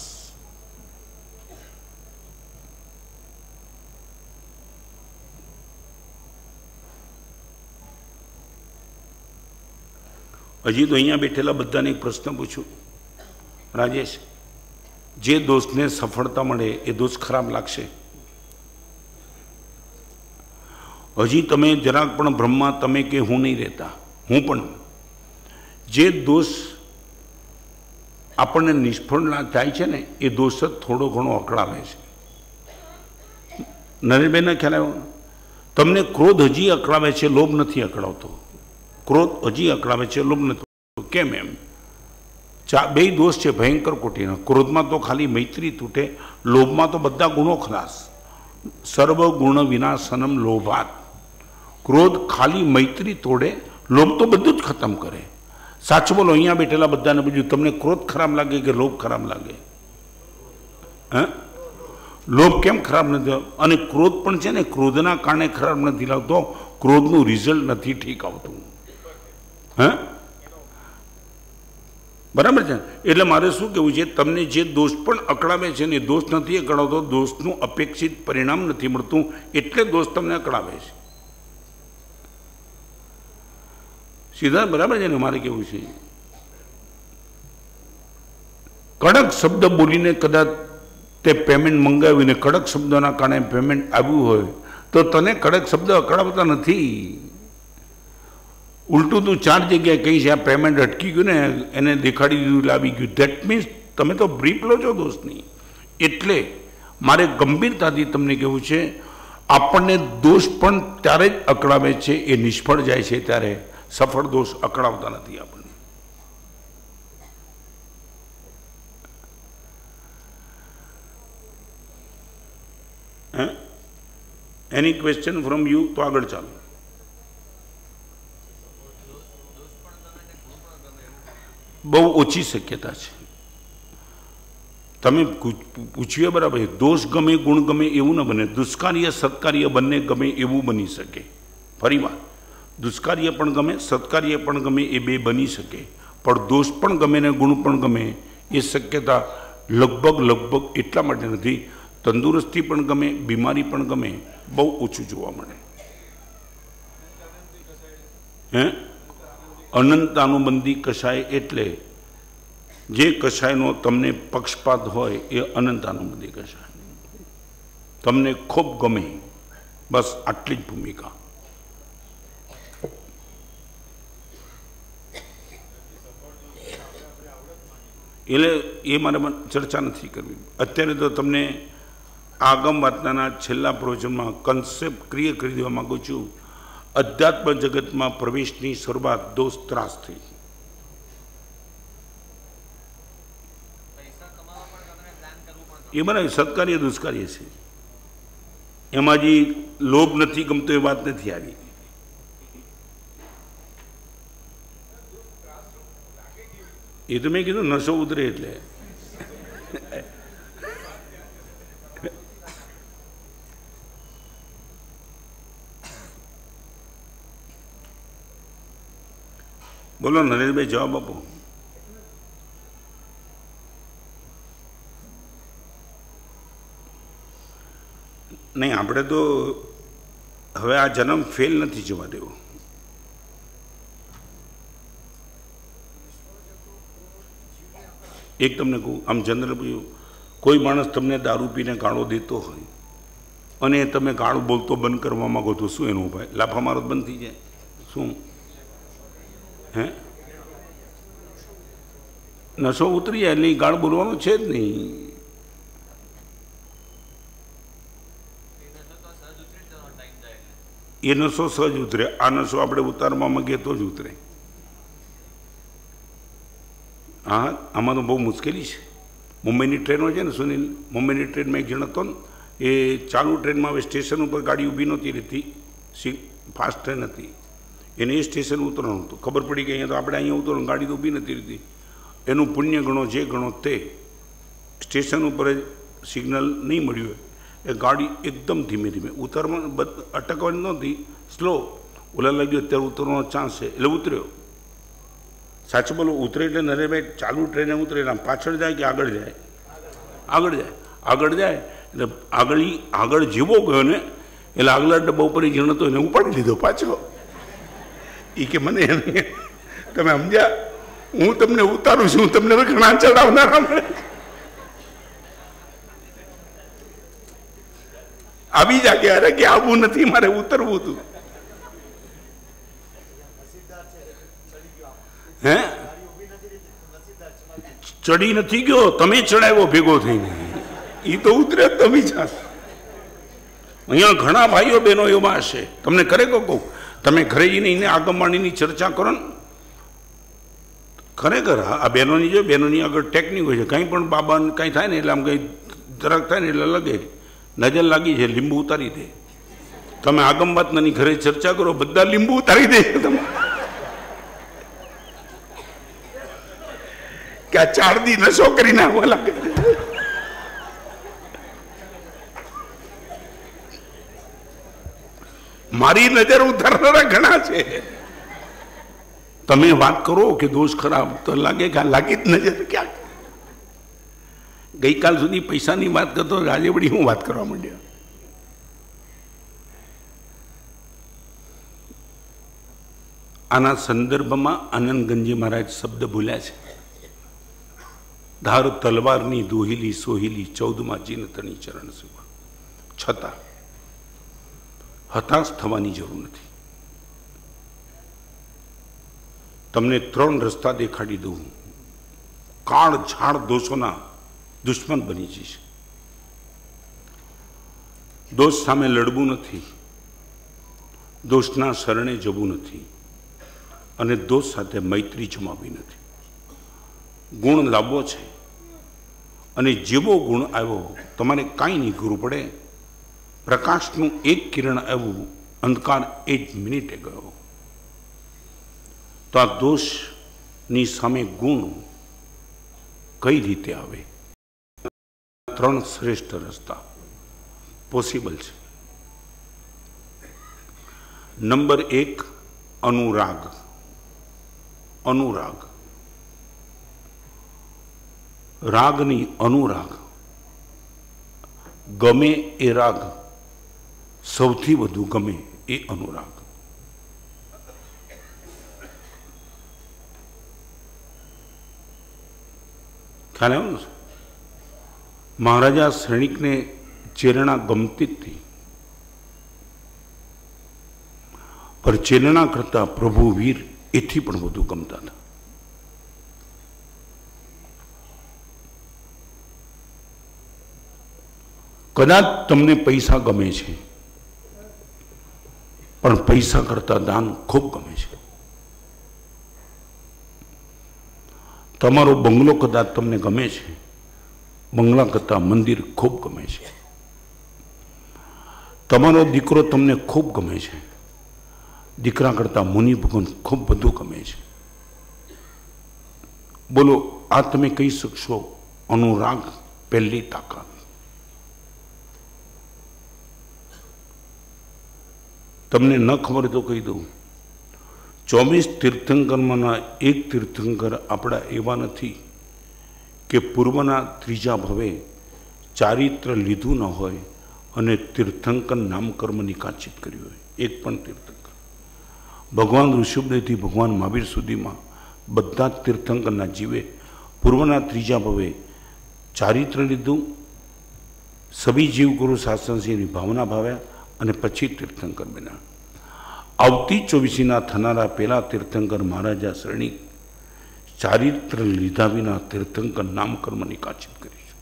હજી તો અહીંયા બેઠેલા બધાને એક પ્રશ્ન પૂછું, રાજેશ, જે દોષને સફળતા મળે એ દોષ ખરાબ લાગશે? હજી તમે જરાક પણ બ્રહ્મા તમે કે હું નહીં રહેતા, હું પણ. જે દોષ આપણને નિષ્ફળ થાય છે ને એ દોષ જ થોડો ઘણો અકળાવે છે. નરેશભાઈને ખ્યાલ આવ્યો? તમને ક્રોધ હજી અકળાવે છે, લોભ નથી અકળાવતો. ક્રોધ હજી અકળાવે છે, લોભ નથી. કેમ એમ? ચા બે દોષ છે ભયંકર કોટીના. ક્રોધમાં તો ખાલી મૈત્રી તૂટે, લોભમાં તો બધા ગુણો ખલાસ. સર્વ ગુણ વિનાશનમ લોભાત. ક્રોધ ખાલી મૈત્રી તોડે, લોભ તો બધું જ ખતમ કરે. સાચું બોલો, અહીંયા બેઠેલા બધાને બીજું, તમને ક્રોધ ખરાબ લાગે કે લોભ ખરાબ લાગે? હે? લોભ કેમ ખરાબ નથી? અને ક્રોધ પણ છે ને, ક્રોધના કારણે ખરાબ નથી લાગતો, ક્રોધનું રિઝલ્ટ નથી ઠીક આવતું. હે? બરાબર છે? એટલે મારે શું કહેવું છે, તમને જે દોષ પણ અકળાવે છે ને, દોષ નથી અકળાવતો, દોષનું અપેક્ષિત પરિણામ નથી મળતું, એટલે દોષ તમને અકળાવે છે. સીધા બરાબર છે ને? મારે કેવું છે, કડક શબ્દ બોલીને કદાચ તે પેમેન્ટ મંગાવીને કડક શબ્દોના કારણે પેમેન્ટ આવ્યું હોય તો તને કડક શબ્દ અકળાવતા નથી. ઉલટું તું ચાર જગ્યાએ કહી છે આ પેમેન્ટ અટકી ગયું ને, એને દેખાડી દીધું, લાવી ગયું. ધેટ મીન્સ તમે તો બ્રીફ લો છો દોષની. એટલે મારે ગંભીરતાથી તમને કહેવું છે, આપણને દોષ પણ ત્યારે જ અકળાવે છે, એ નિષ્ફળ જાય છે ત્યારે. સફળ દોષ અકળાવતા નથી આપણને. હે? Any question from you? તો આગળ ચાલો. બહુ ઓછી શક્યતા છે. તમે પૂછ્યું બરાબર, દોષ ગમે ગુણ ગમે એવું ન બને. દુષ્કાર્ય સત્કાર્ય બંને ગમે એવું બની શકે. ફરી વાત, દુષ્કાર્ય પણ ગમે, સત્કાર્ય પણ ગમે, એ બે બની શકે. પણ દોષ પણ ગમે ને ગુણ પણ ગમે એ શક્યતા લગભગ લગભગ એટલા માટે નથી. તંદુરસ્તી પણ ગમે, બીમારી પણ ગમે, બહુ ઓછું જોવા મળે. હે? અનંતાનુબંધી કષાય એટલે જે કષાયનો તમને પક્ષપાત હોય એ અનંતાનુબંધી કષાય. તમને ખૂબ ગમે, બસ આટલી જ ભૂમિકા. એટલે એ મારે ચર્ચા નથી કરવી અત્યારે. તો તમને આગમ વાર્તાના છેલ્લા પ્રવચનમાં કન્સેપ્ટ ક્લિયર કરી દેવા માગું છું. અધ્યાત્મ જગતમાં પ્રવેશની શરૂઆત દોષ ત્રાસ થઈ. એ બરાબર સત્કાર્ય દુષ્કાર્ય છે, એમાં જે લોભ નથી ગમતો એ વાત નથી આવી. એ તો મેં કીધું નશો ઉતરે એટલે. બોલો નરેશભાઈ, જવાબ આપો. નહીં, આપણે તો હવે આ જન્મ ફેલ નથી જવા દેવો. એક તમને કહું, આમ જનરલ કોઈ માણસ તમને દારૂ પીને ગાળો દેતો હોય અને તમે ગાળું બોલતો બંધ કરવા માંગો તો શું એનો ઉપાય? લાફા મારો બંધ થઈ જાય? શું હે? નશો ઉતરી જાય એટલે ગાળ બોલવાનો છે જ નહીં. એ નશો સહજ ઉતરે. આ નશો આપણે ઉતારવા માંગીએ તો જ ઉતરે. હા, આમાં તો બહુ મુશ્કેલી છે. મુંબઈની ટ્રેનો છે ને સુનિલ, મુંબઈની ટ્રેનમાં એક જણ હતો ને, એ ચાલુ ટ્રેનમાં હવે સ્ટેશન ઉપર ગાડી ઊભી નહોતી રહેતી, ફાસ્ટ ટ્રેન હતી, એને એ સ્ટેશન ઉતરવાનું હતું. ખબર પડી કે અહીંયા તો આપણે અહીંયા ઉતરવાનું, ગાડી તો ઊભી નથી રહેતી. એનું પુણ્ય ગણો જે ગણો તે, સ્ટેશન ઉપર જ સિગ્નલ નહીં મળ્યું હોય એ ગાડી એકદમ ધીમે ધીમે ઉતરવાનું, અટકવાની નહોતી, સ્લો. ઓલા લાગ્યો અત્યારે ઉતરવાનો ચાન્સ છે એટલે ઉતર્યો. સાચું બોલો, ઉતરે એટલે નરેભાઈ ચાલુ ટ્રેને ઉતરે એટલે પાછળ જાય કે આગળ જાય? આગળ જાય. આગળ જાય એટલે આગળ આગળ જેવો ગયો ને એટલે આગલા ડબ્બા ઉપર જણ હતો એને ઉપાડી લીધો પાછો. એ કે મને તમે સમજ્યા, હું તમને ઉતારું છું, તમને તો ઘણા ચડાવનારા મળે. આવી જાય અરે કે આવવું નથી, મારે ઉતરવું હતું. હે, ચડી નથી ગયો, તમે ચડાવ્યો ભેગો થઈને. એ તો ઉતરે તમે જાસ. અહીંયા ઘણા ભાઈઓ બહેનો એવા હશે, તમને ખરેખર કહું, તમે ઘરે જઈને એને આગમવાણીની ચર્ચા કરો ને, ખરેખર આ બહેનોની જો બહેનોની આગળ ટેકનિક હોય છે. કંઈ પણ બાબાને કંઈ થાય ને એટલે આમ કંઈ જરાક થાય ને એટલે લગે, નજર લાગી છે, લીંબુ ઉતારી દે. તમે આગમ વાતનાની ઘરે ચર્ચા કરો, બધા લીંબુ ઉતારી દે તમે કે આ ચાર દી નશો કરી નાખવા લાગે. મારી નજર ઉતારનારા ઘણા છે. તમે વાત કરો કે દોષ ખરાબ, તો લાગે કે લાગી જ નજર ક્યાંક. ગઈકાલ સુધી પૈસાની વાત કરતો, આજે વળી હું વાત કરવા માંડ્યો. આના સંદર્ભમાં આનંદગંજી મહારાજ શબ્દ ભૂલ્યા છે. ધાર તલવારની દોહિલી સોહિલી ચૌદમાં ચીન તણી ચરણ સેવા. છતાં હતાશ થવાની જરૂર નથી. તમને ત્રણ રસ્તા દેખાડી દઉં. કાળ ઝાડ દોષોના દુશ્મન બની જશે. દોષ સામે લડવું નથી, દોષના શરણે જવું નથી, અને દોષ સાથે મૈત્રી જમાવવી નથી. ગુણ લાવવો છે, અને જેવો ગુણ આવ્યો તમારે કાંઈ નહીં કરવું પડે. પ્રકાશનું એક કિરણ આવ્યું, અંધકાર એક મિનિટે ગયો. તો આ દોષની સામે ગુણ કઈ રીતે આવે? ત્રણ શ્રેષ્ઠ રસ્તા પોસિબલ છે. નંબર એક, અનુરાગ. અનુરાગ રાગની અનુરાગ. ગમે એ રાગ સૌથી વધુ ગમે એ અનુરાગ. ખ્યાલ આવ્યો ને? મહારાજા શ્રેણિકને ચેરણા ગમતી જ હતી, પણ ચેરણા કરતા પ્રભુ વીર એથી પણ વધુ ગમતા હતા. કદાચ તમને પૈસા ગમે છે, પણ પૈસા કરતા દાન ખૂબ ગમે છે. તમારો બંગલો કદાચ તમને ગમે છે, બંગલા કરતા મંદિર ખૂબ ગમે છે. તમારો દીકરો તમને ખૂબ ગમે છે, દીકરા કરતા મુનિ ભગવાન ખૂબ બધું ગમે છે. બોલો, આ તમે કહી શકશો અનુરાગ પહેલી તાકાત. તમને ન ખબર તો કહી દઉં, ચોવીસ તીર્થંકરમાંના એક તીર્થંકર આપણા એવા નથી કે પૂર્વના ત્રીજા ભવે ચારિત્ર લીધું ન હોય અને તીર્થંકર નામકર્મની કાચિત કરી હોય. એક પણ તીર્થંકર ભગવાન ઋષભદેવથી ભગવાન મહાવીર સુધીમાં બધા જ તીર્થંકરના જીવે પૂર્વના ત્રીજા ભવે ચારિત્ર લીધું, સભી જીવ ગુરુ શાસનસિંહની ભાવના ભાવ્યા અને પછી તીર્થંકર બન્યા. આવતી ચોવીસીના થનારા પહેલા તીર્થંકર મહારાજા શ્રેણી ચારિત્ર લીધા વિના તીર્થંકર નામકર્મની કાચિત કરી છે.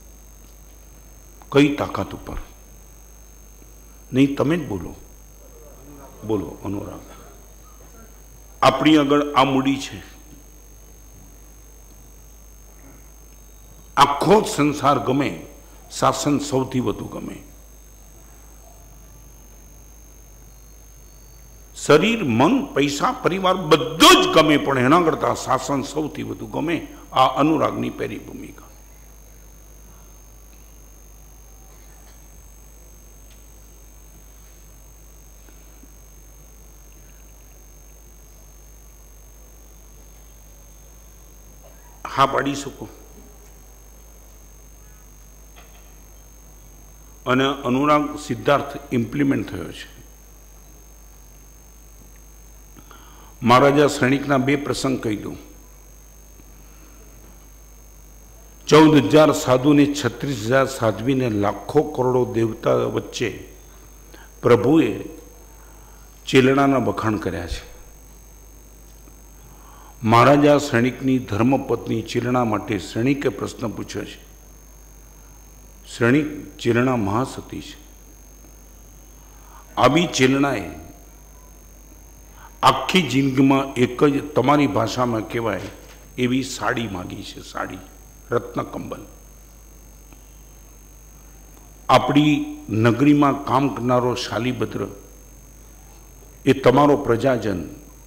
કઈ તાકાત ઉપર? નહીં, તમે જ બોલો બોલો અનુરાગ. આપણી આગળ આ મૂડી છે. આખો સંસાર ગમે, શાસન સૌથી વધુ ગમે. શરીર, મન, પૈસા, પરિવાર બધું જ ગમે, પણ એના કરતા શાસન સૌથી વધુ ગમે. આ અનુરાગની પહેલી ભૂમિકા. હા પાડી શકો. અને અનુરાગ સિદ્ધાર્થ ઇમ્પ્લિમેન્ટ થયો છે. મહારાજા શ્રેણિકના બે પ્રસંગ કહી દઉં. ચૌદ હજાર સાધુને છત્રીસ હજાર સાધ્વીને લાખો કરોડો દેવતા વચ્ચે પ્રભુએ ચેલણાના વખાણ કર્યા છે. મહારાજા શ્રેણિકની ધર્મપત્ની ચેલણા માટે શ્રેણિકે પ્રશ્ન પૂછ્યો છે. શ્રેણિક ચેલણા મહાસતી છે. આવી ચેલણાએ આખી જિંદગીમાં એક જ તમારી ભાષામાં કહેવાય એવી સાડી માગી છે. સાડી, રત્ન કંબલ. આપણી નગરીમાં કામ કરનારો શાલીભદ્ર એ તમારો પ્રજાજન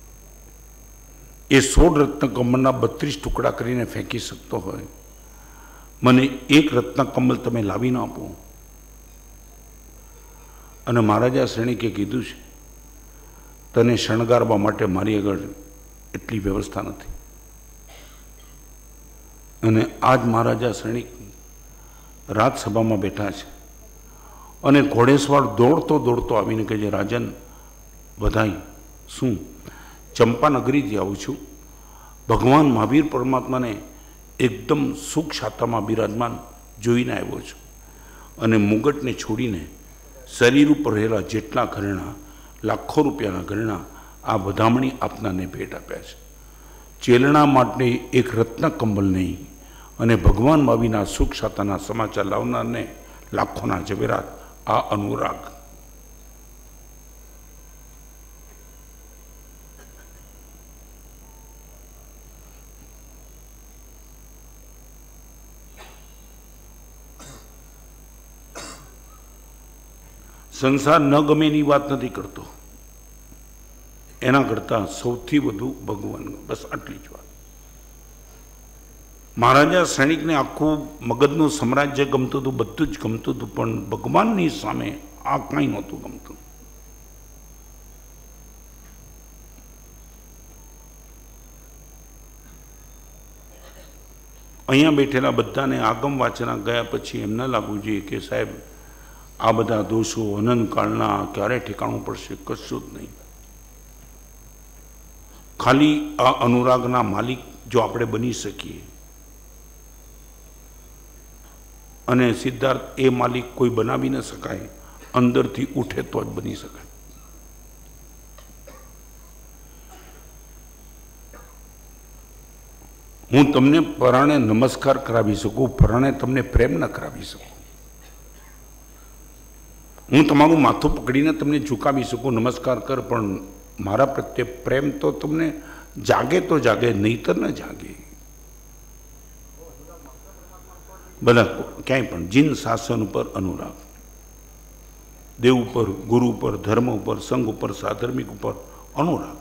એ સોળ રત્ન કંબલના બત્રીસ ટુકડા કરીને ફેંકી શકતો હોય, મને એક રત્ન કંબલ તમે લાવી ના આપો. અને મહારાજા શ્રેણિકે કીધું છે, તને શણગારવા માટે મારી આગળ એટલી વ્યવસ્થા નથી. અને આજ મહારાજા શ્રેણિક રાજસભામાં બેઠા છે અને ઘોડેસવાળ દોડતો દોડતો આવીને કહે છે, રાજન બધાઈ. શું? ચંપાનગરીથી આવું છું. ભગવાન મહાવીર પરમાત્માને એકદમ સુખ શાતામાં બિરાજમાન જોઈને આવ્યો છું. અને મુગટને છોડીને શરીર ઉપર રહેલા જેટલા ઘરેણા, લાખો રૂપિયાના ઘરેણા, આ વધામણી આપનાને ભેટ આપ્યા છે. ચેલણા માટે એક રત્ન કંબલ નહીં અને ભગવાન મહાવીરના સુખ શાતાના સમાચાર લાવનારને લાખોના ઝવેરાત. આ અનુરાગ. સંસાર ન ગમે એની વાત નથી કરતો, એના કરતા સૌથી વધુ ભગવાન. બસ આટલી જ વાત. મહારાજા શ્રેણિકને આખું મગધનું સામ્રાજ્ય ગમતું હતું, બધું જ ગમતું હતું, પણ ભગવાનની સામે આ કાંઈ નહોતું ગમતું. અહીંયા બેઠેલા બધાને આગમ વાંચના ગયા પછી એમ ન લાગવું જોઈએ કે સાહેબ આ બધા દોષો અનંતકાળના ક્યારે ઠેકાણું પડશે. કશું જ નહીં. ખાલી આ અનુરાગના માલિક જો આપણે બની શકીએ, અને સિદ્ધાર્થ એ માલિક કોઈ બનાવી ન શકાય, અંદરથી ઉઠે તો જ બની શકાય. હું તમને પરાણે નમસ્કાર કરાવી શકું, પરાણે તમને પ્રેમ ન કરાવી શકું. હું તમારું માથું પકડીને તમને ઝુકાવી શકું, નમસ્કાર કર, પણ મારા પ્રત્યે પ્રેમ તો તમને જાગે તો જાગે, નહીતર ન જાગે. બધા ક્યાંય પણ જીન શાસન ઉપર અનુરાગ, દેવ ઉપર, ગુરુ ઉપર, ધર્મ ઉપર, સંઘ ઉપર, સાધર્મિક ઉપર અનુરાગ.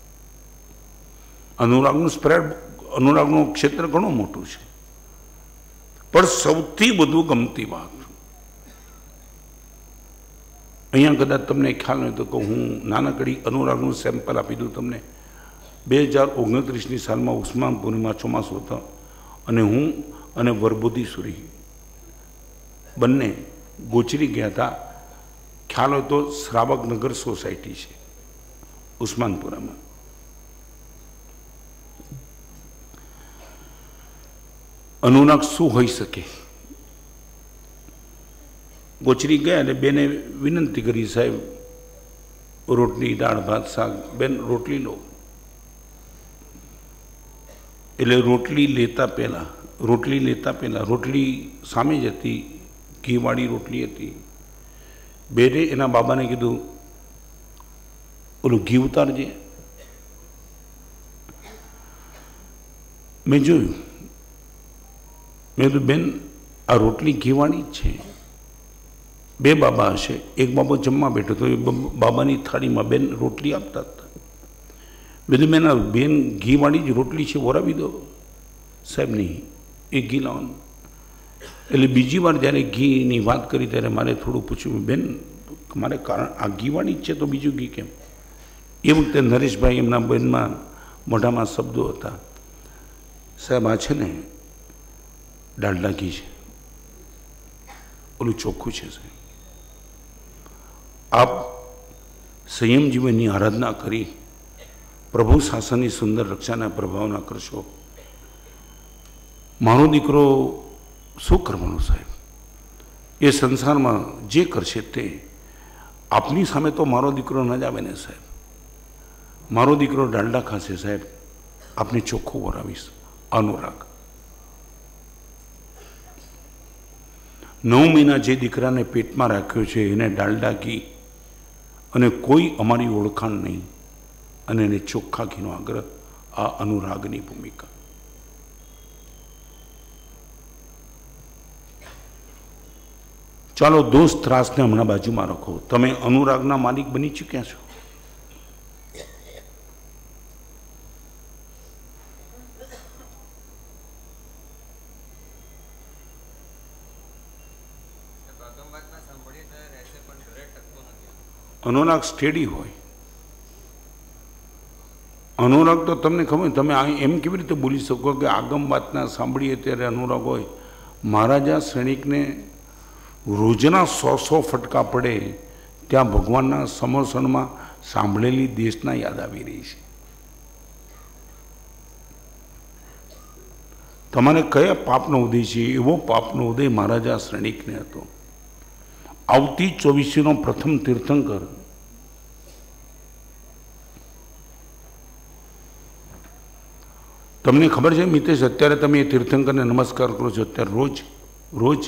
અનુરાગનું સ્પ્રેડ, અનુરાગનું ક્ષેત્ર ઘણું મોટું છે, પણ સૌથી વધુ ગમતી વાત અહીંયા કદાચ તમને ખ્યાલ નહીં તો કહું, હું નાનકડી અનુરાગનું સેમ્પલ આપી દઉં તમને. બે હજાર ઓગણત્રીસની સાલમાં ઉસ્માનપુરીમાં ચોમાસું હતા અને હું અને વરબુદ્ધિ સુરી બંને ગોચરી ગયા હતા, ખ્યાલ હોય તો શ્રાવકનગર સોસાયટી છે ઉસ્માનપુરામાં. અનુરાગ શું હોઈ શકે? ગોચરી ગયા અને બેને વિનંતી કરી, સાહેબ રોટલી, દાળ, ભાત, શાક. બેન રોટલી લો. એટલે રોટલી લેતા પહેલાં રોટલી લેતા પહેલાં રોટલી સામે જ હતી, ઘીવાળી રોટલી હતી. બેને એના બાબાને કીધું, ઓલું ઘી ઉતારજે. મેં જોયું, મેં કીધું બેન આ રોટલી ઘીવાળી જ છે. બે બાબા હશે, એક બાબો જમવા બેઠો તો એ બાબાની થાળીમાં બેન રોટલી આપતા હતા. બધું મેં બેન ઘીવાળી જ રોટલી છે, વરાવી દો. સાહેબ નહીં, એ ઘી લાવવાનું. એટલે બીજી વાર જ્યારે ઘીની વાત કરી ત્યારે મારે થોડું પૂછ્યું, બેન મારે કારણ આ ઘીવાળી જ છે તો બીજું ઘી કેમ? એ વખતે નરેશભાઈ એમના બેનમાં મોઢામાં શબ્દો હતા, સાહેબ આ છે ને ડાલડા ઘી છે, ઓલું ચોખ્ખું છે. સાહેબ આપ સંયમ જીવનની આરાધના કરી પ્રભુ શાસનની સુંદર રક્ષાના પ્રભાવના કરશો. મારો દીકરો શું કરવાનો સાહેબ? એ સંસારમાં જે કરશે તે. આપની સામે તો મારો દીકરો ન જ આવે ને સાહેબ. મારો દીકરો ડાલડા ખાશે સાહેબ, આપને ચોખ્ખું વરાવીશ. અનુરાગ નવ મહિના જે દીકરાને પેટમાં રાખ્યો છે એને ડાલડા ઘી અને કોઈ અમારી ઓળખાણ નહીં અને એને ચોખ્ખા ઘીનો આગ્રહ. આ અનુરાગની ભૂમિકા. ચાલો દોસ્ત ત્રાસને હમણાં બાજુમાં રાખો. તમે અનુરાગના માલિક બની ચૂક્યા છો. અનુરાગ સ્ટેડી હોય. અનુરાગ તો તમને ખબર, તમે એમ કેવી રીતે બોલી શકો કે આગમ વાતના સાંભળીએ ત્યારે અનુરાગ હોય? મહારાજા સૈનિકને રોજના સો સો ફટકા પડે ત્યાં ભગવાનના સમર્થનમાં સાંભળેલી દેશના યાદ આવી રહી છે. તમારે કયા પાપનો ઉદય છે? એવો પાપનો ઉદય મહારાજા સૈનિકને હતો. આવતી ચોવીસીનો પ્રથમ તીર્થંકર તમને ખબર છે મિતેશ, અત્યારે તમે એ તીર્થંકરને નમસ્કાર કરો છો અત્યારે રોજ રોજ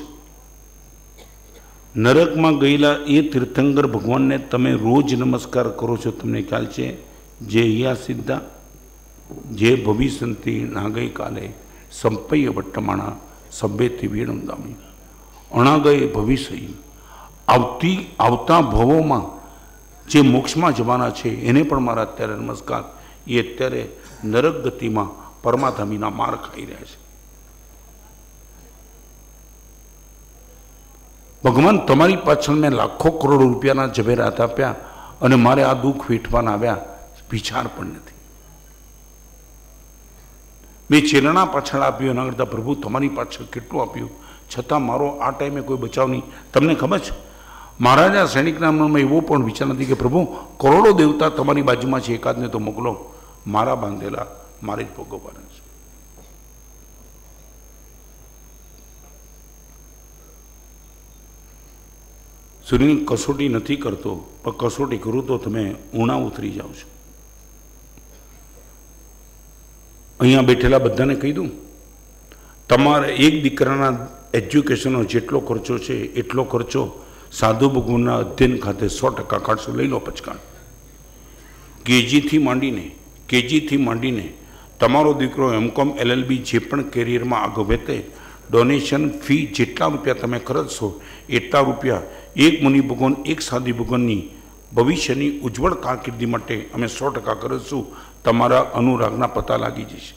નરકમાં ગયેલા એ તીર્થંકર ભગવાનને તમે રોજ નમસ્કાર કરો છો. તમને ખ્યાલ છે? જે યા સિદ્ધા જે ભવિષ્યંતિ નાગઈ કાલે સંપૈય વટ્ટમાણા સભ્યથી વેણું દામી અણાગય ભવિષ્ય. આવતી આવતા ભવોમાં જે મોક્ષમાં જવાના છે એને પણ મારા અત્યારે નમસ્કાર. એ અત્યારે નરક ગતિમાં પરમાધામીના માર ખાઈ રહ્યા છે. ભગવાન તમારી પાછળ મેં લાખો કરોડ રૂપિયાના ઝવેરાત આપ્યા અને મારે આ દુઃખ વેઠવાના આવ્યા વિચાર પણ નથી. મેં ચેલણા પાછળ આપ્યું એના કરતાં પ્રભુ તમારી પાછળ કેટલું આપ્યું, છતાં મારો આ ટાઈમે કોઈ બચાવ નહીં. તમને ખબર છે મહારાજા સૈનિકના મનમાં એવો પણ વિચાર નથી કે પ્રભુ કરોડો દેવતા તમારી બાજુમાં છે, એકાદને તો મોકલો, મારા બાંધેલા મારે જ ભોગવવાના છે. સૂર્યની કસોટી નથી કરતો, પણ કસોટી કરું તો તમે ઊણા ઉતરી જાઓ છો. અહીંયા બેઠેલા બધાને કહી દઉં, તમારે એક દીકરાના એજ્યુકેશનનો જેટલો ખર્ચો છે એટલો ખર્ચો સાધુ ભગવાનના અધ્યયન ખાતે સો ટકા કાઢશો. લઈ લો પચકાણ. કેજીથી માંડીને કેજીથી માંડીને તમારો દીકરો એમકોમ એલએલબી જે પણ કેરિયરમાં આગળ વધે, ડોનેશન ફી જેટલા રૂપિયા તમે ખર્ચશો એટલા રૂપિયા એક મુનિ ભગવાન એક સાધી ભગવાનની ભવિષ્યની ઉજ્જવળ કારકિર્દી માટે અમે સો ટકા કરીશું. તમારા અનુરાગના પતા લાગી જશે.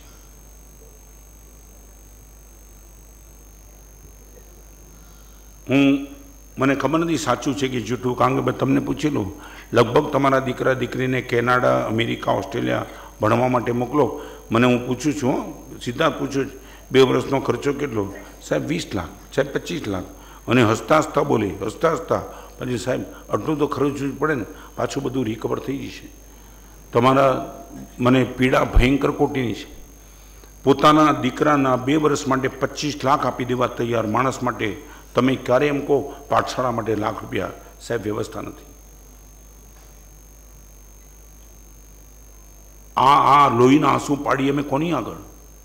હું મને ખબર નથી સાચું છે કે જૂઠું, કારણ કે તમને પૂછેલું લગભગ તમારા દીકરા દીકરીને કેનેડા, અમેરિકા, ઓસ્ટ્રેલિયા ભણવા માટે મોકલો. મને હું પૂછું છું, સીધા પૂછું, બે વર્ષનો ખર્ચો કેટલો? સાહેબ વીસ લાખ, સાહેબ પચીસ લાખ. અને હસતા હસતા બોલે, હસતા હસતા પછી સાહેબ આટલું તો ખર્ચવું જ પડે ને, પાછું બધું રિકવર થઈ જશે. તમારા મને પીડા ભયંકર કોટીની છે. પોતાના દીકરાના બે વર્ષ માટે પચીસ લાખ આપી દેવા તૈયાર માણસ માટે તમે ક્યારે એમ કહો પાઠશાળા માટે લાખ રૂપિયા સાહેબ વ્યવસ્થા નથી. આ આ લોહીના આંસુ પાડી અમે કોની આગળ?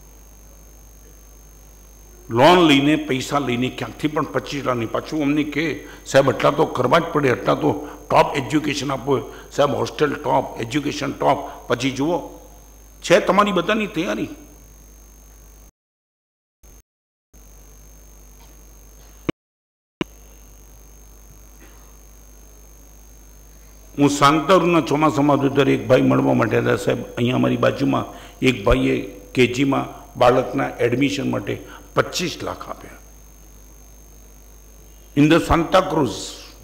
લોન લઈને પૈસા લઈને ક્યાંકથી પણ પચીસ લાખની પાછું અમને કહે સાહેબ એટલા તો કરવા જ પડે, એટલા તો ટોપ એજ્યુકેશન આપો સાહેબ, હોસ્ટેલ ટોપ, એજ્યુકેશન ટોપ. પછી જુઓ છે તમારી બધાની તૈયારી. હું શાંતરુના ચોમાસામાં હતો ત્યારે એક ભાઈ મળવા માટે હતા સાહેબ. અહીંયા અમારી બાજુમાં એક ભાઈએ કેજીમાં બાળકના એડમિશન માટે પચીસ લાખ આપ્યા ઇન ધ સાન્તા ક્રુઝ.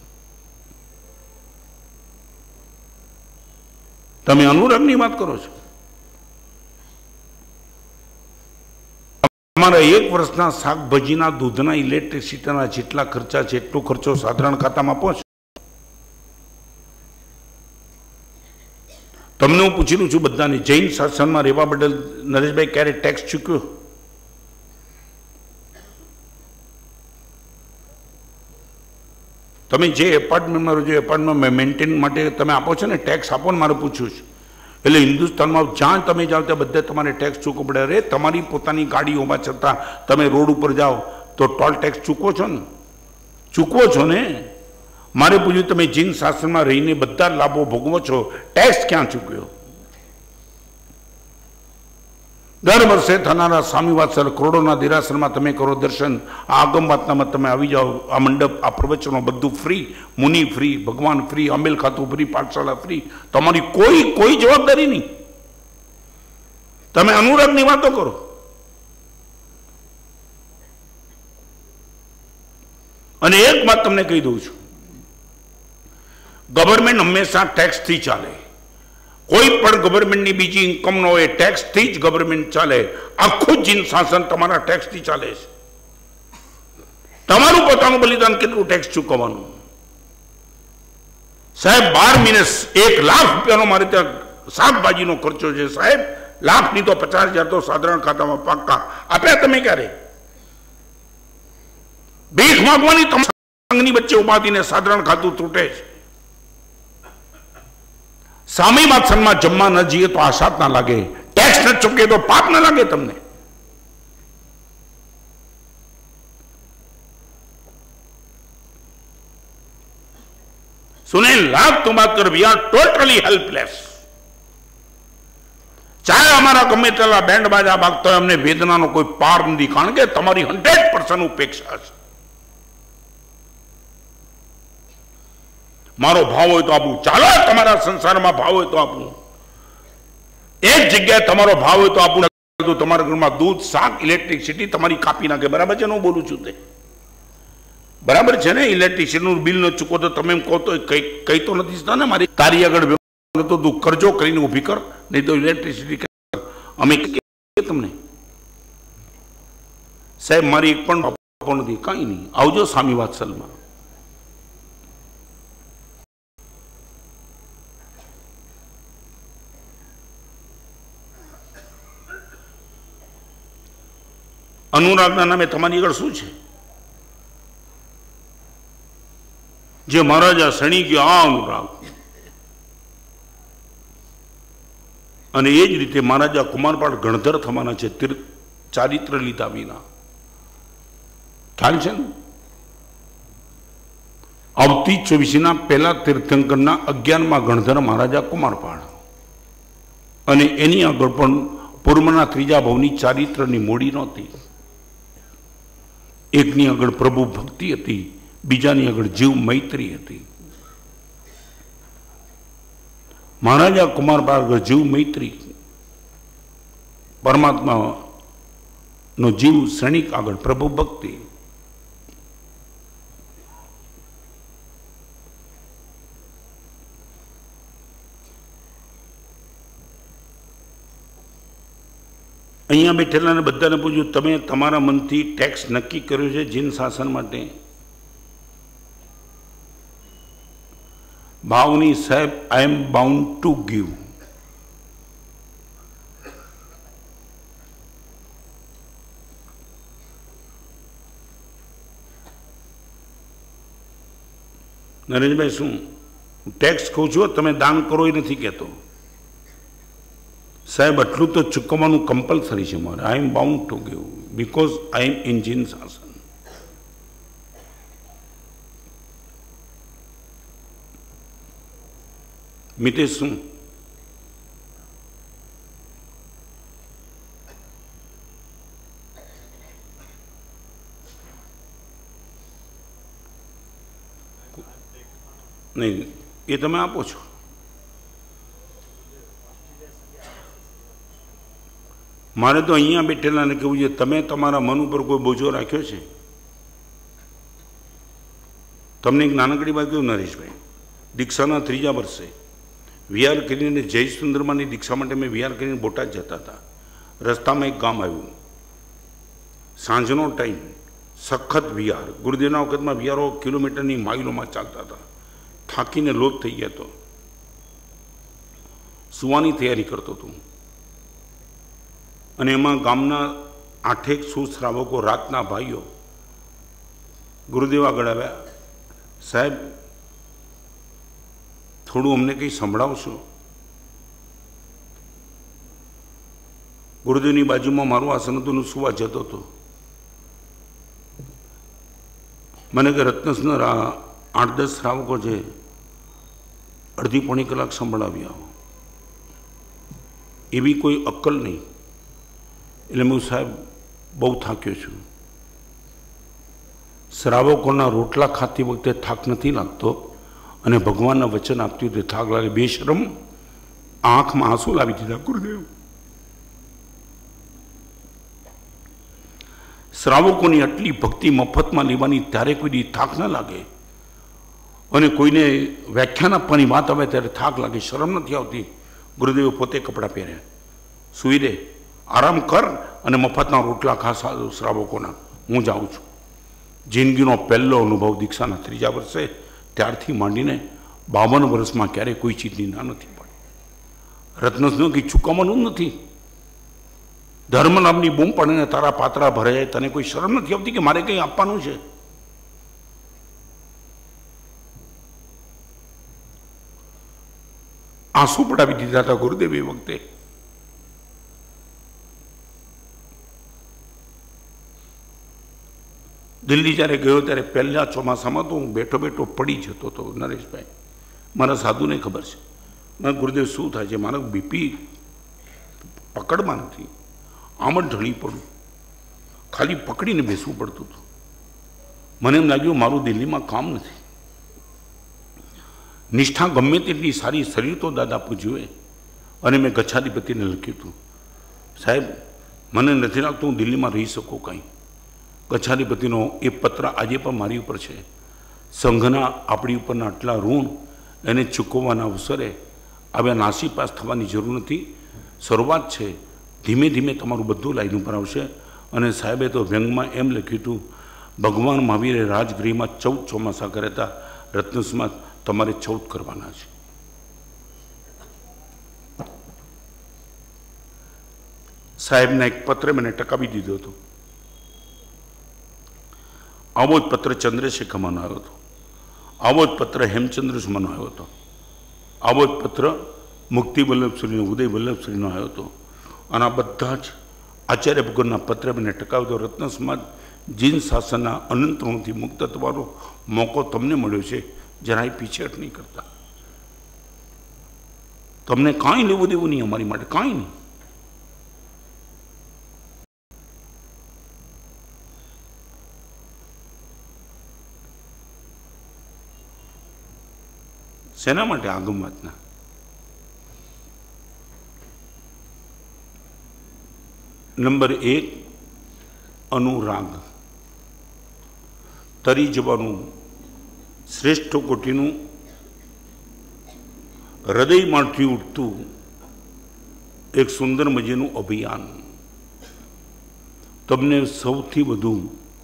તમે અનુરાગની વાત કરો છો? અમારા એક વર્ષના શાકભાજીના, દૂધના, ઇલેક્ટ્રિસિટીના જેટલા ખર્ચા છે એટલો ખર્ચો સાધારણ ખાતામાં પહોંચે. તમને હું પૂછેલું છું બધાને, જૈન શાસનમાં રહેવા બદલ નરેશભાઈ ક્યારે ટેક્સ ચૂક્યો? તમે જે એપાર્ટમેન્ટમાં રહો છો એપાર્ટમેન્ટ મેન્ટેન માટે તમે આપો છો ને ટેક્સ આપો ને, મારે પૂછ્યું છે. એટલે હિન્દુસ્તાનમાં જ્યાં તમે જાઓ ત્યાં બધે તમારે ટેક્સ ચૂકવવો પડે. અરે તમારી પોતાની ગાડી હોવા છતાં તમે રોડ ઉપર જાઓ તો ટોલ ટેક્સ ચૂકવો છો ને? ચૂકવો છો ને? મારે પૂછ્યું તમે જૈન શાસનમાં રહીને બધા લાભો ભોગવો છો, ટેક્સ ક્યાં ચૂક્યો? દર વર્ષે થનારા સ્વામી વાત્સલ કરોડોના દેરાસરમાં તમે કરો દર્શન, આ આગમ વાતનામાં તમે આવી જાઓ, આ મંડપ, આ પ્રવચનો બધું ફ્રી, મુનિ ફ્રી, ભગવાન ફ્રી, અમેલ ખાતું ફ્રી, પાઠશાળા ફ્રી. તમારી કોઈ કોઈ જવાબદારી નહીં. તમે અનુરાગની વાતો કરો. અને એક વાત તમને કહી દઉં છું, ગવર્મેન્ટ હંમેશા ટેક્સથી ચાલે. કોઈ પણ ગવર્મેન્ટની બીજી ઇન્કમ ન હોય, ટેક્સથી જ ગવર્મેન્ટ ચાલે. આખું જીન શાસન તમારા ટેક્સથી ચાલે છે. તમારું પોતાનું બલિદાન કેટલું ટેક્સ ચૂકવવાનું? સાહેબ બાર મહિને એક લાખ રૂપિયાનો મારે ત્યાં શાકભાજીનો ખર્ચો છે સાહેબ. લાખ ની તો પચાસ હજાર તો સાધારણ ખાતામાં પાક્કા આપ્યા. તમે ક્યારે ભીખ માંગવાની તમારી વચ્ચે ઉભાતીને સાધારણ ખાતું તૂટે છે. સ્વામી વાત્સલમાં જમવા ન જઈએ તો આશાત ના લાગે, ટેક્સ ન ચૂકીએ તો પાપ ના લાગે તમને? सुनील लाभ तुम बात कर, वी आर टोटली हेल्पलेस. चाहे हमारा गमे तेला बैंड बाजा भागता है, हमने वेदना नो कोई पार नहीं, कारण के तुम्हारी हंड्रेड परसेंट उपेक्षा है. मारो भाव हो तो आपू चालो, तुम्हारा संसार में भाव हो तो आपू एक जगह तमारो भाव हो तो आपू तो तुम्हारे घर में दूध, शाक, इलेक्ट्रिसिटी तुम्हारी कापी नाखे. बराबर है? बोलू छू ते बराबर है ने? इलेक्ट्रिसिटी बिल न चूको तो तमे कहो तो कई कई तो नहीं था ने मारी तारी आगळ तो तू करजो करीने ऊभी कर, नहीं तो इलेक्ट्रिसिटी कर. अमे तमने साहेब मारी एक पण बापो नथी, काई नहीं. आवजो स्वामी वात्सल में. अनुरागना नामे तमारी આગળ શું છે? જે મહારાજા સણી ગયો આ અનુરાગ. અને એ જ રીતે મહારાજા કુમારપાળ ગણધર થવાના છે ચારિત્ર લીધા વિના. ખ્યાલ છે ને? આવતી ચોવીસના પહેલા તીર્થંકરના અગિયારમાં ગણધર મહારાજા કુમારપાળ, અને એની આગળ પણ પૂર્વના ત્રીજા ભાવની ચારિત્રની મૂડી નહોતી. એકની આગળ પ્રભુ ભક્તિ હતી, બીજાની આગળ જીવ મૈત્રી હતી. મહારાજા કુમારપાળ આગળ જીવ મૈત્રી, પરમાત્મા નો જીવ ક્ષણિક આગળ પ્રભુ ભક્તિ. અહીંયા બેઠેલાને બધાને પૂછ્યું, તમે તમારા મનથી ટેક્સ નક્કી કર્યો છે જીન શાસન માટે? ભાવની સાહેબ I am bound to give. Nareshbhai, શું ટેક્સ કહું છું, તમે દાન કરો એ નથી કહેતો સાહેબ. આટલું તો ચૂકવવાનું કમ્પલસરી છે મારે. I am bound to give because I am in જીન શાસન. મિતેશ, શું નહીં એ તમે આપો છો? મારે તો અહીંયા બેઠેલાને કહેવું છે, તમે તમારા મન ઉપર કોઈ બોજો રાખ્યો છે? તમને એક નાનકડી વાત કહ્યું નરેશભાઈ, દીક્ષાના ત્રીજા વર્ષે વિહાર કરીને જય સુંદરમાની દીક્ષા માટે મેં વિહાર કરીને બોટાદ જતા હતા. રસ્તામાં એક ગામ આવ્યું, સાંજનો ટાઈમ, સખત વિહાર. ગુરુદેવના વખતમાં વિહારો કિલોમીટરની માઇલોમાં ચાલતા હતા. થાકીને લોથ થઈ ગયા હતો, સુવાની તૈયારી કરતો હતો. અને એમાં ગામના આઠેક સુશ્રાવકો, રાતના ભાઈઓ ગુરુદેવ આગળ આવ્યા, સાહેબ થોડું અમને કંઈ સંભળાવશો? ગુરુદેવની બાજુમાં મારું આસન હતું, હું સુવા જતો હતો. મને કે રત્નસના આઠ દસ શ્રાવકો છે, અડધી પોણી કલાક સંભળાવી આવો. એવી કોઈ અક્કલ નહીં. એટલે હું સાહેબ બહુ થાક્યો છું. શ્રાવકોના રોટલા ખાતી વખતે થાક નથી લાગતો, અને ભગવાનના વચન આપતી વખતે થાક લાગે. બેશરમ આંખમાં આંસુ લાવી દીધા ગુરુદેવ. શ્રાવકોની આટલી ભક્તિ મફતમાં લેવાની ત્યારે કોઈ દી થાક ના લાગે, અને કોઈને વ્યાખ્યાન આપવાની વાત આવે ત્યારે થાક લાગે, શરમ નથી આવતી. ગુરુદેવ પોતે કપડાં પહેર્યા, સૂઈ દે, આરામ કર, અને મફતના રોટલા ખા શ્રાવકોના. હું જાઉં છું. જિંદગીનો પહેલો અનુભવ દીક્ષાના ત્રીજા વર્ષે, ત્યારથી માંડીને બાવન વર્ષમાં ક્યારેય કોઈ ચીજની ના નથી પડી. રત્નસનું કંઈ ચૂકવવાનું નથી. ધર્મ નામની બૂમ પડે, તારા પાત્રા ભરાય, તને કોઈ શરમ નથી આવતી કે મારે કંઈ આપવાનું છે? આંસુ પડાવી દીધા હતા ગુરુદેવ એ વખતે. દિલ્હી જ્યારે ગયો ત્યારે પહેલા ચોમાસામાં તો હું બેઠો બેઠો પડી જતો હતો નરેશભાઈ. મારા સાધુને ખબર છે. મારા ગુરુદેવ શું થાય છે, મારા બીપી પકડમાં નથી, આમ જ ઢળી પડું, ખાલી પકડીને બેસવું પડતું હતું. મને એમ લાગ્યું મારું દિલ્હીમાં કામ નથી. નિષ્ઠા ગમે તેટલી સારી, શરીર તો દાદા પૂજ્યું. અને મેં ગચ્છાધિપતિને લખ્યું હતું, સાહેબ મને નથી લાગતું હું દિલ્હીમાં રહી શકું કાંઈ. ગચ્છાધિપતિનો એ પત્ર આજે પણ મારી ઉપર છે. સંઘના આપણી ઉપરના આટલા ઋણ એને ચૂકવવાના અવસરે હવે નાસીપાસ થવાની જરૂર નથી. શરૂઆત છે, ધીમે ધીમે તમારું બધું લાઈન ઉપર આવશે. અને સાહેબે તો વ્યંગમાં એમ લખ્યું હતું, ભગવાન મહાવીરે રાજગૃહમાં ચૌદ ચોમાસા કર્યા હતા, રત્નસમાં તમારે ચૌદ કરવાના છે. સાહેબના એક પત્ર મને ટકાવી દીધો હતો. આવો જ પત્ર ચંદ્રશેખરમાંનો આવ્યો હતો, આવો જ પત્ર હેમચંદ્રસમાંનો આવ્યો હતો, આવો જ પત્ર મુક્તિ વલ્લભશ્રીનો, ઉદય વલ્લભશ્રીનો આવ્યો હતો. અને આ બધા જ આચાર્ય ભગવાનના પત્ર મને ટકાવ્યો હતો. રત્ન સમાજ જીન શાસનના અનંતરોથી મુક્ત થવાનો મોકો તમને મળ્યો છે, જરાય પીછેહટ નહીં કરતા. તમને કાંઈ લેવું દેવું નહીં અમારી માટે, કાંઈ નહીં. શેના માટે આગમવાતના? નંબર એક, અનુરાગ. તરી જવાનું શ્રેષ્ઠ કોટીનું હૃદયમાંથી ઉઠતું એક સુંદર મજાનું અભિયાન. તમને સૌથી વધુ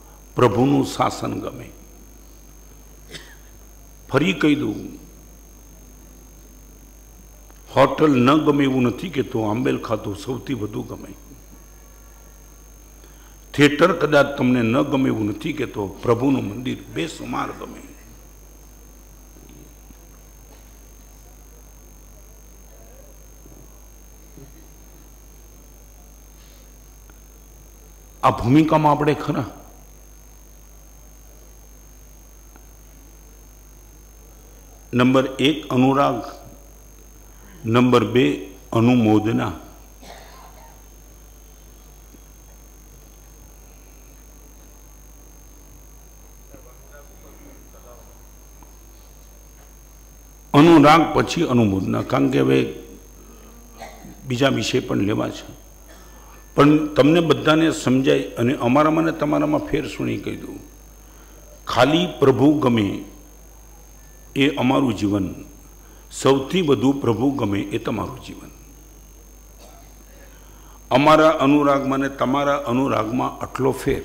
પ્રભુનું શાસન ગમે. ફરી કહી દઉં, હોટલ ન ગમે એવું નથી કે તો આંબેલ ખાતું સૌથી વધુ ગમે. થિયેટર કદાચ તમને ન ગમે એવું નથી કે તો પ્રભુનું મંદિર બેસુમાર ગમે. આ ભૂમિકામાં આપણે ખરા. નંબર એક અનુરાગ, નંબર બે અનુમોદના. અનુરાગ પછી અનુમોદના, કારણ કે હવે બીજા વિષય પણ લેવા છે. પણ તમને બધાને સમજાય અને અમારામાં ને તમારામાં ફેર સુણી કહી દઉં, ખાલી પ્રભુ ગમે એ અમારું જીવન, સૌથી વધુ પ્રભુ ગમે એ તમારું જીવન. અમારા અનુરાગમાં ને તમારા અનુરાગમાં આટલો ફેર.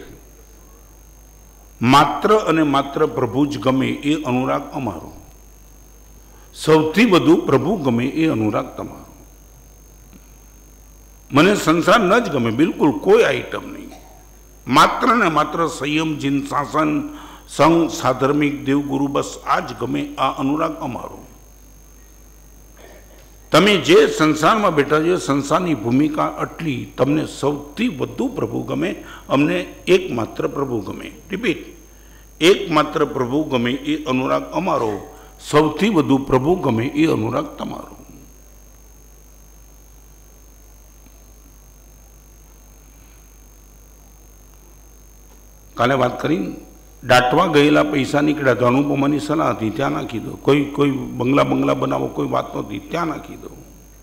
માત્ર અને માત્ર પ્રભુ જ ગમે એ અનુરાગ અમારો, સૌથી વધુ પ્રભુ ગમે એ અનુરાગ તમારો. મને સંસાર ન જ ગમે, બિલકુલ કોઈ આઈટમ નહીં. માત્ર ને માત્ર સંયમ, જીન, શાસન, સંઘ, સાધર્મિક, દેવગુરુ, બસ આ જ ગમે, આ અનુરાગ અમારો. તમે જે સંસારમાં બેઠા છો, સંસારની ભૂમિકા આટલી, તમને સૌથી વધુ પ્રભુ ગમે, અમને એકમાત્ર પ્રભુ ગમે. રિપીટ, એકમાત્ર પ્રભુ ગમે એ અનુરાગ અમારો, સૌથી વધુ પ્રભુ ગમે એ અનુરાગ તમારો. કાલે વાત કરી, દાટવા ગયેલા પૈસા નીકળ્યા તો અનુપમાની સલાહ હતી, ત્યાં નાખી દો. કોઈ કોઈ બંગલા બંગલા બનાવો, કોઈ વાત નહોતી, ત્યાં નાખી દો.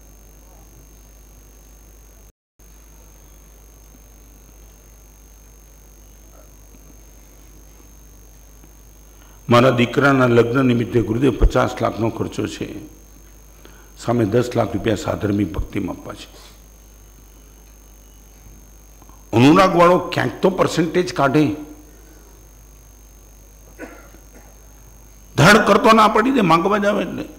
મારા દીકરાના લગ્ન નિમિત્તે ગુરુદેવ પચાસ લાખનો ખર્ચો છે, સામે દસ લાખ રૂપિયા સાધર્મિક ભક્તિમાં આપવા છે. અનુરાગ વાળો ક્યાંક તો પર્સન્ટેજ કાઢે. ધડ કરતો ના પડી દે, માંગવા જ આવે એટલે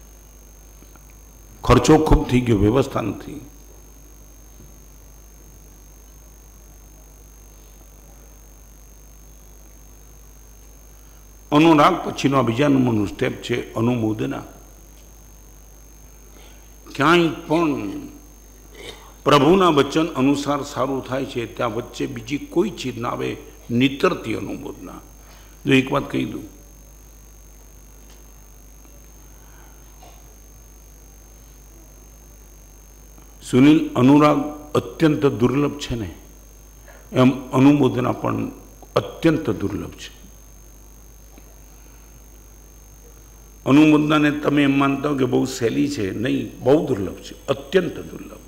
ખર્ચો ખૂબ થઈ ગયો, વ્યવસ્થા નથી. અનુરાગ પછીનો બીજા નંબરનું સ્ટેપ છે અનુમોદના. ક્યાંય પણ પ્રભુના વચન અનુસાર સારું થાય છે, ત્યાં વચ્ચે બીજી કોઈ ચીજ ના આવે, નિતરતી અનુમોદના. જો એક વાત કહી દઉં, સુનિલ, અનુરાગ અત્યંત દુર્લભ છે ને, એમ અનુમોદના પણ અત્યંત દુર્લભ છે. અનુમોદનાને તમે એમ માનતા હો કે બહુ સહેલી છે, નહીં, બહુ દુર્લભ છે, અત્યંત દુર્લભ.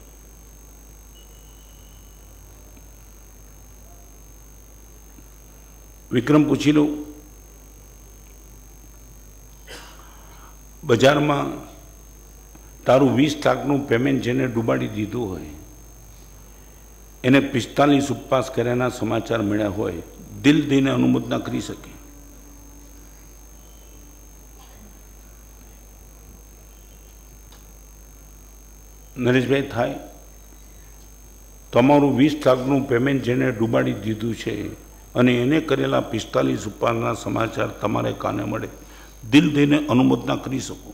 વિક્રમ પૂછી લો, બજારમાં તારું વીસ લાખનું પેમેન્ટ જેને ડૂબાડી દીધું હોય, એને પિસ્તાલીસ ઉપવાસ કર્યાના સમાચાર મળ્યા હોય, દિલ દઈને અનુમોદના કરી શકે? નરેશભાઈ, થાય? તમારું વીસ લાખનું પેમેન્ટ જેને ડૂબાડી દીધું છે અને એને કરેલા પિસ્તાલીસ ઉપવાસના સમાચાર તમારે કાને મળે, દિલ દઈને અનુમોદના કરી શકો?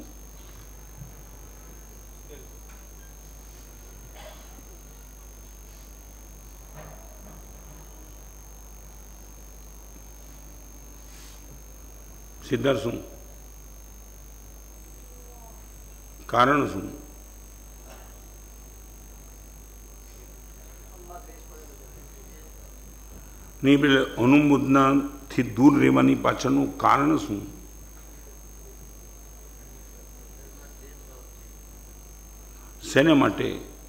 સિદ્ધાર્થ, શું કારણ? શું નહીં? એટલે અનુમોદનાથી દૂર રહેવાની પાછળનું કારણ શું? શેને માટે?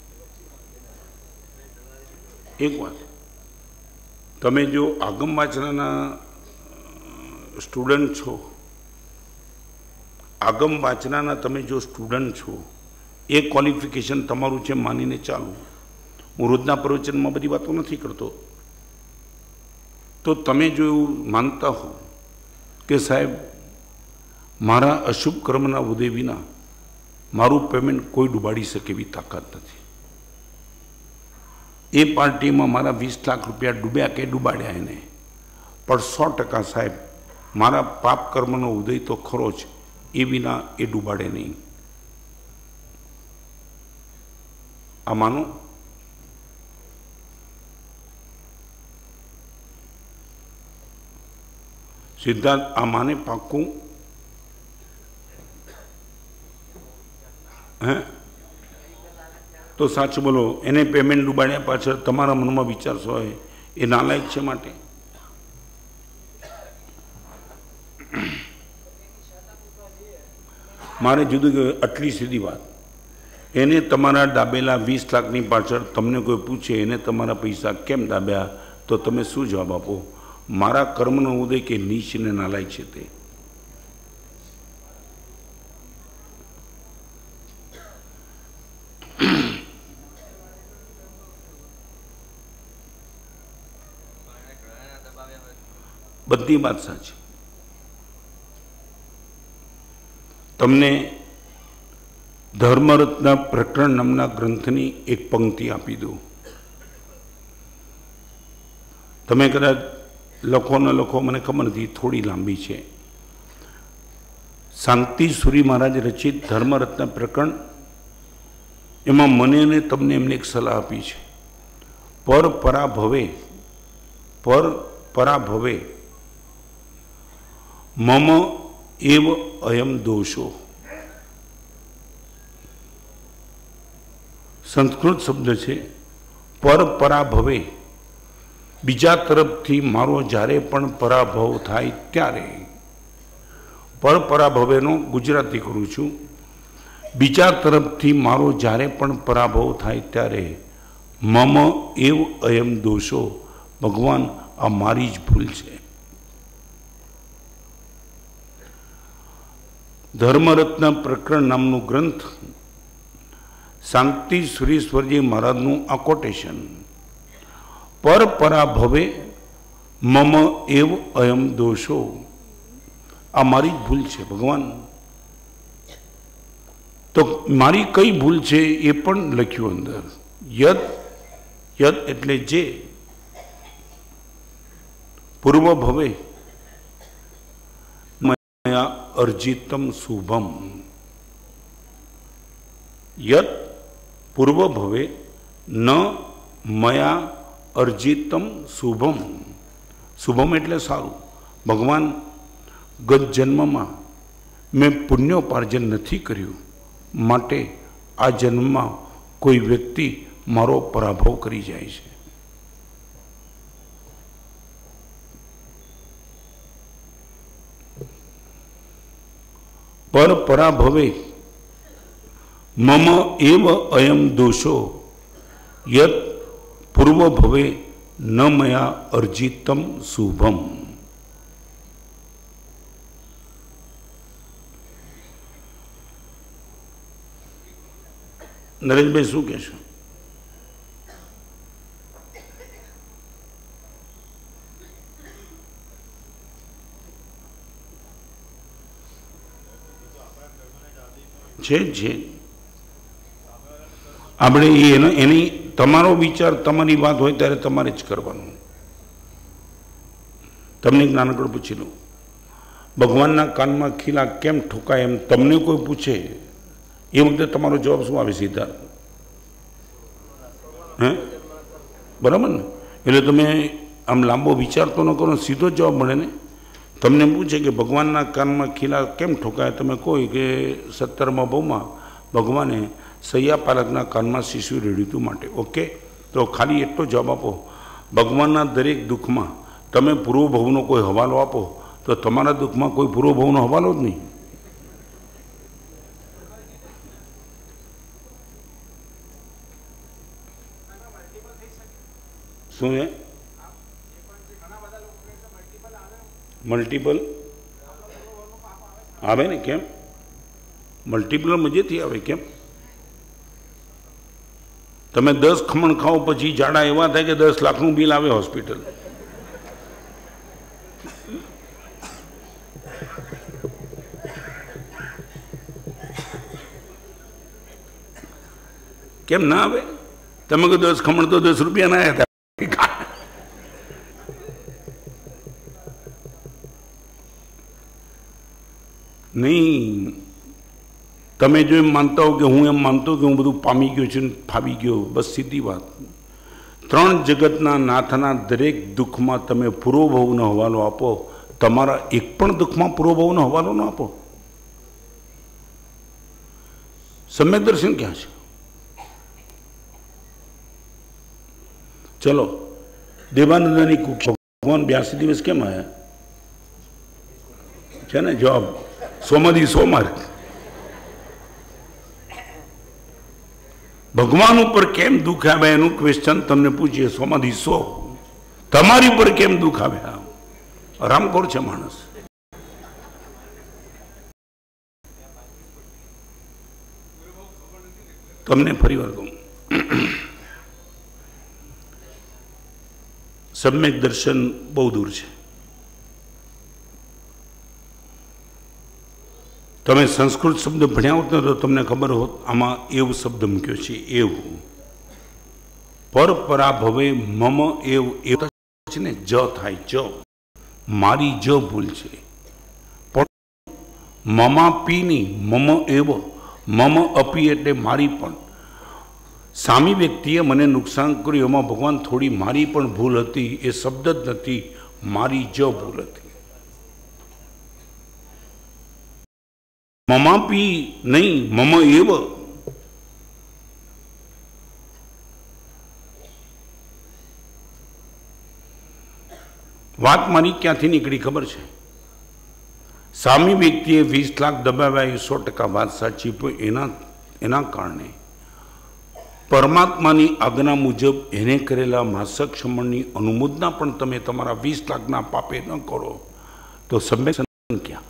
એક વાત, તમે જો આગમ વાચનાના સ્ટુડન્ટ છો, આગમ વાચનાના તમે જો સ્ટુડન્ટ છો, એ ક્વોલિફિકેશન તમારું છે માનીને ચાલો. હું રોજના પ્રવચનમાં બધી વાતો નથી કરતો. તો તમે જો એવું માનતા હો કે સાહેબ મારા અશુભ કર્મના ઉદય વિના મારું પેમેન્ટ કોઈ ડૂબાડી શકે એવી તાકાત નથી. એ પાર્ટીમાં મારા વીસ લાખ રૂપિયા ડૂબ્યા કે ડૂબાડ્યા એને, પણ સો ટકા સાહેબ મારા પાપ કર્મનો ઉદય તો ખરો જ, એ વિના એ ડૂબાડે નહીં. આ માનો સિદ્ધાર્થ, આ માને પાક્કું? હે તો સાચું બોલો, એને પેમેન્ટ ડૂબાડ્યા પાછળ તમારા મનમાં વિચારશો હોય એ નાલાયક છે માટે? મારે જુદું કે આટલી સીધી વાત, એને તમારા દાબેલા વીસ લાખની પાછળ તમને કોઈ પૂછે એને તમારા પૈસા કેમ દાબ્યા, તો તમે શું જવાબ આપો? મારા કર્મનો ઉદય કે નીચ ને નાલાયક છે તે? બધી વાત સાચી. તમને ધર્મરત્ન પ્રકરણ નામના ગ્રંથની એક પંક્તિ આપી દઉં. તમે કદાચ લખો ન લખો મને ખબર નથી, થોડી લાંબી છે. શાંતિ સુરી મહારાજ રચિત ધર્મરત્ન પ્રકરણ, એમાં મને અને તમને એમને એક સલાહ આપી છે. પર પરાભવે પર પરાભવે મમ એવ અયમ દોષો. સંસ્કૃત શબ્દ છે પર પરાભવે, બીજા તરફથી મારો જ્યારે પણ પરાભવ થાય ત્યારે. પર પરાભવેનો ગુજરાતી કરું છું. બીજા તરફથી મારો જ્યારે પણ પરાભવ થાય ત્યારે મમ એવ અયમ દોષો, ભગવાન આ મારી જ ભૂલ છે. ધર્મરત્ન પ્રકરણ નામનું ગ્રંથ, શાંતિ સુરેશ્વરજી મહારાજનું આ કોટેશન. પર પરાભવે મમ એવ અયમ દોષો, આ મારી જ ભૂલ છે ભગવાન. તો મારી કઈ ભૂલ છે એ પણ લખ્યું અંદર. યદ યદ એટલે જે, પૂર્વ ભવે મયા અર્જિતમ શુભમ. યદ પૂર્વ ભવે ન મયા અર્જિતમ શુભમ. શુભમ એટલે સારું. ભગવાન, ગત જન્મમાં મેં પુણ્યોપાર્જન નથી કર્યું, માટે આ જન્મમાં કોઈ વ્યક્તિ મારો પરાભવ કરી જાય છે. પર પરાભવે મમ એવ અયમ દોષો યત પૂર્વ ભવે ન મયા અર્જિતમ શુભમ. નરેશભાઈ શું કહેશો? છે છે આપણે એનો એની તમારો વિચાર, તમારી વાત હોય ત્યારે તમારે જ કરવાનું. તમને એક નાનકડું પૂછી લઉં, ભગવાનના કાનમાં ખીલા કેમ ઠોકાય એમ તમને કોઈ પૂછે એ વખતે તમારો જવાબ શું આવે સિદ્ધાર્થ? હે બરાબર ને? એટલે તમે આમ લાંબો વિચાર તો ન કરો, સીધો જ જવાબ મળે ને. તમને પૂછે કે ભગવાનના કાનમાં ખીલા કેમ ઠોકાય, તમે કહો કે સત્તરમાં બહુમાં ભગવાને સૈયા પાલકના કાનમાં શિશુ રેડ્યું હતું માટે. ઓકે, તો ખાલી એટલો જવાબ આપો, ભગવાનના દરેક દુઃખમાં તમે પૂર્વભવનો કોઈ હવાલો આપો તો તમારા દુઃખમાં કોઈ પૂર્વભવનો હવાલો જ નહીં. શું છે મલ્ટિપલ આવે ને? કેમ મલ્ટિપલ મજેથી આવે? કેમ? તમે દસ ખમણ ખાઓ પછી જાડા એવા થાય કે દસ લાખનું બિલ આવે હોસ્પિટલ. કેમ ના આવે? તમે કહો દસ ખમણ તો દસ રૂપિયા ના આવ્યા હતા. નહીં, તમે જો એમ માનતા હો કે હું એમ માનતો કે હું બધું પામી ગયો છું, ફાવી ગયો, બસ સીધી વાત. ત્રણ જગતના નાથના દરેક દુઃખમાં તમે પૂર્વભાવનો હવાલો આપો, તમારા એક પણ દુઃખમાં પૂર્વભાવનો હવાલો ન આપો. સમ્યક દર્શન ક્યાં છે? ચલો, દેવાનંદની ભગવાન બ્યાસી દિવસ કેમ આવ્યા છે ને? જવાબ સોમાંથી સોમવાર. ભગવાન ઉપર કેમ દુઃખ આવે એનું ક્વેશ્ચન તમને પૂછીએ. સોમાંથી સો તમારી ઉપર કેમ દુઃખ આવે? આરામખોર છે માણસ. તમને ફરી વાર કહું, સમ્યક દર્શન બહુ દૂર છે. તમે સંસ્કૃત શબ્દ ભણ્યા હોત ને તો તમને ખબર હોત આમાં એવ શબ્દ મૂક્યો છે. એવું પરપરા ભવે મમ એવ એવ છે ને, જ થાય જ, મારી જ ભૂલ છે. પણ મમા પી નહીં, મમ એવ, મમ અપી એટલે મારી પણ. સામી વ્યક્તિએ મને નુકસાન કર્યું એમાં ભગવાન થોડી મારી પણ ભૂલ હતી, એ શબ્દ જ નથી, મારી જ ભૂલ હતી. મમાપી નહીં, મમ એવ. વાત મારી ક્યાંથી નીકળી ખબર છે? સામી વ્યક્તિએ વીસ લાખ દબાવ્યા એ સો ટકા વાત સાચી, પણ એના એના કારણે પરમાત્માની આજ્ઞા મુજબ એને કરેલા માસક ક્ષમણની અનુમોદના પણ તમે તમારા વીસ લાખના પાપે ન કરો તો સમ્યક ક્યાં?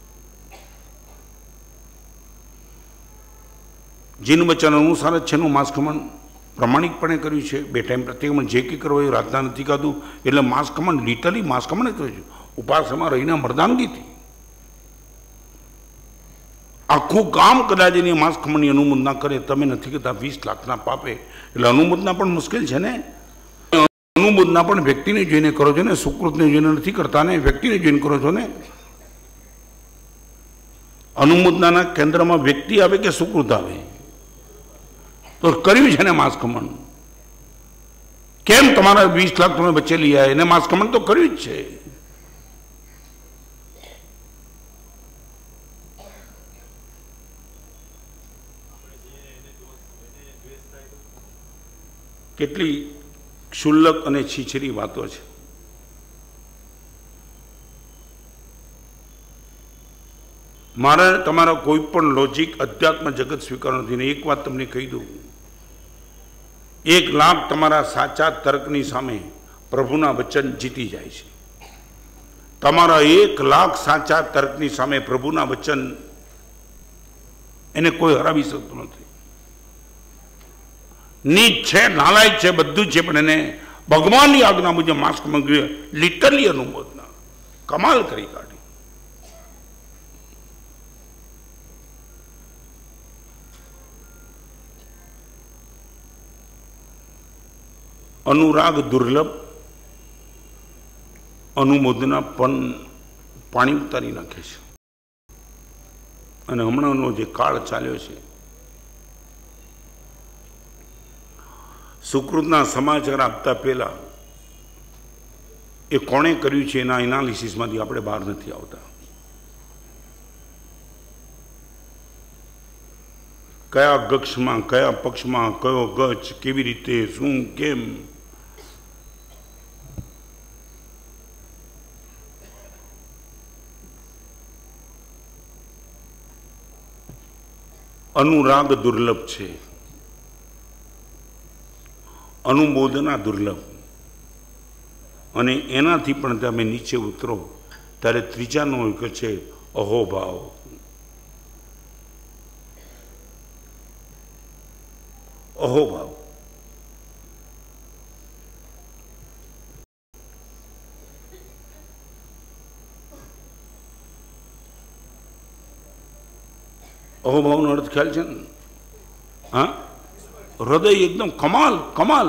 જીન વચન અનુસાર જ છે એનું માસખમણ પ્રમાણિકપણે કર્યું છે. બે ટાઈમ પ્રત્યેક જે કંઈ કરવો એ રાતના નથી ખાધું, એટલે માસખમણ લિટરલી માસખમણ જ કર્યું છે. ઉપાસમાં રહીને મર્દાનગીથી આખું ગામ કદાચ એની માસખમણની અનુમોદના કરે, તમે નથી કરતા વીસ લાખના પાપે. એટલે અનુમોદના પણ મુશ્કેલ છે ને. અનુમોદના પણ વ્યક્તિને જોઈને કરો છો ને, સુકૃતને જોઈને નથી કરતા ને, વ્યક્તિને જોઈને કરો છો ને. અનુમોદનાના કેન્દ્રમાં વ્યક્તિ આવે કે સુકૃત આવે? તો કર્યું છે ને માસખમણ. કેમ તમારા વીસ લાખ તમે બચે લઈ આવ્યા? એને માસખમણ તો કર્યું જ છે. કેટલી ક્ષુલ્લક અને છીછરી વાતો છે. મારે તમારા કોઈ પણ લોજિક અધ્યાત્મ જગત સ્વીકાર નથી. ને એક વાત તમને કહી દઉં, એક લાખ તમારા સાચા તર્કની સામે પ્રભુના વચન જીતી જાય છે. તમારા એક લાખ સાચા તર્કની સામે પ્રભુના વચન એને કોઈ હરાવી શકતું નથી. નીચ છે, નાલાયક છે, બધું જ છે, પણ એને ભગવાનની આજ્ઞા મુજબ માસ્ક મંગાવ્યું, લિટરલી અનુમોદના કમાલ કરી કાઢી. અનુરાગ દુર્લભ, અનુમોદના પણ પાણી ઉતારી નાખે છે. અને હમણાંનો જે કાળ ચાલ્યો છે, સુકૃતના સમાચાર આપતા પહેલા એ કોણે કર્યું છે એના એનાલિસિસમાંથી આપણે બહાર નથી આવતા. કયા ગક્ષમાં, કયા પક્ષમાં, કયો ગચ્છ, કેવી રીતે, શું, કેમ. અનુરાગ દુર્લભ છે, અનુમોદના દુર્લભ. અને એનાથી પણ તમે નીચે ઉતરો ત્યારે ત્રીજાનો એક છે અહોભાવ. અહોભાવ અહોભાવનો અર્થ ખ્યાલ છે ને? હા, હૃદય એકદમ કમાલ કમાલ.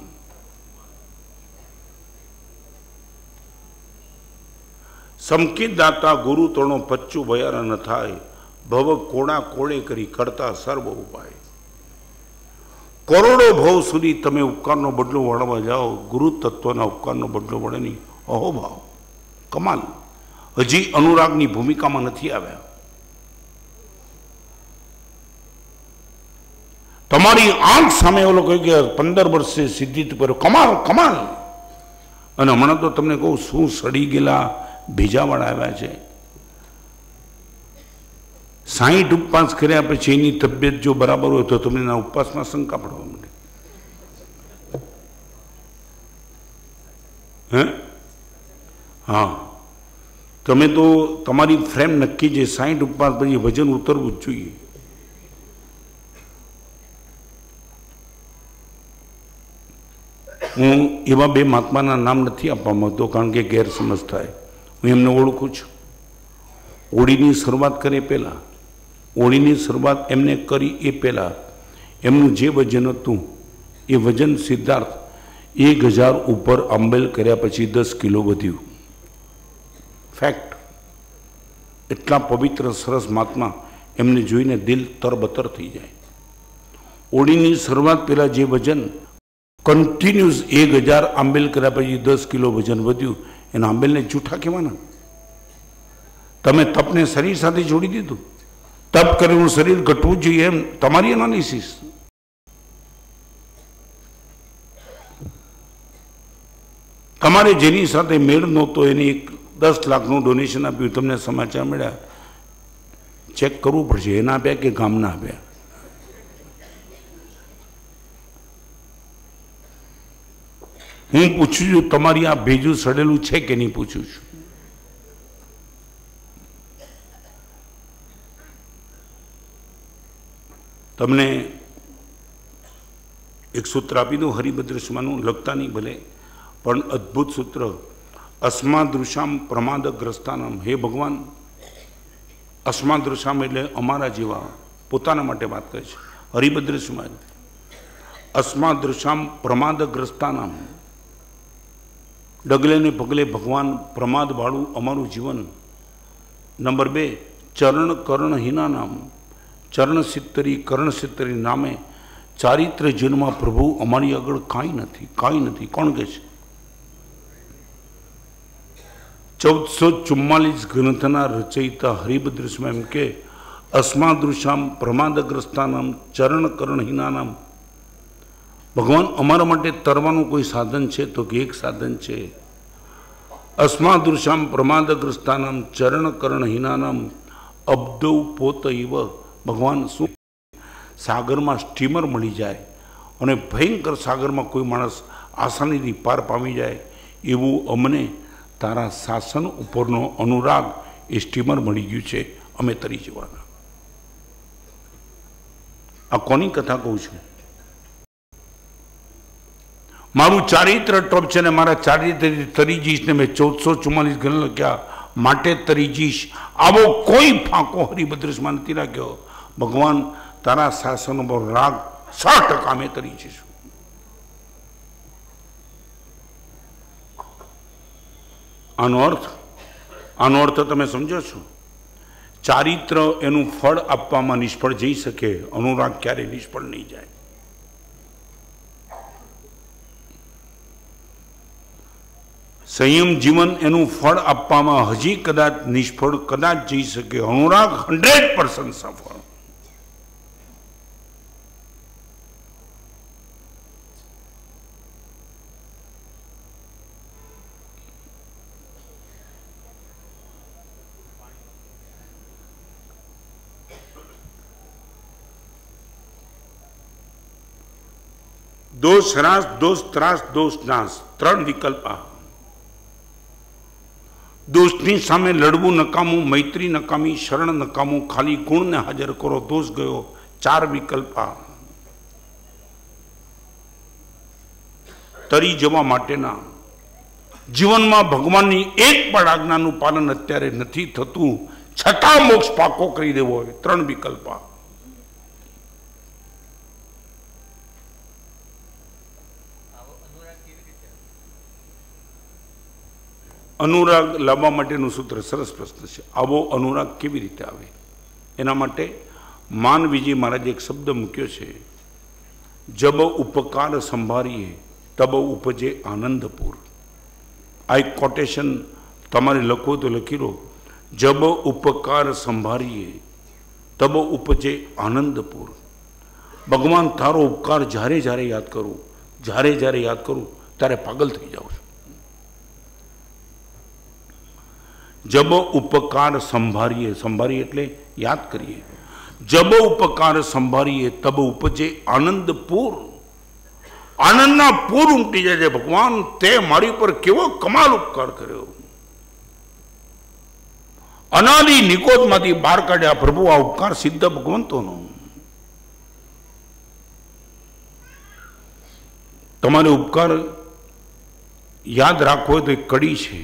સંકેત દાતા ગુરુ તણો પચ્ચું ભયારા ન થાય, ભવ કોણા કોળે કરી કરતા સર્વ ઉપાય. કરોડો ભાવ સુધી તમે ઉપકારનો બદલો વળવા જાઓ, ગુરુ તત્વના ઉપકારનો બદલો વળે નહીં. અહોભાવ કમાલ. હજી અનુરાગની ભૂમિકામાં નથી આવ્યા. તમારી આંખ સામે ઓલો કહી ગયા પંદર વર્ષે સિદ્ધિ પર કમાલ કમાલ. અને હમણાં તો તમને કહું શું સડી ગયેલા ભેજાવાળા આવ્યા છે. સાહીઠ ઉપવાસ કર્યા પછી એની તબિયત જો બરાબર હોય તો તમને એના ઉપવાસમાં શંકા પડવા માંડે. હે હા, તમે તો તમારી ફ્રેમ નક્કી છે સાહીઠ ઉપવાસ પછી વજન ઉતરવું જ જોઈએ. હું એવા બે મહાત્માના નામ નથી આપવા માંગતો કારણ કે ગેરસમજ થાય. હું એમને ઓળખું છું. હોળીની શરૂઆત કરે પહેલાં, હોળીની શરૂઆત એમને કરી એ પહેલાં એમનું જે વજન હતું એ વજન સિદ્ધાર્થ એક હજાર ઉપર આંબેલ કર્યા પછી દસ કિલો વધ્યું. ફેક્ટ. એટલા પવિત્ર સરસ મહાત્મા, એમને જોઈને દિલ તરબતર થઈ જાય. હોળીની શરૂઆત પહેલાં જે વજન કન્ટિન્યુઅસ એક હજાર આંબેલ કર્યા પછી દસ કિલો વજન વધ્યું, એના આંબેલને જૂઠા કહેવાના. તમે તપને શરીર સાથે જોડી દીધું. તપ કરેલું શરીર ઘટવું જોઈએ એમ તમારી એનાલિસિસ. તમારે જેની સાથે મેળ નહોતો એને એક દસ લાખનું ડોનેશન આપ્યું, તમને સમાચાર મળ્યા, ચેક કરવું પડશે એના આપ્યા કે ગામના આપ્યા. હું પૂછું છું તમારી આ ભેજું સડેલું છે કે નહીં પૂછું છું. તમને એક સૂત્ર આપી દઉં હરિભદ્રસ્માનું, લખતા નહીં ભલે પણ અદ્ભુત સૂત્ર. અસ્માદૃશામ પ્રમાદગ્રસ્તાનામ. હે ભગવાન, અસ્માદૃશામ એટલે અમારા જેવા, પોતાના માટે વાત કરે છે હરિભદ્રસ્મા. અસ્માદૃશામ પ્રમાદગ્રસ્તાનામ. ડગલે ને પગલે ભગવાન પ્રમાદવાળું અમારું જીવન. નંબર બે, ચરણ કર્ણહીના નામ. ચરણ સિત્તરી કર્ણ સિત્તરી નામે ચારિત્ર જીવનમાં પ્રભુ અમારી આગળ કાંઈ નથી, કાંઈ નથી. કોણ કહે છે? ચૌદસો ચુમ્માલીસ ગ્રંથના રચયિતા હરિભદ્રસ્વામી એમ કે અસ્માદૃશામ પ્રમાદગ્રસ્તાનામ ચરણ કર્ણહીનાનામ. ભગવાન અમારા માટે તરવાનું કોઈ સાધન છે તો કે એક સાધન છે. અસ્માદૃશામ પ્રમાદગ્રસ્તાનામ ચરણ કર્ણહીનાનામ અબ્દૌ પોત ઇવ. ભગવાન શું સાગરમાં સ્ટીમર મળી જાય અને ભયંકર સાગરમાં કોઈ માણસ આસાનીથી પાર પામી જાય એવું અમને તારા શાસન ઉપરનો અનુરાગ એ સ્ટીમર મળી ગયું છે, અમે તરી જવાના. આ કોની કથા કહું છું? મારું ચારિત્ર ટોપ છે ને મારા ચારિત્ર તરી જઈશ ને મેં ચૌદસો ચુમ્માલીસ ગણ લખ્યા માટે તરી જઈશ. આવો કોઈ ફાંકો હરિભદ્રસ્માં નથી રાખ્યો. ભગવાન તારા શાસન પર રાગ સો ટકા અમે તરી જઈશું. આનો અર્થ આનો અર્થ તમે સમજો છો? ચારિત્ર એનું ફળ આપવામાં નિષ્ફળ જઈ શકે, અનુરાગ ક્યારેય નિષ્ફળ નહીં જાય. સંયમ જીવન એનું ફળ આપવામાં હજી કદાચ નિષ્ફળ કદાચ જઈ શકે, અનુરાગ હંડ્રેડ પર્સન્ટ સફળ. દોષ હ્રાસ, દોષ ત્રાસ, દોષ નાશ, ત્રણ વિકલ્પ. દોષની સામે લડવું નકામું, મૈત્રી નકામી, શરણ નકામું, ખાલી ગુણને હાજર કરો, દોષ ગયો. ચાર વિકલ્પ. તરી જવા માટેના જીવનમાં ભગવાનની એક પણ આજ્ઞાનું પાલન અત્યારે નથી થતું, છતાં મોક્ષ પાકો કરી દેવો હોય, ત્રણ વિકલ્પ. અનુરાગ લાવવા માટેનું સૂત્ર સરસ પ્રશ્ન છે. આવો અનુરાગ કેવી રીતે આવે? એના માટે માનવીજી મહારાજે એક શબ્દ મૂક્યો છે, જબ ઉપકાર સંભાળીએ તબ ઉપજે આનંદપુર. આ એક કોટેશન તમારે લખો તો લખી લો, જબ ઉપકાર સંભાળીએ તબ ઉપજે આનંદપુર. ભગવાન તારો ઉપકાર જ્યારે જ્યારે યાદ કરું, જ્યારે જ્યારે યાદ કરું ત્યારે પાગલ થઈ જાઉં છું. જબ ઉપકાર સંભાળીએ, સંભાળીએ એટલે યાદ કરીએ. જબ ઉપકાર સંભાળીએ તબ ઉપજે આનંદપુર. આનંદના પૂર ઉમટી જાય છે. ભગવાન તે મારી પર કેવો કમાલ ઉપકાર કર્યો. અનાદિ નિકોધમાંથી બહાર કાઢ્યા પ્રભુ. આ ઉપકાર સિદ્ધ ભગવંતોનો. તમારે ઉપકાર યાદ રાખવો હોય તો એક કડી છે,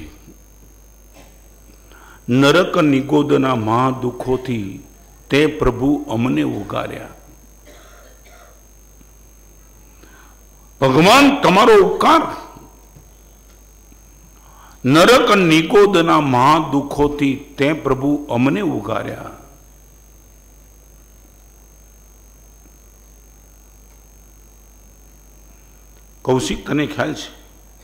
નરક નિગોદના મહાદુઃખોથી તે પ્રભુ અમને ઉગાર્યા. ભગવાન તમારો ઉપકાર નરક નિગોદના મહાદુઃખોથી તે પ્રભુ અમને ઉગાર્યા. કૌશિક, તને ખ્યાલ છે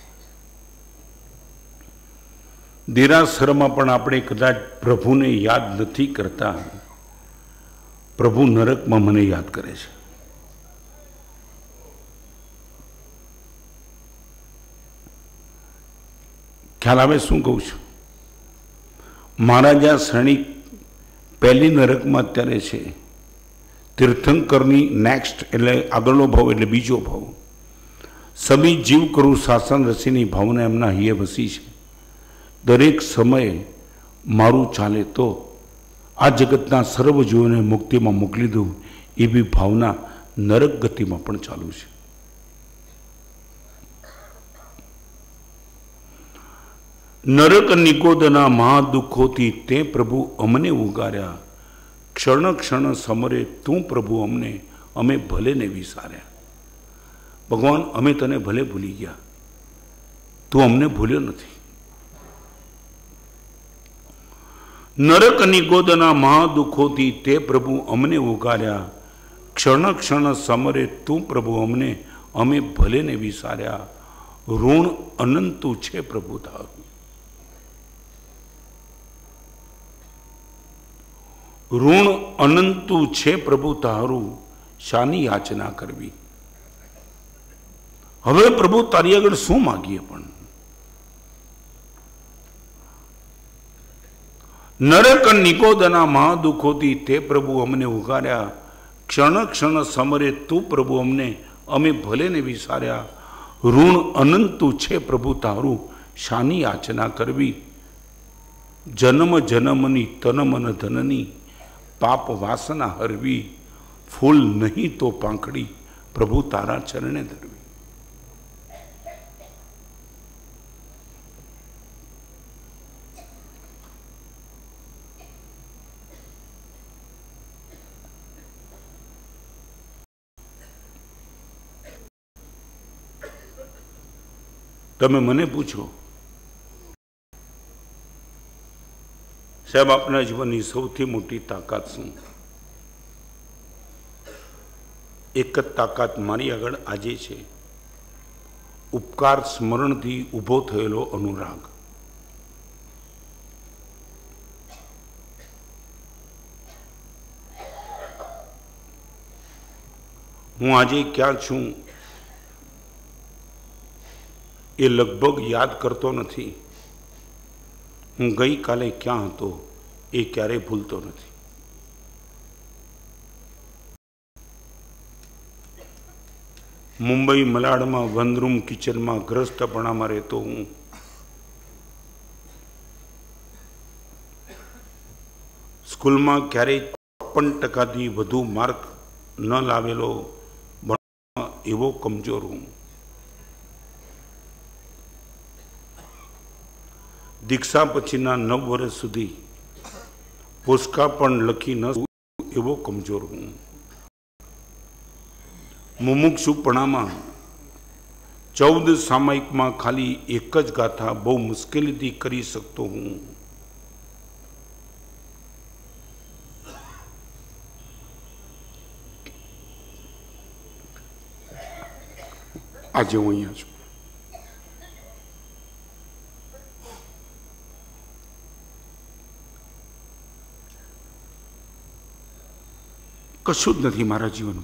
દેરાસરમાં પણ આપણે કદાચ પ્રભુને યાદ નથી કરતા, પ્રભુ નરકમાં મને યાદ કરે છે. ખ્યાલ આવે શું કહું છું? મહારાજા શ્રેણી પહેલી નરકમાં અત્યારે છે. તીર્થંકરની નેક્સ્ટ એટલે આગળનો ભાવ એટલે બીજો ભાવ. સબી જીવ કરું શાસન રસીની ભાવના એમના હૈયે વસી છે. દરેક સમયે મારું ચાલે તો આ જગતના સર્વ જીવોને મુક્તિમાં મોકલી દઉં એવી ભાવના નરક ગતિમાં પણ ચાલુ છે. નરક નિકોદના મહાદુઃખોથી તે પ્રભુ અમને ઉગાર્યા. ક્ષણ ક્ષણ સમરે તું પ્રભુ અમને, અમે ભલે ને વિસાર્યા. ભગવાન, અમે તને ભલે ભૂલી ગયા, તું અમને ભૂલ્યો નથી. નરક નિગોદના મહાદુઃખોથી તે પ્રભુ અમને ઉગાર્યા. ક્ષણ ક્ષણ સમરે તું પ્રભુ અમને, અમે ભલે ને વિસાર્યા. ઋણ અનંતું છે પ્રભુ તારું. ઋણ અનંતું છે પ્રભુ તારું, શાની યાચના કરવી? હવે પ્રભુ તારી આગળ શું માગીએ? પણ નરક નિકોદના મહાદુઃખોથી તે પ્રભુ અમને ઉગાર્યા. ક્ષણ ક્ષણ સમરે તું પ્રભુ અમને, અમે ભલે ને વિસાર્યા. ઋણ અનંતું છે પ્રભુ તારું, શાની યાચના કરવી? જન્મ જન્મની તન મન ધનની પાપ વાસના હરવી. ફૂલ નહીં તો પાંખડી પ્રભુ તારા ચરણે ધરવી. તમે મને પૂછો, સાહેબ આપના જીવનની સૌથી મોટી તાકાત શું? એક જ તાકાત મારી આગળ આજે છે, ઉપકાર સ્મરણથી ઊભો થયેલો અનુરાગ. હું આજે ક્યાં છું એ લગભગ યાદ કરતો નથી. હું ગઈકાલે ક્યાં હતો એ ક્યારેય ભૂલતો નથી. મુંબઈ મલાડમાં વનરૂમ કિચનમાં ગ્રસ્તપણામાં રહેતો હું. સ્કૂલમાં ક્યારેય ચોપન ટકાથી વધુ માર્ક ન લાવેલો, ભણવામાં એવો કમજોર હું. દીક્ષા પછીના નવ વર્ષ સુધી પોસ્કા પણ લખી ન એવો કમજોર હું. મુમુક્ષુપણામાં છ ચૌદ સામાયિકમાં ખાલી એક જ ગાથા બહુ મુશ્કેલીથી કરી શકતો હું. આજે હું અહીંયા છું. કશું જ નથી મારા જીવનમાં.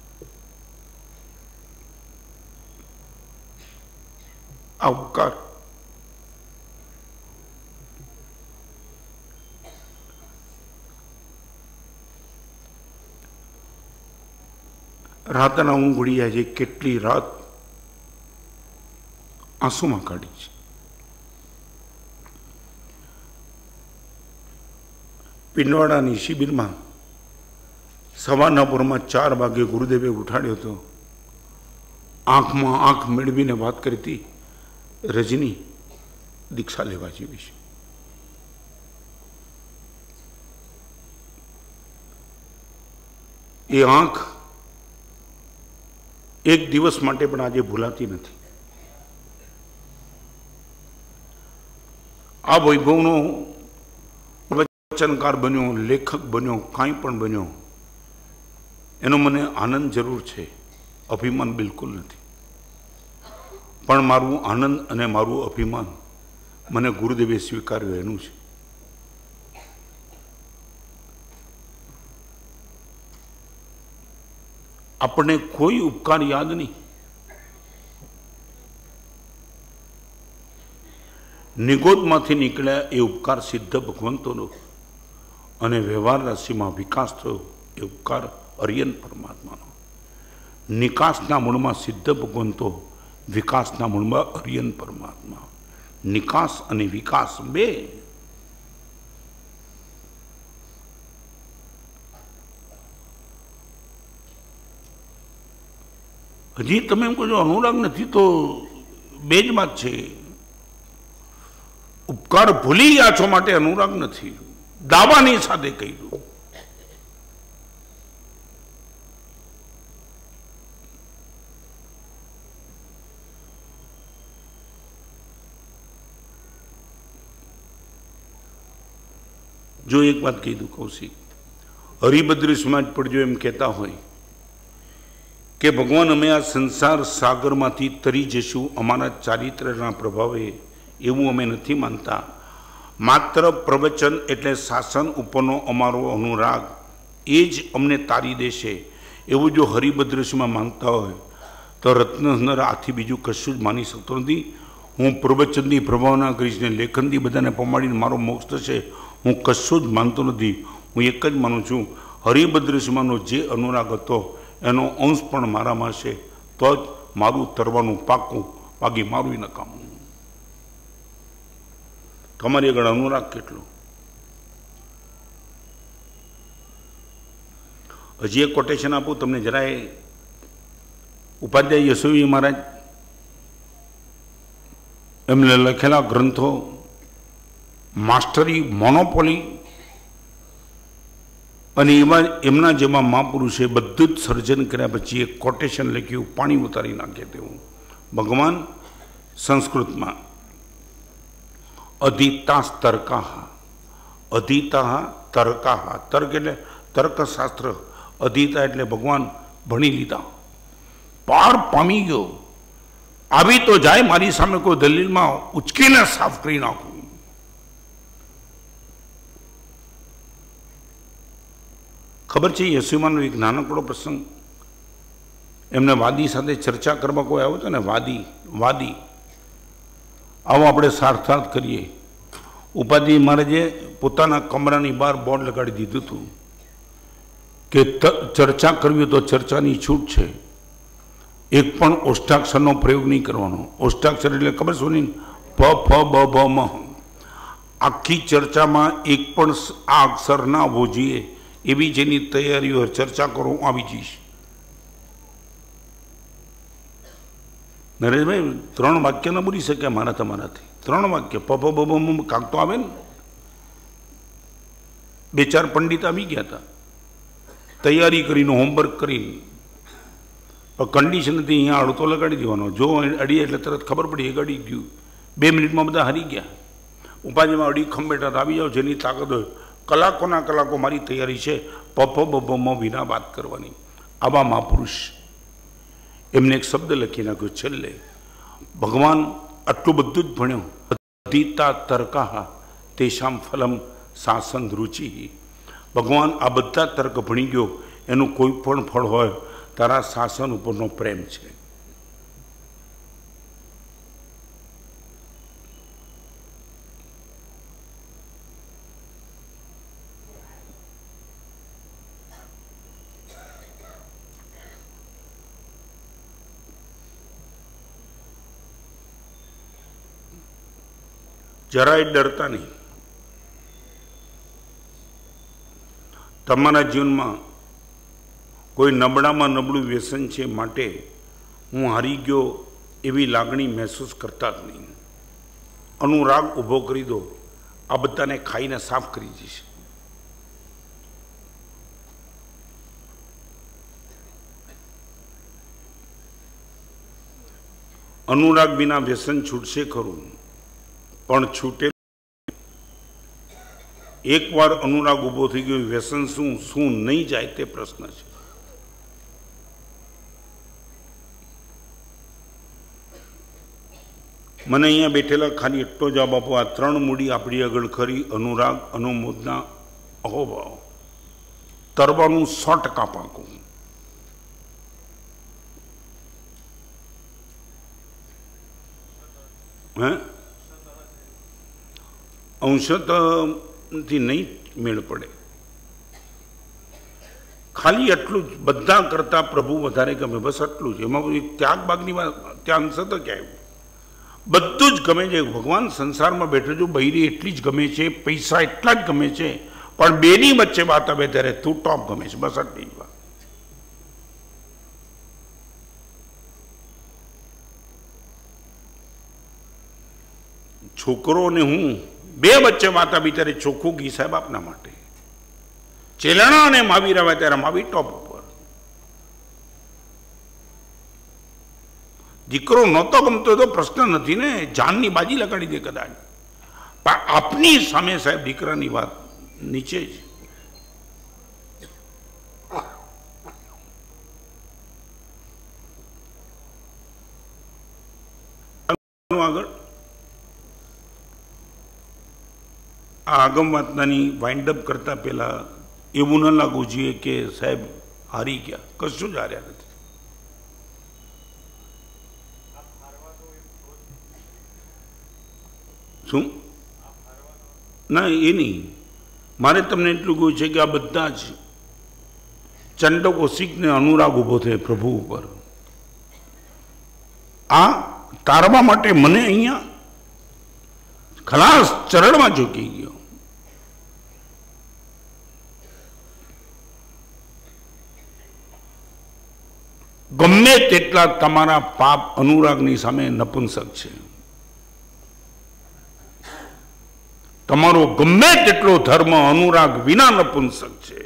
આ ઉપકાર રાતના ઊંઘ ઉડી જાય છે. કેટલી રાત આંસુમાં કાઢી છે. પિંડવાડાની શિબિરમાં સવારના પૂરમાં ચાર વાગે ગુરુદેવે ઉઠાડ્યો હતો. આંખમાં આંખ મેળવીને વાત કરી હતી, રજની દીક્ષા લેવા જેવી છે. એ આંખ એક દિવસ માટે પણ આજે ભૂલાતી નથી. આ વૈભવનો વચનકાર બન્યો, લેખક બન્યો, કાંઈ પણ બન્યો, એનો મને આનંદ જરૂર છે, અભિમાન બિલકુલ નથી. પણ મારું આનંદ અને મારું અભિમાન મને ગુરુદેવે સ્વીકાર્યું એનું છે. આપણને કોઈ ઉપકાર યાદ નહીં. નિગોદમાંથી નીકળ્યા એ ઉપકાર સિદ્ધ ભગવંતોનો, અને વ્યવહાર રાશિમાં વિકાસ થયો એ ઉપકાર અરિયન પરમાત્માનો. નિકાસના મૂળમાં સિદ્ધ ભગવંતો, વિકાસના મૂળમાં અરિયન પરમાત્મા. નિકાસ અને વિકાસ બે. હજી તમે એમ કહો છો અનુરાગ નથી, તો બે જ વાત છે. ઉપકાર ભૂલી ગયા છો માટે અનુરાગ નથી, દાવાની સાથે કહી દો. જો એક વાત કહી દઉં કૌશિક, હરિભદ્ર સમાજ પડજો એમ કહેતા હોય કે ભગવાન અમે આ સંસાર સાગરમાંથી તરી જશું અમારા ચારિત્રના પ્રભાવે, એવું અમે નથી માનતા. માત્ર પ્રવચન એટલે શાસન ઉપરનો અમારો અનુરાગ એ જ અમને તારી દેશે, એવું જો હરિભદ્રશમાં માનતા હોય તો રત્નહર આથી બીજું કશું જ માની શકતો નથી. હું પ્રવચનની પ્રભાવના કરીશ ને લેખનથી બધાને પમાડીને મારો મોક્ષ થશે, હું કશું જ માનતો નથી. હું એક જ માનું છું, હરિભદ્રશમાંનો જે અનુરાગ હતો એનો અંશ પણ મારામાં છે, તો જ મારું તરવાનું પાકું, બાકી મારું નકામું. તમારી આગળ અનુરાગ કેટલો? હજી એક કોટેશન આપું તમને જરાય. ઉપાધ્યાય યશોવી મહારાજ એમને લખેલા ગ્રંથો માસ્ટરી, મોનોપોલી અને એવા એમના જેવા મહાપુરુષે બધું જ સર્જન કર્યા પછી એક કોટેશન લખ્યું, પાણી ઉતારી નાખે તેવું. ભગવાન સંસ્કૃતમાં અધિતાસ તર્કાહ, અધિતા તર્કાહ, તર્ક એટલે તર્કશાસ્ત્ર, અધિતા એટલે ભગવાન ભણી લીધા, પાર પામી ગયો. આવી તો જાય મારી સામે કોઈ દલીલમાં ઉચકીને સાફ કરી નાખું. ખબર છે યશુમાનો એક નાનકડો પ્રસંગ, એમને વાદી સાથે ચર્ચા કરવા કોઈ આવ્યો હતો ને, વાદી વાદી આવો આપણે સાર્થાર્થ કરીએ. ઉપાધ્યાય મહારાજે પોતાના કમરાની બહાર બોર્ડ લગાડી દીધું હતું કે ચર્ચા કરવી તો ચર્ચાની છૂટ છે, એક પણ ઓષ્ટાક્ષરનો પ્રયોગ નહીં કરવાનો. ઓષ્ટાક્ષર એટલે ખબર શું નહીં? પ ફ બ ભ મ. આખી ચર્ચામાં એક પણ આ અક્ષર ના આવવો જોઈએ, એવી જેની તૈયારીઓ ચર્ચા કરો, હું આવી જઈશ. નરેશભાઈ ત્રણ વાક્ય ન બોલી શક્યા મારા તમારાથી. ત્રણ વાક્ય પ ફ બ બ મ કાંક તો આવે ને. બે ચાર પંડિત આવી ગયા હતા તૈયારી કરીને, હોમવર્ક કરીને. કન્ડિશન હતી અહીંયા અડતો લગાડી દેવાનો, જો અડી એટલે તરત ખબર પડી એક અડી ગયું, બે મિનિટમાં બધા હારી ગયા. ઉપાધિમાં અડી ખંભેટા આવી જાઓ, જેની તાકાત હોય કલાકોના કલાકો મારી તૈયારી છે પપ્પો બબ્બોમાં વિના વાત કરવાની. આવા મહાપુરુષ એમને એક શબ્દ લખી નાખ્યો છેલ્લે, ભગવાન આટલું બધું જ ભણ્યો, અધીતા તર્કા તેષામ ફલમ શાસન રુચિ. ભગવાન આ બધા તર્ક ભણી ગયો, એનું કોઈ પણ ફળ હોય તારા શાસન ઉપરનો પ્રેમ છે. જરાય ડરતા નહીં. તમારા જીવનમાં કોઈ નબળામાં નબળું વ્યસન છે માટે હું હારી ગયો એવી લાગણી મહેસૂસ કરતા જ નહીં. અનુરાગ ઊભો કરી દો, આ બધાને ખાઈને સાફ કરી જશે. અનુરાગ વિના વ્યસન છૂટશે ખરું, પણ છૂટે. એકવાર અનુરાગ ઊભો થઈ ગયો, વ્યસન શું શું નહીં જાય તે પ્રશ્ન છે. મને અહીંયા બેઠેલા ખાલી એટલો જવાબ આપો, આ ત્રણ મૂડી આપણી આગળ ખરી, અનુરાગ, અનુમોદના, અહોભાવ. તરવાનું સો ટકા પાકું. હે અંશતથી નહીં મેળ પડે. ખાલી એટલું જ, બધા કરતા પ્રભુ વધારે ગમે, બસ એટલું જ. એમાં કોઈ ત્યાગ બાગની વાત, ત્યાં અંશ તો ક્યાંય બધું જ ગમે છે. ભગવાન સંસારમાં બેઠો છું, બૈરી એટલી જ ગમે છે, પૈસા એટલા જ ગમે છે, પણ બેની વચ્ચે વાત આવે ત્યારે તું ટોપ ગમે છે, બસ આટલી જ વાત. છોકરો ને હું બે વચ્ચે વાત આવી ત્યારે ચોખ્ખું ઘી સાહેબ આપના માટે. ચેલણા અને મહાવીર આવે ત્યારે મહાવીર ટોપ ઉપર. દીકરો નહોતો ગમતો તો પ્રશ્ન નથી ને, જાનની બાજી લગાડી દે કદાચ, પણ આપની સામે સાહેબ દીકરાની વાત નીચે જ. આગળ આ આગમ વાતનાની વાઇન્ડઅપ કરતા પહેલા એવું ન લાગવું જોઈએ કે સાહેબ હારી ગયા. કશું જ હાર્યા નથી. શું ના, એ નહીં. મારે તમને એટલું કહ્યું છે કે આ બધા જ ચંડકો શીખને અનુરાગ ઊભો થયો પ્રભુ ઉપર. આ તારવા માટે મને અહીંયા ખલાસ ચરણમાં ઝૂકી ગયો. ગમે તેટલા તમારા પાપ અનુરાગની સામે નપુંસક છે. તમારો ગમે તેટલો ધર્મ અનુરાગ વિના નપુંસક છે.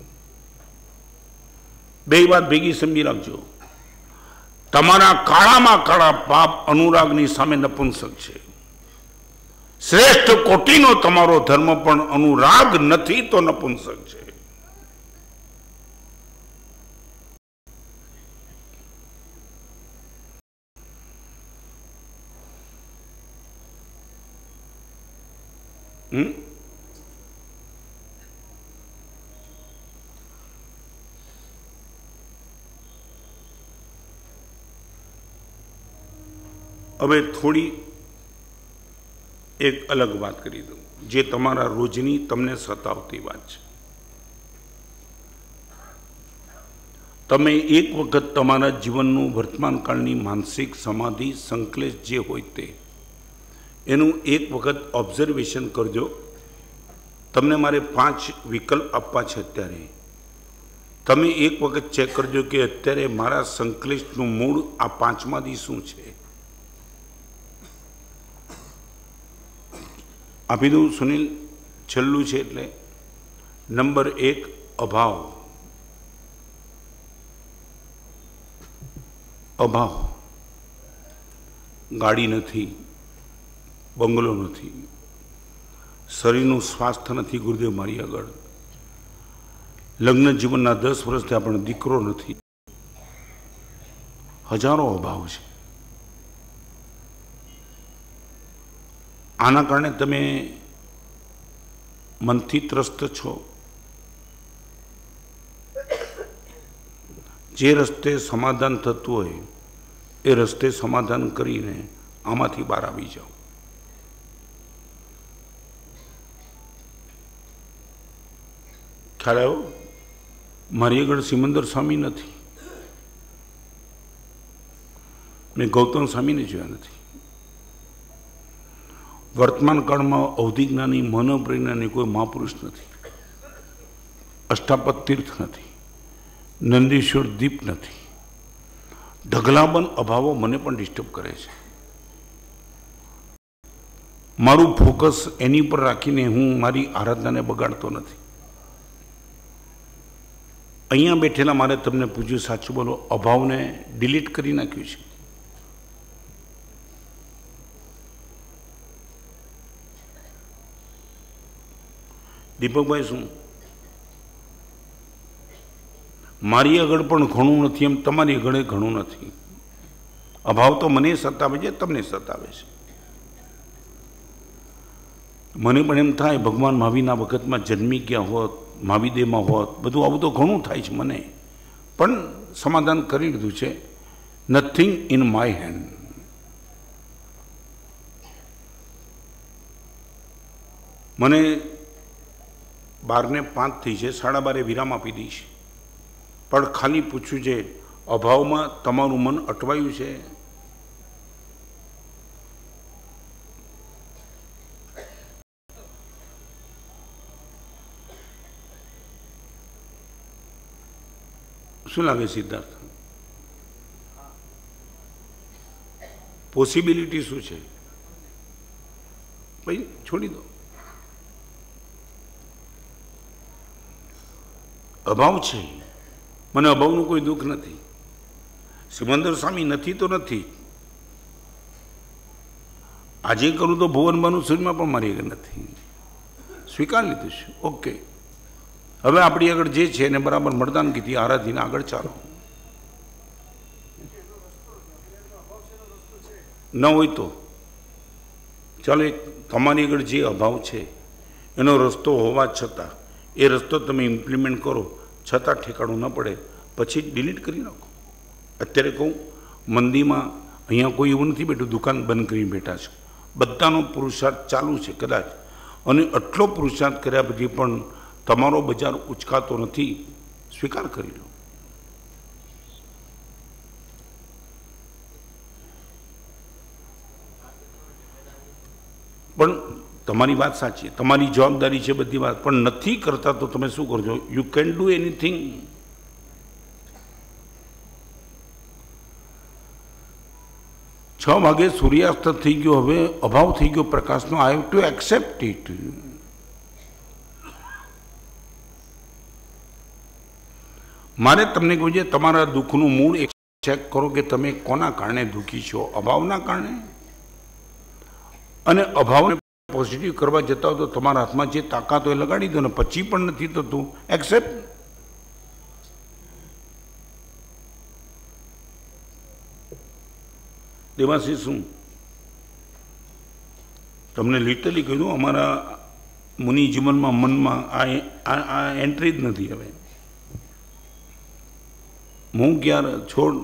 બે વાત ભેગી સમજી રાખજો. તમારા કાળામાં કાળા પાપ અનુરાગની સામે નપુંસક છે. શ્રેષ્ઠ કોટીનો તમારો ધર્મ પણ અનુરાગ નથી તો નપુંસક છે. હમ હવે થોડી એક અલગ વાત કરી દઉં, જે તમારા રોજની તમને સતાવતી વાત છે. તમે એક વખત તમારા જીવનનું વર્તમાનકાળની માનસિક સમાધિ સંકલેશ જે હોય તે એનું એક વખત ઓબ્ઝર્વેશન કરજો. તમને મારે પાંચ વિકલ્પ આપવા છે. અત્યારે તમે એક વખત ચેક કરજો કે અત્યારે મારા સંકલેશનું મૂળ આ પાંચમાંથી શું છે. આપી દઉં સુનિલ, છેલ્લું છે એટલે. નંબર એક, અભાવ. અભાવ, ગાડી નથી, બંગલો નથી, શરીરનું સ્વાસ્થ્ય નથી, ગુરુદેવ મારી આગળ લગ્ન જીવનના દસ વર્ષથી આપણને દીકરો નથી, હજારો અભાવ છે. આના કારણે તમે મનથી ત્રસ્ત છો. જે રસ્તે સમાધાન થતું હોય એ રસ્તે સમાધાન કરીને આમાંથી બહાર આવી જાઓ. ખ્યાલ આવ્યો? મારી આગળ સિમંદર સ્વામી નથી, મેં ગૌતમ સ્વામીને જોયા નથી. વર્તમાન કાળમાં અવધિજ્ઞાની મનોપ્રેરણાની કોઈ મહાપુરુષ નથી. અષ્ટાપદ તીર્થ નથી, નંદીશ્વર દીપ નથી. ઢગલાબંધ અભાવો મને પણ ડિસ્ટર્બ કરે છે. મારું ફોકસ એની પર રાખીને હું મારી આરાધનાને બગાડતો નથી. અહીંયા બેઠેલા મારે તમને પૂછ્યું, સાચું બોલો, અભાવને ડિલીટ કરી નાખ્યું છે. દીપકભાઈ, શું મારી આગળ પણ ઘણું નથી એમ તમારી આગળ ઘણું નથી? અભાવ તો મને સતાવે છે, તમને સતાવે છે. મને પણ એમ થાય ભગવાન મહાવીરના વખતમાં જન્મી ગયા હોત, મહાવીદેવમાં હોત, બધું આવું તો ઘણું થાય છે મને. પણ સમાધાન કરી લીધું છે. Nothing in my hand. મને બારને પાંચ થઈ છે, સાડા બારે વિરામ આપી દઈશ. પણ ખાલી પૂછ્યું છે, અભાવમાં તમારું મન અટવાયું છે? શું લાગે સિદ્ધાર્થ? પોસિબિલિટી શું છે? ભાઈ છોડી દો. અભાવ છે, મને અભાવનું કોઈ દુઃખ નથી. સિમંદર સ્વામી નથી તો નથી. આજે કરું તો ભુવન બાનું સૂર્યમાં પણ મારી આગળ નથી. સ્વીકાર લીધું છે. ઓકે, હવે આપણી આગળ જે છે એને બરાબર મળદાન કીધી આરાધીને આગળ ચાલો. ન હોય તો ચાલો, એક તમારી આગળ જે અભાવ છે એનો રસ્તો હોવા છતાં એ રસ્તો તમે ઇમ્પ્લિમેન્ટ કરો, છતાં ઠેકાણું ન પડે પછી ડિલીટ કરી નાખો. અત્યારે કહું, મંદીમાં અહીંયા કોઈ એવું નથી બેઠું દુકાન બંધ કરીને બેઠા છે. બધાનો પુરુષાર્થ ચાલુ છે કદાચ, અને આટલો પુરુષાર્થ કર્યા પછી પણ તમારો બજાર ઉચકાતો નથી. સ્વીકાર કરી લો. પણ તમારી વાત સાચી, તમારી જવાબદારી છે બધી વાત, પણ નથી કરતા તો તમે શું કરજો? You can do anything. છ વાગે સૂર્યાસ્ત થઈ ગયો, હવે અભાવ થઈ ગયો પ્રકાશનો. I have to accept it. મારે તમને કહ્યું છે, તમારા દુઃખનું મૂળ એક ચેક કરો કે તમે કોના કારણે દુઃખી છો. અભાવના કારણે? અને અભાવને પોઝિટિવ કરવા જતા હોય તો તમારા હાથમાં જે તાકાત હોય લગાડી દો ને. પછી પણ નથી થતું, એક્સેપ્ટ. દેવાશી, શું તમને લિટરલી કહ્યું, અમારા મુનિ જીવનમાં મનમાં આ આ એન્ટ્રી જ નથી. હવે હું ક્યારે છોડ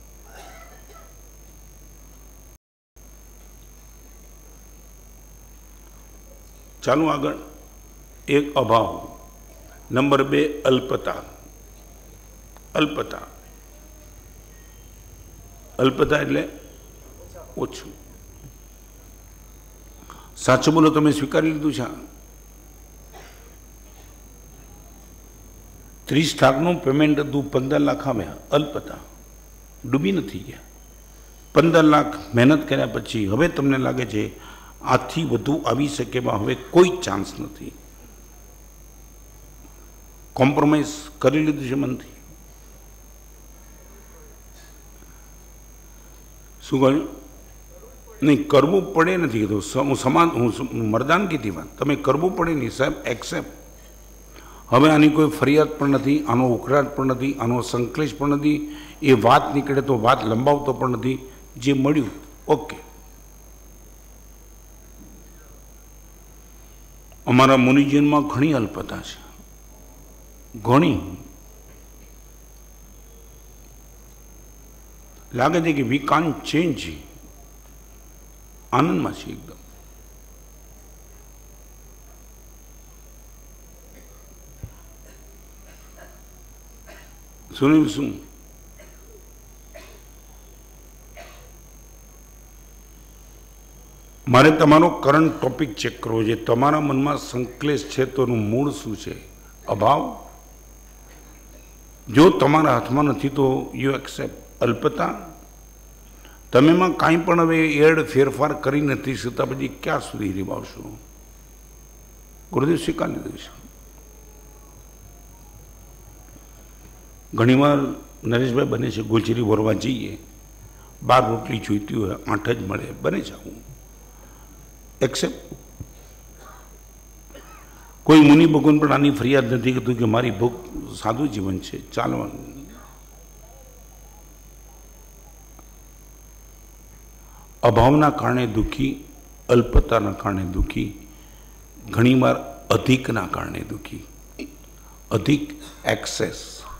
ચાલુ આગળ. એક અભાવ, નંબર બે અલ્પતા. અલ્પતા અલ્પતા એટલે ઓછું. સાચું બોલો, તમે સ્વીકારી લીધું છે? ત્રીસ લાખનું પેમેન્ટ હતું, પંદર લાખ આવ્યા. અલ્પતા. ડૂબી નથી ગયા. પંદર લાખ મહેનત કર્યા પછી હવે તમને લાગે છે આથી વધુ આવી શકે એમાં હવે કોઈ ચાન્સ નથી. કોમ્પ્રોમાઇઝ કરી લીધું છે મનથી. શું કહ્યું? નહીં, કરવું પડે નથી કીધું. હું સમાન હું મરદાનગીથી વાત, તમે કરવું પડે નહીં સાહેબ, એક્સેપ્ટ. હવે આની કોઈ ફરિયાદ પણ નથી, આનો ઉકળાટ પણ નથી, આનો સંકલેશ પણ નથી. એ વાત નીકળે તો વાત લંબાવતો પણ નથી. જે મળ્યું ઓકે. અમારા મુનિજીવનમાં ઘણી અલ્પતા છે, ઘણી. લાગે છે કે વી કાન ચેન્જ. આનંદમાં છે એકદમ. સુનિલ શું મારે તમારો કરંટ ટોપિક ચેક કરવો છે. તમારા મનમાં સંકલેશ છે તો એનું મૂળ શું છે? અભાવ. જો તમારા હાથમાં નથી તો યુ એક્સેપ્ટ. અલ્પતા. તમે એમાં કાંઈ પણ હવે એડ ફેરફાર કરી નથી શકતા, પછી ક્યાં સુધી નિભાવશો? ગુરુદેવ સ્વીકારી લીધું છે. ઘણીવાર નરેશભાઈ બને છે ગુલચરી ભરવા જઈએ, બાર રોટલી જોઈતી હોય આઠ જ મળે, બને છે આવું. એક્સેપ્ટ. કોઈ મુનિ ભગવાન પણ આની ફરિયાદ નથી કરતું કે મારી ભૂખ સાદું જીવન છે, ચાલવાનું. અભાવના કારણે દુઃખી, અલ્પતાના કારણે દુઃખી, ઘણીવાર અધિકના કારણે દુઃખી. અધિક એક્સેસ.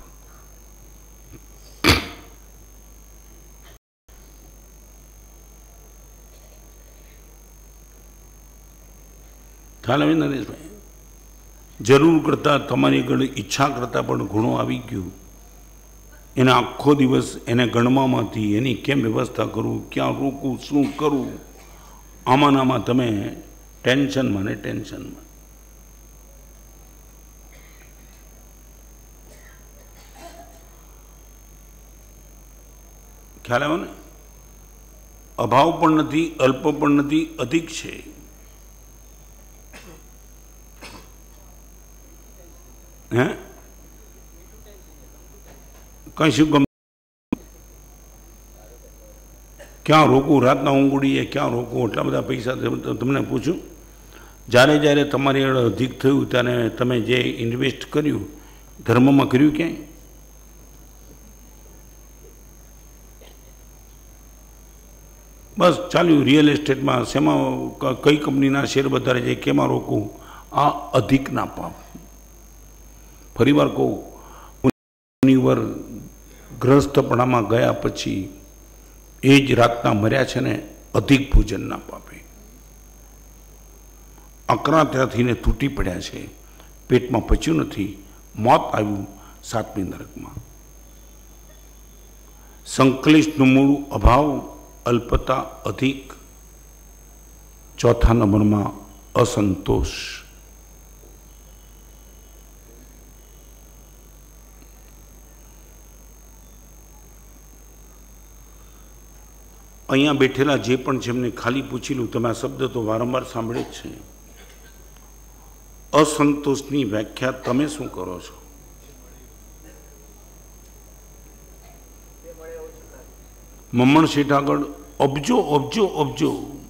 ખ્યાલ આવે નરેશભાઈ? જરૂર કરતાં તમારી આગળ ઈચ્છા કરતાં પણ ઘણું આવી ગયું. એને આખો દિવસ એને ગણવામાંથી એની કેમ વ્યવસ્થા કરું, ક્યાં રોકું, શું કરું, આમાં આમાં તમે ટેન્શનમાં ને ટેન્શનમાં. ખ્યાલ આવ્યો ને? અભાવ પણ નથી, અલ્પ પણ નથી, અધિક છે. હે કઈ શું ગમ ક્યાં રોકવું? રાતના ઊંઘડીએ ક્યાં રોકવું? એટલા બધા પૈસા. તમને પૂછું, જ્યારે જ્યારે તમારી આગળ અધિક થયું ત્યારે તમે જે ઇન્વેસ્ટ કર્યું ધર્મમાં કર્યું ક્યાંય? બસ ચાલ્યું રિયલ એસ્ટેટમાં. શેમાં કઈ કંપનીના શેર વધારે છે, કેમાં રોકવું? આ અધિકના પાપ. ફરીવાર કહું, મુનિવર ગ્રસ્તપણામાં ગયા પછી એ જ રાતના મર્યા છે ને અધિક ભોજનના પાપે. અકરા ત્યાંથી તૂટી પડ્યા છે, પેટમાં પચ્યું નથી, મોત આવ્યું સાતમી નરકમાં. સંકલિષ્ટનું મૂળ અભાવ, અલ્પતા, અધિક. ચોથા નંબરમાં અસંતોષ. અહીંયા બેઠેલા જે પણ છે એમને ખાલી પૂછી લઉં, તમે આ શબ્દ તો વારંવાર સાંભળે જ છે. અસંતોષની વ્યાખ્યા તમે શું કરો છો? મમ્મણ શેઠ આગળ અબજો અબજો અબજો.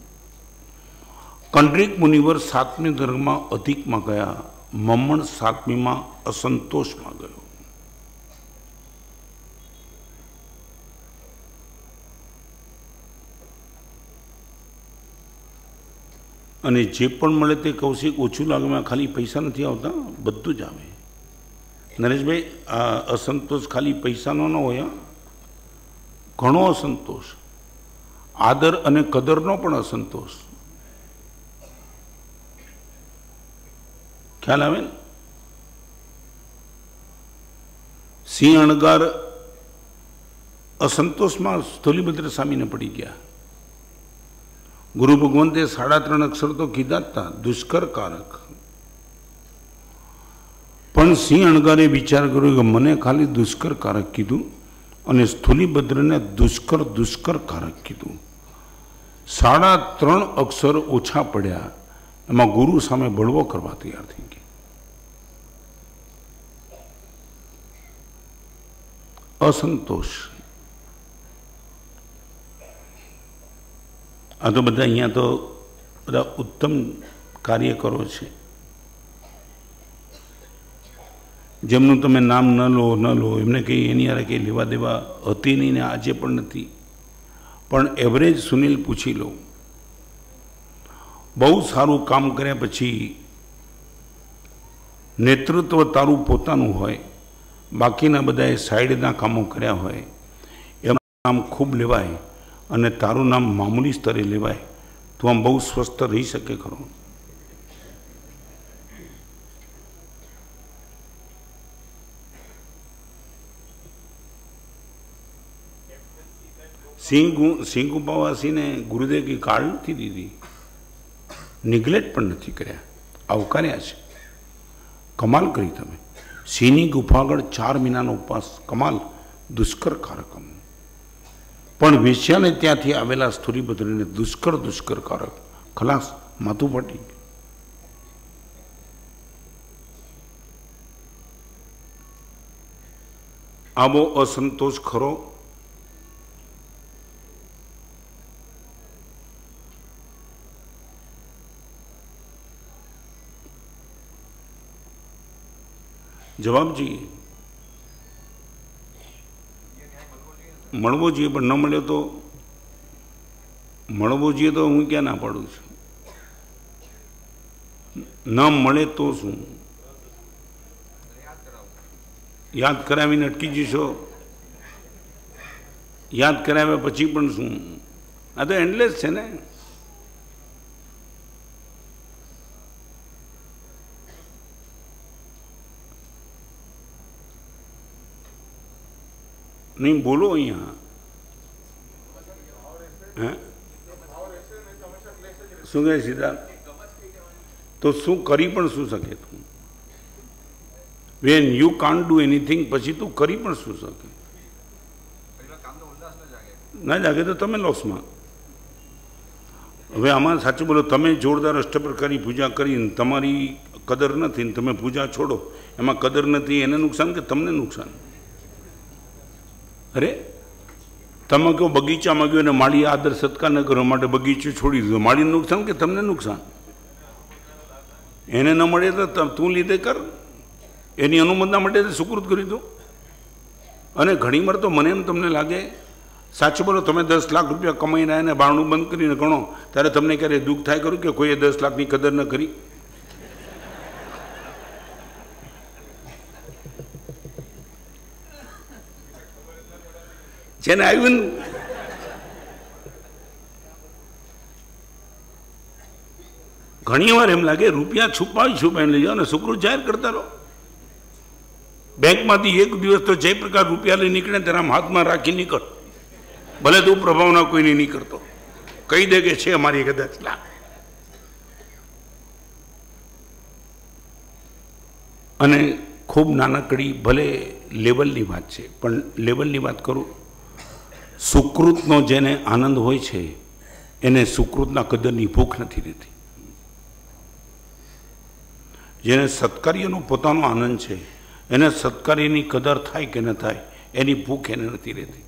કંડરીક મુનિવર સાતમી ધર્મમાં અધિકમાં ગયા, મમ્મણ સાતમીમાં અસંતોષમાં ગયો. અને જે પણ મળે તે કૌશિક ઓછું લાગે, ખાલી પૈસા નથી આવતા, બધું જ આવે. નરેશભાઈ, આ અસંતોષ ખાલી પૈસાનો ન હોય, ઘણો અસંતોષ. આદર અને કદરનો પણ અસંતોષ. ખ્યાલ આવે ને? સિંહ અણગાર અસંતોષમાં સ્થૂલીભદ્ર સ્વામીને પડી ગયા. ગુરુ ભગવંતે સાડા ત્રણ અક્ષર તો કીધા જ હતા, દુષ્કરકારક. પણ સિંહ અણગારે વિચાર કર્યો કે મને ખાલી દુષ્કરકારક કીધું અને સ્થૂલીભદ્રને દુષ્કર દુષ્કરકારક કીધું. સાડા ત્રણ અક્ષર ઓછા પડ્યા, એમાં ગુરુ સામે બળવો કરવા તૈયાર થઈ ગયા. અસંતોષ. આ તો બધા અહીંયા તો બધા ઉત્તમ કાર્યકરો છે, જેમનું તમે નામ ન લો ન લો એમને કંઈ એની યારે કંઈ લેવા દેવા હતી નહીં ને આજે પણ નથી, પણ એવરેજ સુનિલ પૂછી લો, બહુ સારું કામ કર્યા પછી નેતૃત્વ તારું પોતાનું હોય, બાકીના બધાએ સાઈડના કામો કર્યા હોય, એનું નામ ખૂબ લેવાય અને તારું નામ મામૂલી સ્તરે લેવાય તો આમ બહુ સ્વસ્થ રહી શકે ખરો. સિંહ સિંહ ગુફાવાસીને ગુરુદેવ કી કાળ નથી દીધી, નિગ્લેક્ટ પણ નથી કર્યા, આવકાર્યા છે. કમાલ કરી તમે. સિંહની ગુફા આગળ ચાર મહિનાનો ઉપવાસ, કમાલ. દુષ્કર કારકમ, પણ વેશ્યાને ત્યાંથી આવેલા સ્થૂરીભદ્રને દુષ્કર દુષ્કર કારક, ખલાસ, માથું ફાટી. આવો અસંતોષ ખરો. જવાબ જોઈએ, મળવો જોઈએ, પણ ન મળ્યો તો મળવો જોઈએ તો હું ક્યાં ના પાડું છું. ન મળે તો શું, યાદ કરાવીને અટકી જશો, યાદ કરાવ્યા પછી પણ શું? આ તો એન્ડલેસ છે ને. નહીં બોલો અહીંયા. હે શું કહે સીધા? તો શું કરી પણ શું શકે તું? When you can't do anything, પછી તું કરી પણ શું શકે? ના જાગે તો તમે લોસમાં. હવે આમાં સાચું બોલો, તમે જોરદાર અષ્ટપ્રકારની પૂજા કરીને તમારી કદર નથી ને તમે પૂજા છોડો, એમાં કદર નથી, એને નુકસાન કે તમને નુકસાન? અરે તમે કહો બગીચામાં ગયો અને માળી આદર સત્કાર ન કરવા માટે બગીચો છોડી દીધો, માળીને નુકસાન કે તમને નુકસાન? એને ન મળે તો તું લીધે કર, એની અનુમોદના માટે સુકૃત કરી દો. અને ઘણીવાર તો મને એમ તમને લાગે, સાચું બોલો, તમે દસ લાખ રૂપિયા કમાઈને આવ્યા ને બારણું બંધ કરીને ગણો ત્યારે તમને ક્યારે દુઃખ થાય ખરું કે કોઈએ દસ લાખની કદર ન કરી? જેને આવ્યું ઘણી વાર એમ લાગે રૂપિયા છુપાવી છુપાવીને લઈ જાઓ ને સુકૃત જાહેર કરતા રહો. બેંકમાંથી એક દિવસ તો જે પ્રકાર રૂપિયા લઈ નીકળે તેના હાથમાં રાખી નીકળ, ભલે તું પ્રભાવના કોઈને નહીં કરતો, કહી દે કે છે અમારી કદાચ લાખ. અને ખૂબ નાનકડી ભલે લેવલની વાત છે, પણ લેવલની વાત કરું, સુકૃતનો જેને આનંદ હોય છે એને સુકૃતના કદરની ભૂખ નથી રહેતી. જેને સત્કાર્યનો પોતાનો આનંદ છે એને સત્કાર્યની કદર થાય કે ન થાય એની ભૂખ એને નથી રહેતી.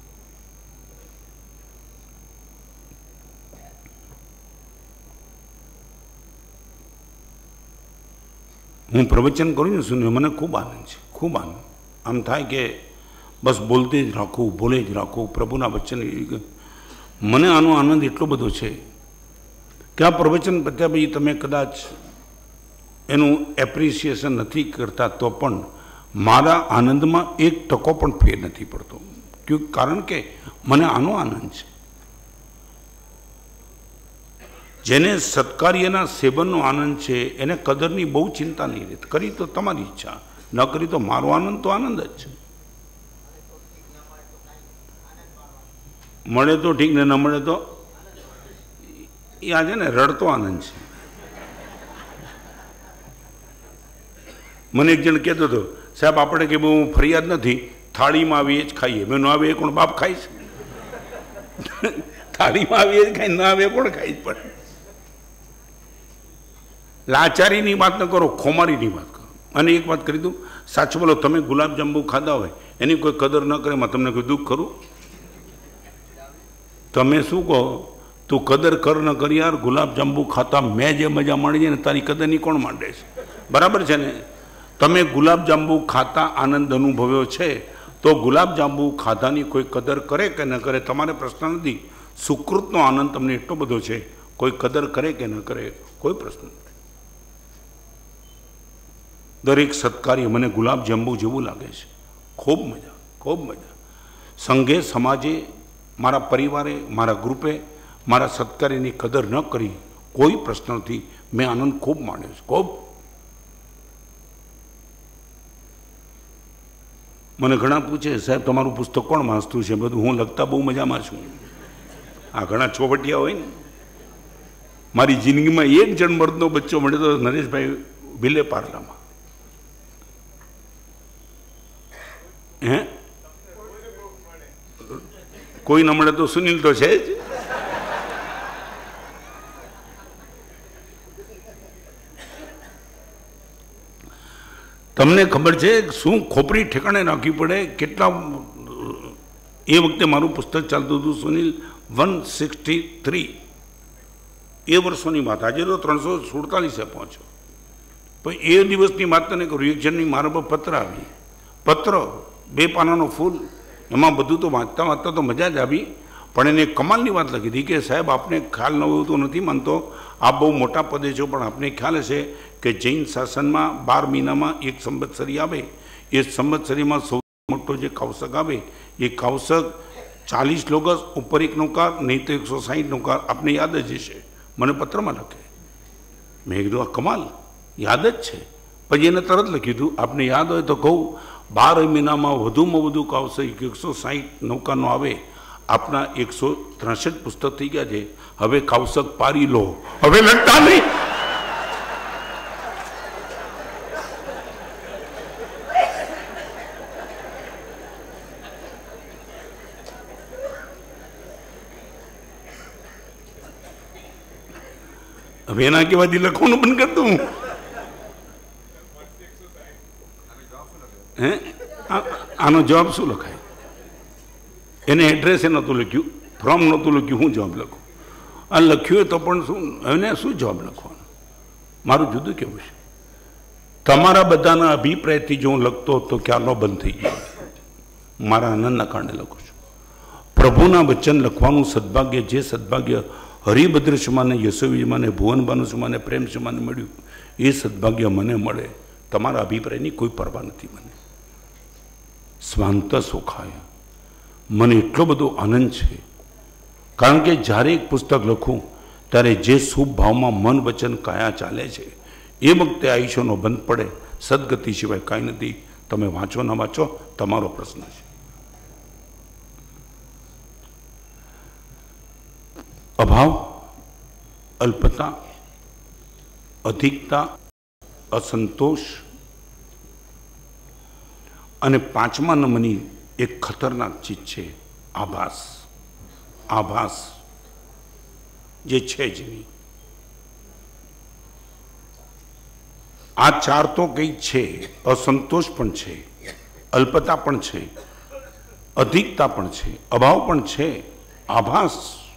હું પ્રવચન કરું ને સુનિલ, મને ખૂબ આનંદ છે, ખૂબ આનંદ. આમ થાય કે બસ બોલતે જ રાખવું, બોલે જ રાખવું પ્રભુના વચન. મને આનો આનંદ એટલો બધો છે કે આ પ્રવચન પત્યા પછી તમે કદાચ એનું એપ્રિસિએશન નથી કરતા તો પણ મારા આનંદમાં એક ટકો પણ ફેર નથી પડતો. ક્યું? કારણ કે મને આનો આનંદ છે. જેને સત્કાર્યના સેવનનો આનંદ છે એને કદરની બહુ ચિંતા નહીં રહેતી. કરી તો તમારી ઈચ્છા, ન કરી તો મારો આનંદ તો આનંદ જ છે. મળે તો ઠીક ને ન મળે તો એ આજે ને રડતો આનંદ છે. મને એક જણ કહેતો હતો, સાહેબ આપણે કે બહુ ફરિયાદ નથી, થાળીમાં આવીએ જ ખાઈએ. મેં ન આવે એ કોણ બાપ ખાઈશ? થાળીમાં આવીએ જ ખાઈ, ન આવે કોણ ખાઈ? પણ લાચારીની વાત ન કરો, ખોમારીની વાત કરો. અને એક વાત કરી દઉં, સાચું બોલો, તમે ગુલાબજાંબુ ખાધા હોય એની કોઈ કદર ન કરે એમાં તમને કોઈ દુઃખ ખરું? તમે શું કહો તું કદર કર ન કર યાર, ગુલાબજાંબુ ખાતા મેં જે મજા માણી છે ને તારી કદરની કોણ માંડે છે? બરાબર છે ને? તમે ગુલાબજાંબુ ખાતા આનંદ અનુભવ્યો છે તો ગુલાબજાંબુ ખાધાની કોઈ કદર કરે કે ન કરે તમારે પ્રશ્ન નથી. સુકૃતનો આનંદ તમને એટલો બધો છે, કોઈ કદર કરે કે ન કરે કોઈ પ્રશ્ન નથી. દરેક સત્કાર્ય મને ગુલાબજાંબુ જેવું લાગે છે. ખૂબ મજા, ખૂબ મજા. સંઘે સમાજે, મારા પરિવારે, મારા ગ્રુપે મારા સત્કાર્યની કદર ન કરી કોઈ પ્રશ્ન નથી. મેં આનંદ ખૂબ માણ્યો છે, ખૂબ. મને ઘણા પૂછે સાહેબ તમારું પુસ્તક કોણ વાંચતું છે? બધું હું લખતા બહુ મજામાં છું. આ ઘણા ચોપટિયા હોય ને, મારી જિંદગીમાં એક જણ મર્દનો બચ્ચો મળ્યો તો નરેશભાઈ ભીલે પાર્લામાં. હે કોઈ ન મળે તો સુનિલ તો છે જ. તમને ખબર છે શું ખોપરી ઠેકાણે રાખવી પડે? કેટલા એ વખતે મારું પુસ્તક ચાલતું હતું સુનિલ વન સિક્સટી થ્રી એ વર્ષોની વાત. આજે તો ત્રણસો સુડતાલીસે પહોંચ્યો. પણ એ દિવસની વાત તને કહું, રિએક્શનની મારા પર પત્ર આવી. પત્ર બે પાનાનો ફૂલ, એમાં બધું તો વાંચતા વાંચતા તો મજા જ આવી. પણ એને કમાલની વાત લખી હતી કે સાહેબ આપને ખ્યાલ ન હોય તો નથી માનતો, આપ બહુ મોટા પદે છો, પણ આપને ખ્યાલ હશે કે જૈન શાસનમાં બાર મહિનામાં એક સંવત્સરી આવે. એ સંવત્સરીમાં સૌથી મોટો જે કૌશક આવે એ કૌશક ચાલીસ લોગસ ઉપર એક નૌકાર, નહીં તો એકસો સાહીઠ નૌકાર. આપને યાદ જ હશે, મને પત્રમાં લખે. મેં કીધું આ કમાલ, યાદ જ છે. પછી એને તરત લખ્યું હતું આપને યાદ હોય તો કહું, બાર મહિનામાં વધુમાં વધુ કૌશક એકસો સાહીઠ નૌકાનો આવે. આપના એકસો ત્રેસઠ પુસ્તક થઈ ગયા છે, હવે કૌશક પારી લો, હવે લખતા નહીં. હવે એના કહેવાથી લખવાનું બંધ કરી દઉં. હે આનો જવાબ શું લખાય? એને એડ્રેસ એ નહોતું લખ્યું, ફ્રોમ નહોતું લખ્યું, હું જવાબ લખું? આ લખ્યું તો પણ શું, એને શું જવાબ લખવાનો? મારું જુદું કેવું છે. તમારા બધાના અભિપ્રાયથી જો હું લખતો તો ક્યારનો બંધ થઈ ગયો. મારા આનંદના કારણે લખું છું. પ્રભુના વચન લખવાનું સદભાગ્ય, જે સદભાગ્ય હરિભદ્ર સમાને, યશોવીમાને, ભુવનબાનુ સમાને, પ્રેમ સમાને મળ્યું, એ સદભાગ્ય મને મળે. તમારા અભિપ્રાયની કોઈ પરવા નથી મને. સ્વાંત સુખાય. મને એટલો બધો આનંદ છે, કારણ કે જ્યારે એક પુસ્તક લખું ત્યારે જે શુભ ભાવમાં મન વચન કાયા ચાલે છે એ વખતે આયુષ્યનો બંધ પડે. સદગતિ સિવાય કાંઈ નથી. તમે વાંચો ન વાંચો તમારો પ્રશ્ન છે. અભાવ, અલ્પતા, અધિકતા, અસંતોષ અને પાંચમા નંબરની એક ખતરનાક ચીજ છે આભાસ. આભાસ જે છે જ નહીં. આ ચાર તો કંઈ છે. અસંતોષ પણ છે, અલ્પતા પણ છે, અધિકતા પણ છે, અભાવ પણ છે, આભાસ.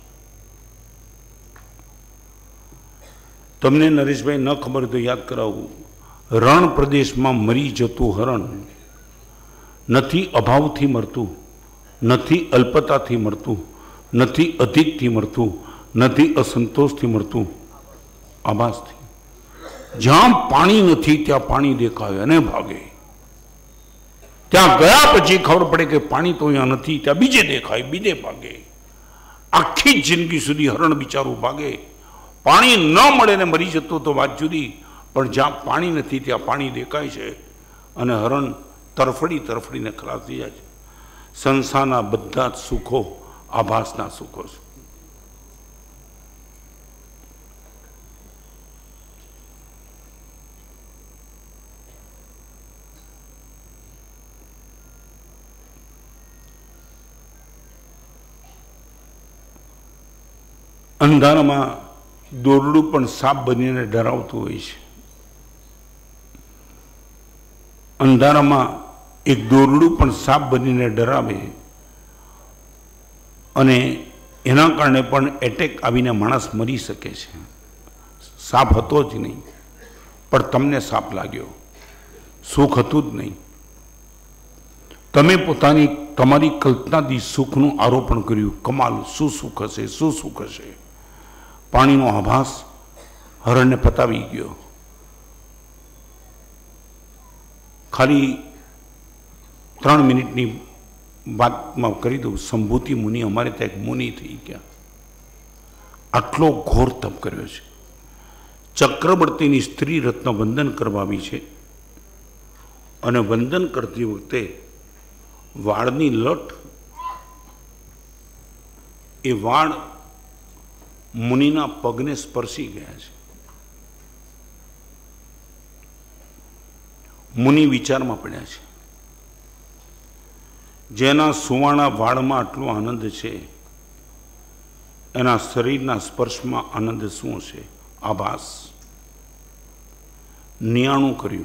તમને નરેશભાઈ ન ખબર તો યાદ કરાવું. રણ પ્રદેશમાં મરી જતું હરણ નથી અભાવથી મરતું, નથી અલ્પતાથી મરતું, નથી અધિકથી મરતું, નથી અસંતોષથી મરતું, આભાસથી. જ્યાં પાણી નથી ત્યાં પાણી દેખાય અને ભાગે. ત્યાં ગયા પછી ખબર પડે કે પાણી તો અહીંયા નથી, ત્યાં બીજે દેખાય, બીજે ભાગે. આખી જિંદગી સુધી હરણ બિચારું ભાગે. પાણી ન મળે ને મરી જતો તો વાત જુદી, પણ જ્યાં પાણી નથી ત્યાં પાણી દેખાય છે અને હરણ તરફડી તરફડીને ખલાસ થઈ જાય છે. સંસારના બધા જ સુખો આભાસના સુખો છે. અંધારામાં દોરડું પણ સાપ બનીને ડરાવતું હોય છે. અંધારામાં એક દોરડું પણ સાપ બનીને ડરાવે અને એના કારણે પણ એટેક આવીને માણસ મરી શકે છે. સાપ હતો જ નહીં, પણ તમને સાપ લાગ્યો, સુખ હતું જ નહીં. તમે પોતાની તમારી કલ્પનાથી સુખનું આરોપણ કર્યું. કમાલ, શું સુખ હશે, શું સુખ હશે. પાણીનો આભાસ હરણને પતાવી ગયો. ખાલી ત્રણ મિનિટની વાતમાં કરી દઉં, સંભૂતિ મુનિ અમારે ત્યાં એક મુનિ થઈ ગયા. આટલો ઘોર તપ કર્યો છે. ચક્રવર્તીની સ્ત્રી રત્ન વંદન કરવા આવી છે, અને વંદન કરતી વખતે વાળની લટ, એ વાળ મુનિના પગને સ્પર્શી ગયા છે. મુનિ વિચારમાં પડ્યા છે. જેના સુવાણા વાળમાં આટલો આનંદ છે, એના શરીરના સ્પર્શમાં આનંદ શું છે? આભાસ. નિયાણું કર્યું.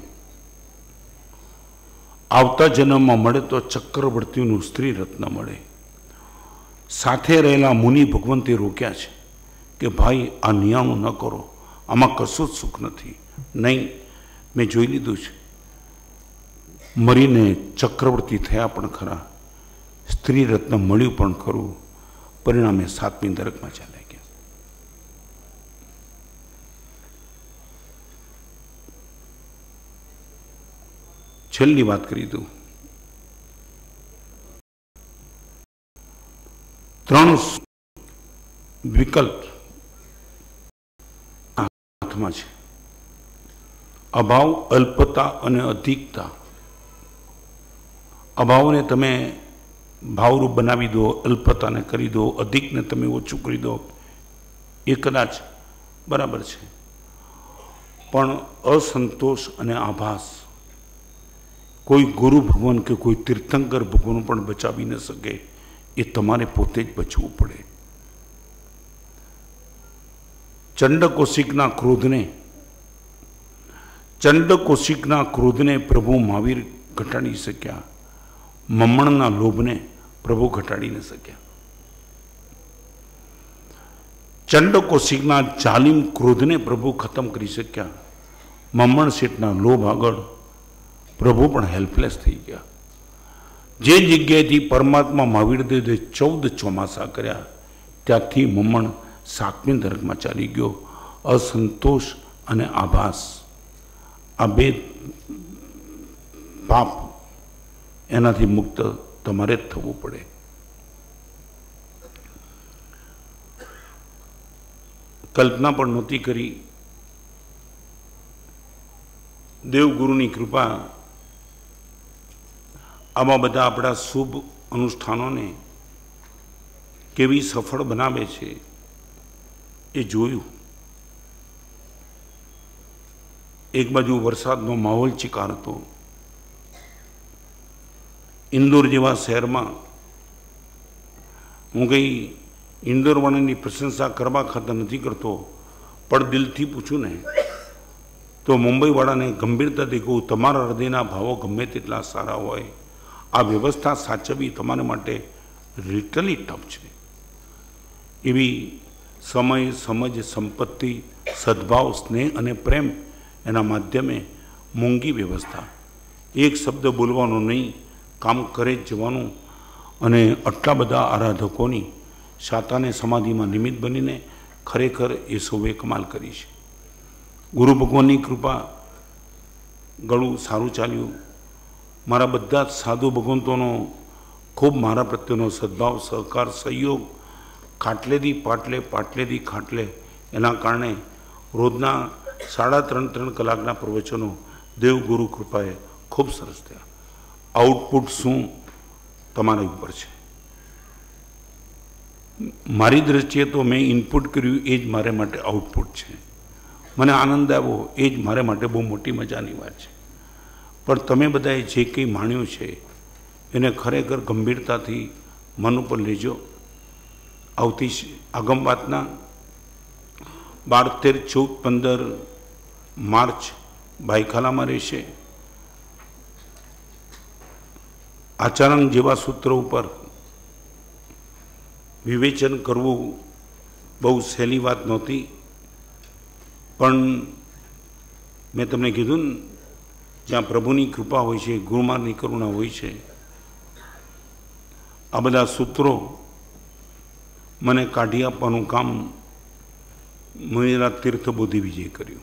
આવતા જન્મમાં મળે તો ચક્રવર્તીનું સ્ત્રી રત્ન મળે. સાથે રહેલા મુનિ ભગવંતે રોક્યા છે કે ભાઈ આ નિયાણું ન કરો, આમાં કશું જ સુખ નથી. નહીં, મેં જોઈ લીધું છે. મરીને ચક્રવર્તી થયા પણ ખરા, સ્ત્રી રત્ન મળ્યું પણ ખરું, પરિણામે સાતમી નરકમાં ચાલ્યા ગયા. છેલ્લી વાત કરી દઉં. ત્રણ વિકલ્પ હાથમાં છે: અભાવ, અલ્પતા અને અધિકતા. અભાવને તમે ભાવરૂપ બનાવી દો, અલ્પતાને કરી દો, અધિકને તમે ઓછું કરી દો, એ કદાચ બરાબર છે. પણ અસંતોષ અને આભાસ કોઈ ગુરુ ભગવાન કે કોઈ તીર્થંકર ભગવાન પણ બચાવી ન શકે. એ તમારે પોતે જ બચવું પડે. ચંડકૌશિકના ક્રોધને ચંડકૌશિકના ક્રોધને પ્રભુ મહાવીર ઘટાડી શક્યા. મમણના લોભને પ્રભુ ઘટાડી ન શક્યા. ચંડકૌશિકના જાલિમ ક્રોધને પ્રભુ ખતમ કરી શક્યા. મમણ શેઠના લોભ આગળ પ્રભુ પણ હેલ્પલેસ થઈ ગયા. જે જગ્યાએથી પરમાત્મા મહાવીર દેવે ચૌદ ચોમાસા કર્યા, ત્યાંથી મમણ સાતમી નરકમાં ચાલી ગયો. અસંતોષ અને આભાસ, આ બે પાપ, એનાથી મુક્ત તમારે જ થવું પડે. કલ્પના પણ નહોતી કરી. દેવગુરુની કૃપા આવા બધા આપણા શુભ અનુષ્ઠાનોને કેવી સફળ બનાવે છે એ જોયું. એક બાજુ વરસાદનો માહોલ ચિકાર હતો. ઇન્દોર જેવા શહેરમાં, હું કંઈ ઇન્દોરવાળાની પ્રશંસા કરવા ખાતર નથી કરતો, પણ દિલથી પૂછું ને તો મુંબઈવાળાને ગંભીરતાથી કહું, તમારા હૃદયના ભાવો ગમે તેટલા સારા હોય, આ વ્યવસ્થા સાચવવી તમારા માટે લિટરલી ટફ છે. એવી સમય, સમજ, સંપત્તિ, સદભાવ, સ્નેહ અને પ્રેમ એના માધ્યમે મોંઘી વ્યવસ્થા. એક શબ્દ બોલવાનો નહીં, કામ કરે જ જવાનું. અને આટલા બધા આરાધકોની શાતાને સમાધિમાં નિમિત્ત બનીને ખરેખર એ સૌએ કમાલ કરી છે. ગુરુ ભગવાનની કૃપા, ઘણું સારું ચાલ્યું. મારા બધા જ સાધુ ભગવંતોનો ખૂબ મારા પ્રત્યેનો સદભાવ, સહકાર, સહયોગ, ખાટલેથી પાટલે, પાટલેથી ખાટલે, એના કારણે રોજના સાડા ત્રણ ત્રણ કલાકના પ્રવચનો દેવગુરુ કૃપાએ ખૂબ સરસ થયા. આઉટપુટ શું તમારા ઉપર છે. મારી દ્રષ્ટિએ તો મેં ઇનપુટ કર્યું એ જ મારે માટે આઉટપુટ છે. મને આનંદ આવ્યો એ જ મારે માટે બહુ મોટી મજાની વાત છે. પણ તમે બધાએ જે કંઈ માણ્યું છે એને ખરેખર ગંભીરતાથી મન ઉપર લેજો. આવતી આગમ વાતના બાર, તેર, ચૌદ, પંદર માર્ચ ભાઈખાલામાં રહેશે. આચરણ જેવા સૂત્ર ઉપર વિવેચન કરવું બહુ સહેલી વાત નહોતી, પણ મેં તમને કીધું ને, જ્યાં પ્રભુની કૃપા હોય છે, ગુરુમારની કરુણા હોય છે, આ બધા સૂત્રો મને કાઢી આપવાનું કામ મુનિરાજ તીર્થ બોધિ વિજય કર્યું.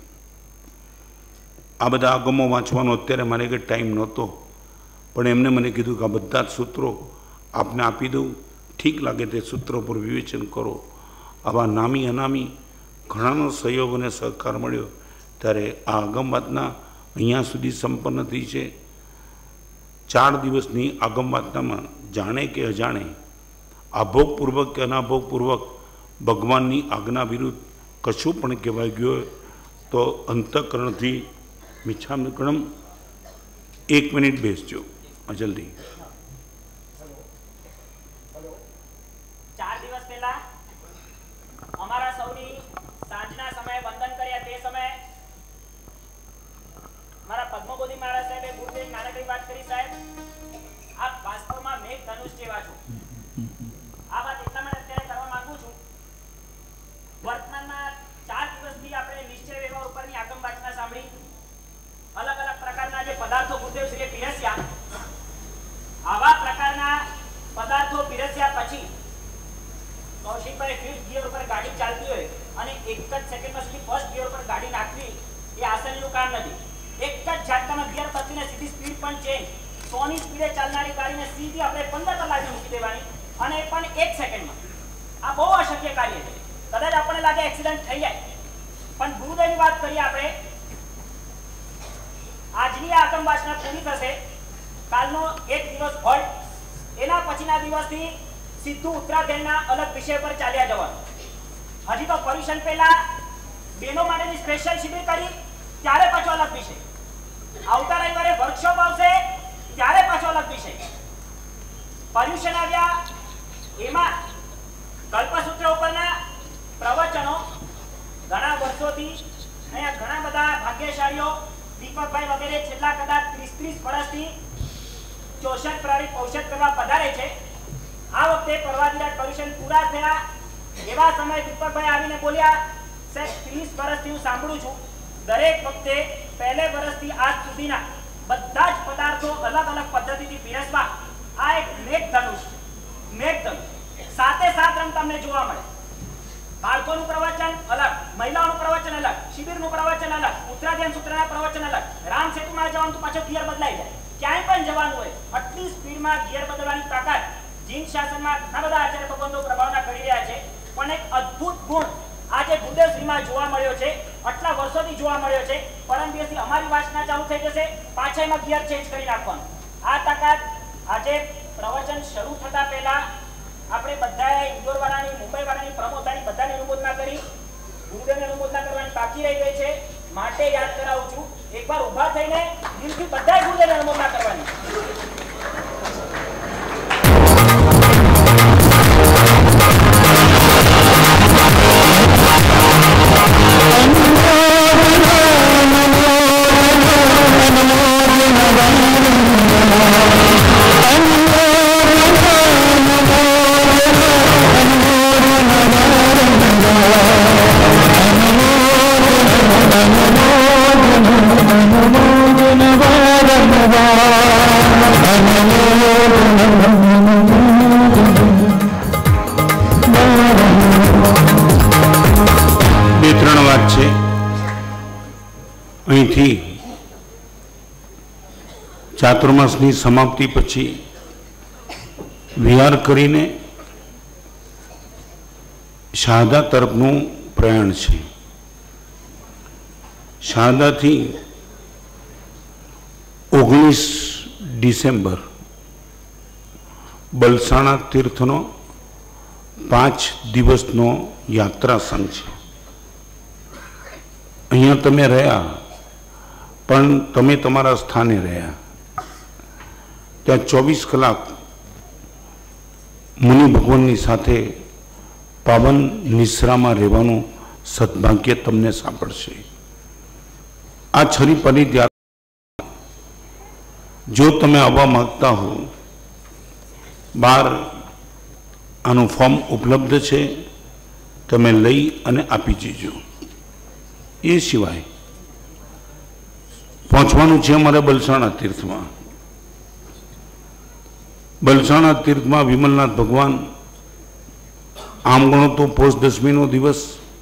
આ બધા આગમો વાંચવાનો અત્યારે મારે કંઈ ટાઈમ નહોતો, પણ એમને મને કીધું કે આ બધા જ સૂત્રો આપને આપી દઉં, ઠીક લાગે તે સૂત્રો પર વિવેચન કરો. આવા નામી અનામી ઘણાનો સહયોગ અને સહકાર મળ્યો ત્યારે આ આગમ વાતના અહીંયા સુધી સંપન્ન થઈ છે. ચાર દિવસની આગમ વાતનામાં જાણે કે અજાણે, આભોગપૂર્વક કે અનાભોગપૂર્વક ભગવાનની આજ્ઞા વિરુદ્ધ કશું પણ કહેવાય ગયો તો અંતઃકરણથી મિચ્છામિકરણમ. એક મિનિટ બેસજો જલ્દી. ચાર દિવસ પહેલા અમારા સૌની સાંજના સમયે વંદન કર્યા તે સમયે મારા પદ્મબોધિ મહારાજ સાહેબે ગુરુદેવ નાનકડી વાત કરી. સાહેબ, આપ વાસ્તવમાં મેઘ ધનુષ જેવા છો. આ વાત એટલા માટે અત્યારે કરવા માંગુ છું, વર્તમાનમાં ચાર દિવસથી આપણે નિશ્ચય વ્યવહાર ઉપરની આગમ વાંચના સાંભળી, અલગ અલગ પ્રકારના જે પદાર્થો ગુરુદેવ શ્રીએ પીરસ્યા, આવા પ્રકારના પદાર્થો પીરસ્યા પછી કૌશિકભાઈ ફિફ્થ ગિયર ઉપર ગાડી ચાલતી હોય અને એક જ સેકન્ડમાં સુધી ફર્સ્ટ ગિયર ઉપર ગાડી નાખવી એ આસાનીનું કામ નથી. એક જ ઝાટકામાં ગિયર બદલીને સીધી સ્પીડ પણ ચેન્જ, સોની સ્પીડે ચાલનારી ગાડીને સીધી આપણે પંદર કલાકે મૂકી દેવાની, અને એ પણ એક સેકન્ડમાં. આ બહુ અશક્ય કાર્ય છે. કદાચ આપણને લાગે એક્સિડન્ટ થઈ જાય, પણ ગુરુદેવની વાત કરીએ આપણે, આજની આગમ વાસના પૂરી થશે, કાલનો એક દિવસ હોલ્ટ, એના પછીના દિવસથી સીધું ઉત્તરાયણના અલગ વિષય પર ચાલ્યા જવાનું. હજી તો પર્યુષણ પહેલા બહેનો માટેની સ્પેશિયલ શિબિર કરી, ત્યારે પાછો અલગ વિષય. આવતા રવિવારે વર્કશોપ આવશે, ત્યારે પાછો અલગ વિષય. પર્યુષણ આવ્યા, એમાં કલ્પસૂત્ર ઉપરના પ્રવચનો ઘણા વર્ષોથી અહીંયા ઘણા બધા ભાગ્યશાળીઓ, દીપકભાઈ વગેરે છેલ્લા કદાચ ત્રીસ ત્રીસ વર્ષથી ચોસઠ પ્રાણી ઔષધ કરવા પધારે છે. આ વખતે પરવાદિરાજ પર્યુષણ પૂરા થયા એવા સમયે દીપકભાઈ આવીને બોલ્યા, સાહેબ ત્રીસ વર્ષથી હું સાંભળું છું, દરેક વખતે પહેલે વર્ષથી આજ સુધીના બધા જ પદાર્થો અલગ અલગ પદ્ધતિથી પીરસવા આ એક મેઘ ધનુષ છે. મેઘ ધનુષ સાથે સાત રંગ તમને જોવા મળે. બાળકોનું પ્રવચન અલગ, મહિલાઓનું પ્રવચન અલગ, શિબિરનું પ્રવચન અલગ, ઉત્તરાધ્યાન સૂત્રના પ્રવચન અલગ. રામ સેતુમાં જવાનું તો પાછો ગિયર બદલાઈ જાય, ક્યાંય પણ જવાનું હોય આટલી સ્પીડમાં ગિયર બદલવાની તાકાત જીન શાસનમાં ઘણા બધા આચાર્ય ભગવંતો પ્રભાવના કરી રહ્યા છે. પણ એક અદ્ભુત ગુણ આજે ગુરુદેવ શ્રીમાં જોવા મળ્યો છે, આટલા વર્ષોથી જોવા મળ્યો છે. પરમ દિવસથી અમારી વાસના ચાલુ થઈ જશે, પાછા એમાં ગિયર ચેન્જ કરી નાખવાનું. આ તાકાત આજે પ્રવચન શરૂ થતા પહેલા આપણે બધાએ ઇન્દોર વાળાની, મુંબઈ વાળાની, પ્રમોદાની બધાની અનુમોદના કરી, ગુરુદેવની અનુમોદના કરવાની બાકી રહી ગઈ છે. માટે યાદ કરાવું છું, એકવાર ઊભા થઈને દિલથી બધાએ ગુરુદેવની અનુમોદના કરવાની. અહીંથી ચાતુર્માસની સમાપ્તિ પછી વિહાર કરીને શારદા તરફનું પ્રયાણ છે. શારદાથી ઓગણીસ ડિસેમ્બર બલસાણા તીર્થનો પાંચ દિવસનો યાત્રા સંઘ છે. અહીંયા તમે રહ્યા, પણ તમે તમારા સ્થાને રહ્યા. ત્યાં ચોવીસ કલાક મુનિ ભગવાનની સાથે પાવન નિશ્રામાં રહેવાનું સદભાગ્ય તમને સાંપડશે. આ છરી પરિત્યાગ જો તમે આવવા માગતા હો, બાર આનું ફોર્મ ઉપલબ્ધ છે, તમે લઈ અને આપી જજો. એ સિવાય પહોંચવાનું છે અમારે બલસાણા તીર્થમાં. બલસાણા તીર્થમાં વિમલનાથ ભગવાન, આમ ગણો તો પોષ દસમીનો દિવસ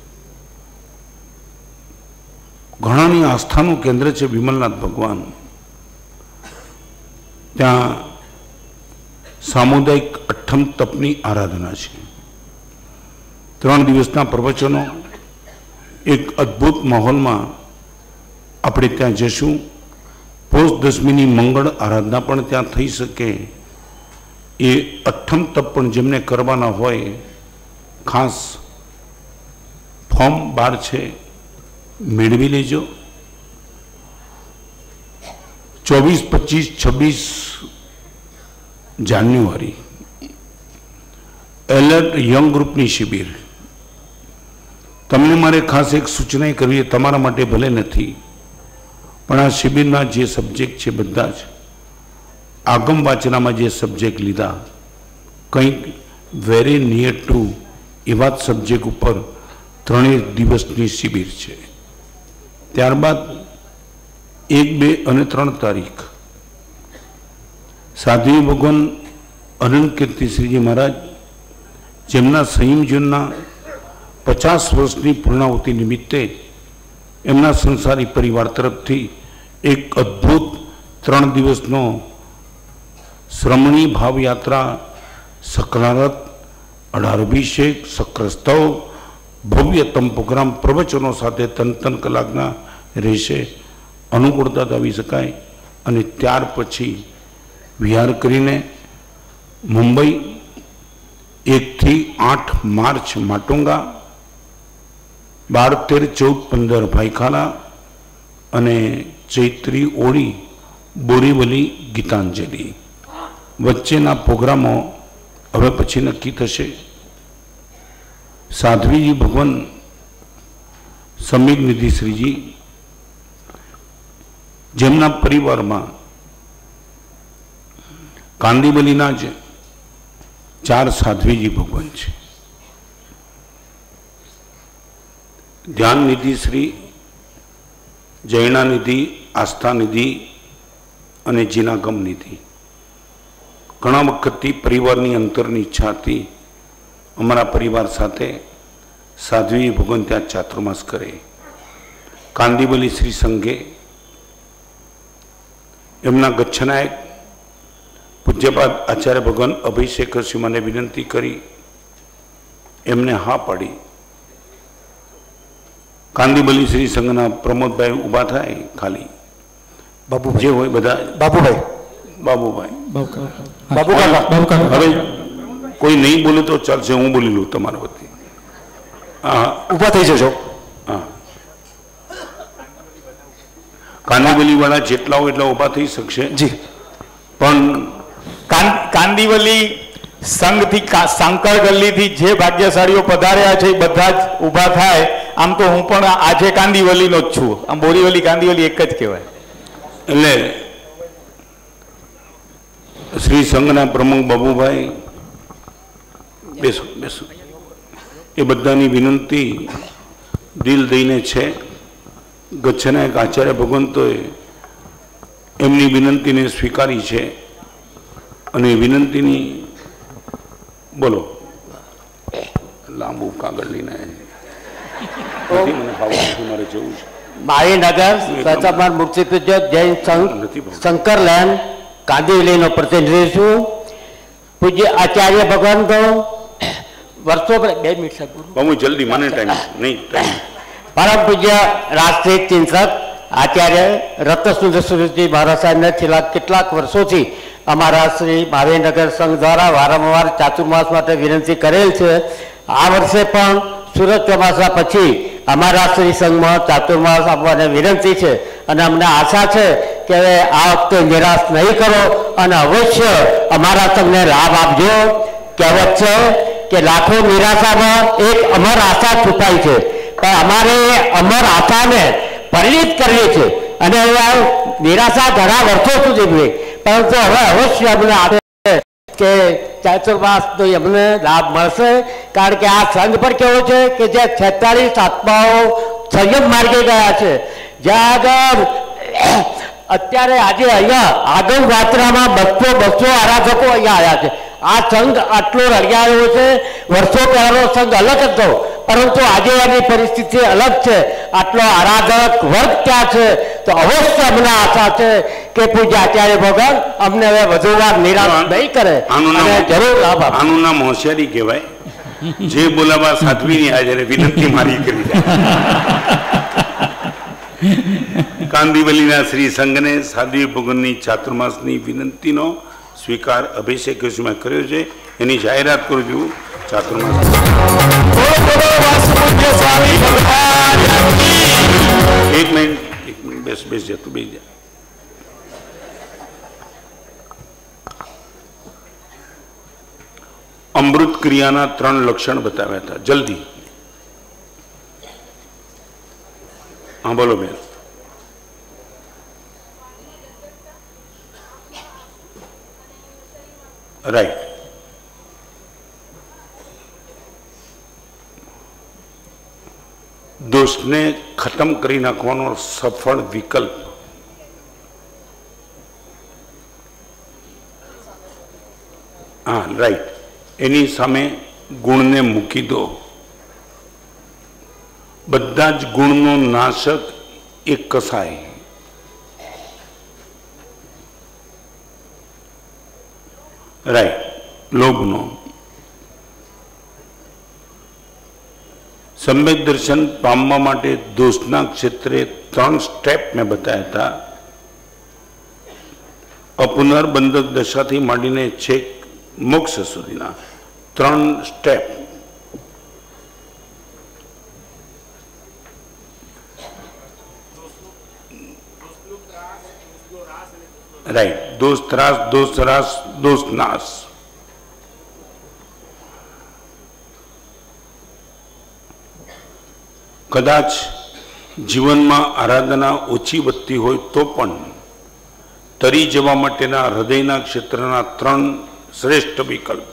ઘણાની આસ્થાનું કેન્દ્ર છે વિમલનાથ ભગવાન. ત્યાં સામુદાયિક અઠ્ઠમ તપની આરાધના છે. ત્રણ દિવસના પ્રવચનો એક અદ્ભુત માહોલમાં આપણે ત્યાં જશું. પોષ દસમીની મંગળ આરાધના પણ ત્યાં થઈ શકે. એ અઠ્ઠમ તપ પણ જેમને કરવાના હોય ખાસ ફોર્મ બાર છે, મેળવી લેજો. ચોવીસ પચીસ છવ્વીસ જાન્યુઆરી એલર્ટ યંગ ગ્રુપની શિબિર. તમને મારે ખાસ એક સૂચના કરવી, તમારા માટે ભલે નથી, પણ આ શિબિરના જે સબ્જેક્ટ છે બધા જ આગમ વાચનામાં જે સબ્જેક્ટ લીધા કંઈક વેરી નિયર ટુ એવા જ સબ્જેક્ટ ઉપર ત્રણેય દિવસની શિબિર છે. ત્યારબાદ એક બે અને ત્રણ તારીખ સાધ્વી ભગવાન અનંત કીર્તિ શ્રીજી મહારાજ, જેમના સંયમજીવનના પચાસ વર્ષની પૂર્ણાહુતિ નિમિત્તે એમના સંસારી પરિવાર તરફથી એક અદ્ભુત ત્રણ દિવસનો શ્રમણી ભાવયાત્રા, સકલારત, અઢારભિષેક, સક્રસ્તવ, ભવ્યતમ પ્રોગ્રામ પ્રવચનો સાથે તન તન કલાકના રહેશે. અનુકૂળતા આવી શકાય. અને ત્યાર પછી વિહાર કરીને મુંબઈ એકથી આઠ માર્ચ માટુંગા, બાર તેર ચૌદ પંદર ભાઈખાલા અને ચૈત્રી ઓળી બોરીવલી ગીતાંજલિ. વચ્ચેના પ્રોગ્રામો હવે પછી નક્કી થશે. સાધ્વીજી ભગવાન સમીર નિધિ શ્રીજી, જેમના પરિવારમાં કાંદીવલીના જ ચાર સાધ્વીજી ભગવાન છે. ધ્યાન નિધિ શ્રી, જૈના નિધિ, આસ્થા નિધિ અને જીનાગમ નિધિ. ઘણા વખતથી પરિવારની અંતરની ઈચ્છા હતી અમારા પરિવાર સાથે સાધ્વી ભગવાન ત્યાં ચાતુર્માસ કરે. કાંદીવલી શ્રી સંઘે એમના ગચ્છનાયક પૂજ્યપાદ આચાર્ય ભગવાન અભિષેક શ્રી મને વિનંતી કરી, એમને હા પાડી. કાંદીવલી શ્રી સંઘના પ્રમોદભાઈ ઊભા થાય, ખાલી બાબુ જે હોય બધા, બાબુભાઈ બાબુભાઈ બાબુ કાકા. હવે કોઈ નહીં બોલે તો ચાલશે, હું બોલી લઉં તમારા વતી. હા, ઊભા થઈ જજો. હા, કાંદીવલી વાળા જેટલા હોય એટલા ઊભા થઈ શકશે. જી. પણ કાંદીવલી સંઘથી, શંકર ગલ્લીથી જે ભાગ્યશાળીઓ પધાર્યા છે એ બધા જ ઊભા થાય. આમ તો હું પણ આજે કાંદીવલીનો જ છું. આમ બોરીવલી કાંદીવલી એક જ કહેવાય. એટલે શ્રી સંઘના પ્રમુખ બાબુભાઈ, બેસો બેસો. એ બધાની વિનંતી દિલ દઈને છે. ગચ્છનાયક આચાર્ય ભગવંતોએ એમની વિનંતીને સ્વીકારી છે અને વિનંતીની બોલો લાંબુ કાગળ લઈને મારે જવું છે. માળીનગર સચમાન મુક્તિ પૂજ્ય જૈન સંઘ શંકરલેન્ડ કાંદીવલીનો પ્રતિનિધિ છું. પૂજ્ય આચાર્ય ભગવાન તો વર્ષો બે મિનિટ બહુ જલ્દી મને ટાઈમ નહીં ટાઈમ પરમ પૂજ્ય રાષ્ટ્રીય ચિંતક આચાર્ય રત્નસુંદર સુરજી મહારાજ સાહેબને છેલ્લા કેટલાક વર્ષોથી અમારા શ્રી માળીનગર સંઘ દ્વારા વારંવાર ચાતુર્માસ માટે વિનંતી કરેલ છે. આ વર્ષે પણ સુરત ચોમાસા પછી અમારા શ્રી સંઘમાં ચાતુર્માસ આપવાની વિનંતી છે અને અમને આશા છે કે આ વખતે નિરાશ નહીં કરો અને અવશ્ય અમારા સંઘને લાભ આપજો. કહેવત છે કે લાખો નિરાશામાં એક અમર આશા છુપાઈ છે, પણ અમારે અમર આશાને પરિણિત કરવી છે અને નિરાશા ઘણા વર્ષો સુધી રહી, પરંતુ હવે અવશ્ય અમને કે ચાતુર્માસનો એમને લાભ મળશે, કારણ કે આ સંઘ પર કેવો છે કે જે છેતાલીસ આત્માઓ સંયમ માર્ગે ગયા છે, જ્યાં આગળ અત્યારે આજે અહીંયા આગળ યાત્રામાં બસો બસો આરાધકો અહીંયા આવ્યા છે. આ સંઘ આટલો રળિયાયો છે. વર્ષો પહેલાનો સંઘ અલગ હતો, પરંતુ આજે એની પરિસ્થિતિ અલગ છે. આટલો આરાધક વર્ગ ત્યાં છે, તો અવશ્ય અમને આશા છે કે પૂજ્ય આચાર્ય ભગવાન અમને હવે વધુ વાર નિરાશ નહીં કરે અને જરૂર લાભ આપે. આનું નામ હોશિયારી કહેવાય. જે બોલાવા સાધ્વીની હાજરે વિનંતી મારી કરી કાંદીવલીના શ્રી સંઘને સાધ્વી ભગવાનની ચાતુર્માસની વિનંતીનો સ્વીકાર અભિષેક કૃષ્ણમાં કર્યો છે, એની જાહેરાત કરું છું. ચાતુર્માસ એક મિનિટ એક મિનિટ બેસ બેસ જતું બેસ જા. અમૃત ક્રિયાના ત્રણ લક્ષણ બતાવ્યા હતા. જલ્દી હા બોલો બેન. રાઈટ. દોષને ખતમ કરી નાખવાનો સફળ વિકલ્પ. હા રાઈટ. એની સામે ગુણને મૂકી દો. બધા જ ગુણનો નાશક એક કસાય. રાઈટ. લોભનો સમ્યક દર્શન પામવા માટે દોષના ક્ષેત્રે ત્રણ સ્ટેપ મેં બતાવ્યા હતા. અપુનર્બંધક દશાથી માંડીને છેક મોક્ષ સુધીના ત્રણ સ્ટેપ. રાઈટ. દોષ ત્રાસ, દોષ ત્રાસ, દોષ નાશ. કદાચ જીવનમાં આરાધના ઓછી વધતી હોય તો પણ તરી જવા માટેના હૃદયના ક્ષેત્રના ત્રણ શ્રેષ્ઠ વિકલ્પ.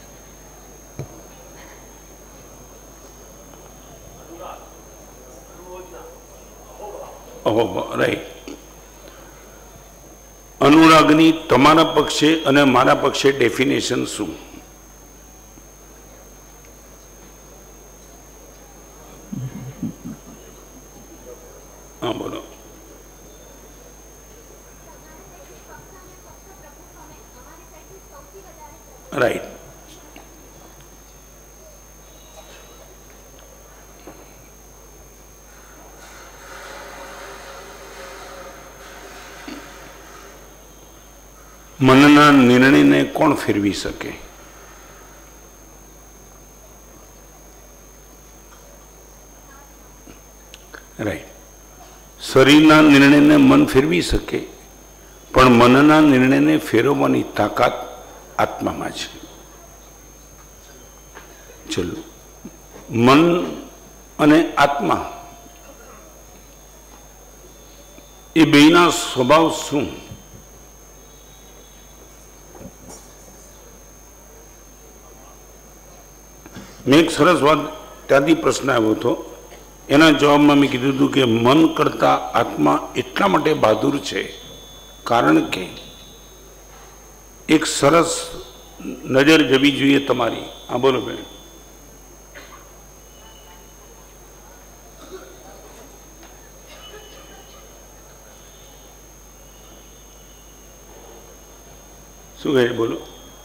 રાઈટ. અનુરાગની તમારા પક્ષે અને મારા પક્ષે ડેફિનેશન શું? હા બોલો. રાઈટ. મનના નિર્ણયને કોણ ફેરવી શકે? રાઈટ. શરીરના નિર્ણયને મન ફેરવી શકે, પણ મનના નિર્ણયને ફેરવવાની તાકાત આત્મામાં છે. ચલો, મન અને આત્મા એ બેયના સ્વભાવ શું? મેં એક સરસ વાત ત્યાંથી પ્રશ્ન આવ્યો હતો, એના જવાબમાં મેં કીધું હતું કે મન કરતા આત્મા એટલા માટે બહાદુર છે કારણ કે એક સરસ નજર જવી જોઈએ તમારી. હા બોલો બેન. શું કહે બોલો.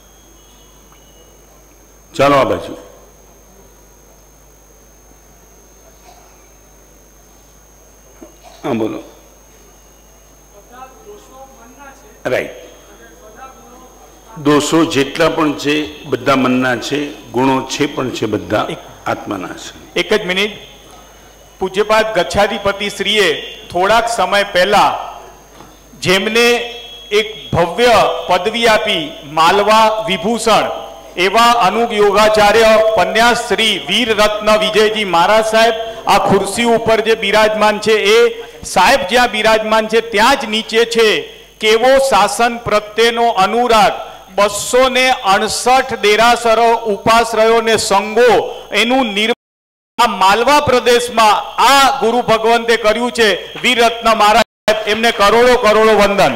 ચાલો આ બાજુ. હા બોલો. રાઈટ. દોષો જેટલા પણ છે બધા મનના છે, ગુણો છે પણ છે બધા આત્માના છે. એક જ મિનિટ. પૂજ્યપાદ ગચ્છાધિપતિ શ્રીએ થોડાક સમય પહેલા જેમને એક ભવ્ય પદવી આપી માલવા વિભૂષણ એવા અનુગ યોગાચાર્ય પન્યાસ શ્રી વીર રત્ન વિજયજી મહારાજ સાહેબ આ ખુરશી ઉપર જે બિરાજમાન છે, એ સાહેબ જ્યાં બિરાજમાન છે ત્યાં જ નીચે છે કેવો શાસન પ્રત્યેનો અનુરાગ બસો ને અડસઠ દેરાસરો ઉપાશ્રયો ને સંઘો એનું નિર્માણ આ માલવા પ્રદેશમાં આ ગુરુ ભગવંતે કર્યું છે. વીર રત્ન મહારાજ એમને કરોડો કરોડો વંદન.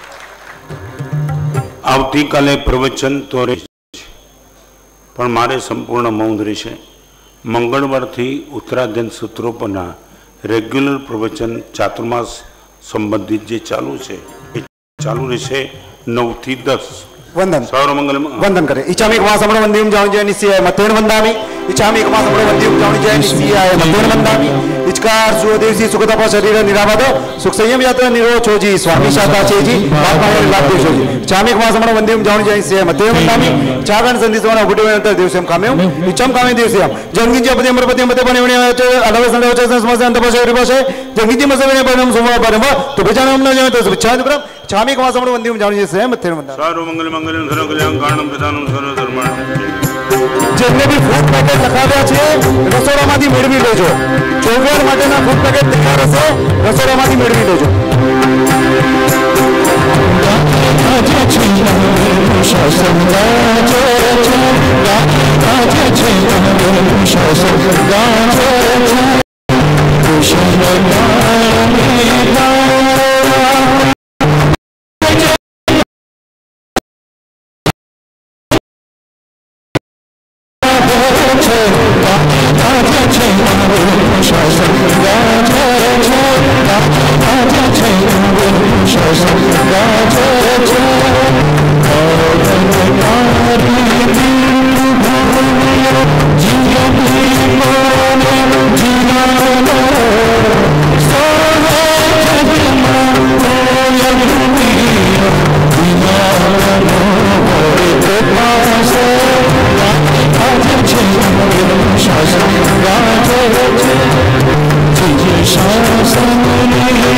આવતીકાલે પ્રવચન તો રહેશે પણ મારે સંપૂર્ણ મૌન રહેશે. મંગળવારથી ઉત્તરાધ્યન સૂત્રો પરના રેગ્યુલર પ્રવચન ચાતુર્માસ સંબંધિત જે ચાલુ છે એ ચાલુ રહેશે નવ થી દસ. वंदन सर्वमंगल वंदन करे इच्छामि एकमासमण वंद्यं जाणि जय निस्याय मतेन वंदामि इच्छामि एकमासमण वंद्यं जाणि जय निस्याय मतेन वंदामि इचकार सुदेवसी सुखतप शरीर निरामद सुख संयम यात्रा निरो छोजी स्वामी शाता छेजी बापा लाभ देव छोजी इच्छामि एकमासमण वंद्यं जाणि जय निस्याय मतेन वंदामि चागण संधिसवण गुडिवंतर दिवसम काम्यं इच्छाम कामे दिवसम जंगिजी अपदे अमरपति मते बनेवणे अलव संदेव च समस्या अंत पशे रिपशे जंगिजी मसवेने परम सुमा परम तो बेचानम न जाने तो विचार करम इच्छामि एकमासमण वंद्यं जाणि जय निस्याय मतेन वंदामि सर्वमंगल मंगलम सर्व कल्याण कारणम प्रदानम सर्व धर्माणम. જેમને બી ફૂડ પેકેટ લખાવ્યા છે રસોડામાંથી મેળવી લેજો. ચોગર માટેના ફૂડ પેકેટ તૈયાર હશે, રસોડામાંથી મેળવી લેજો.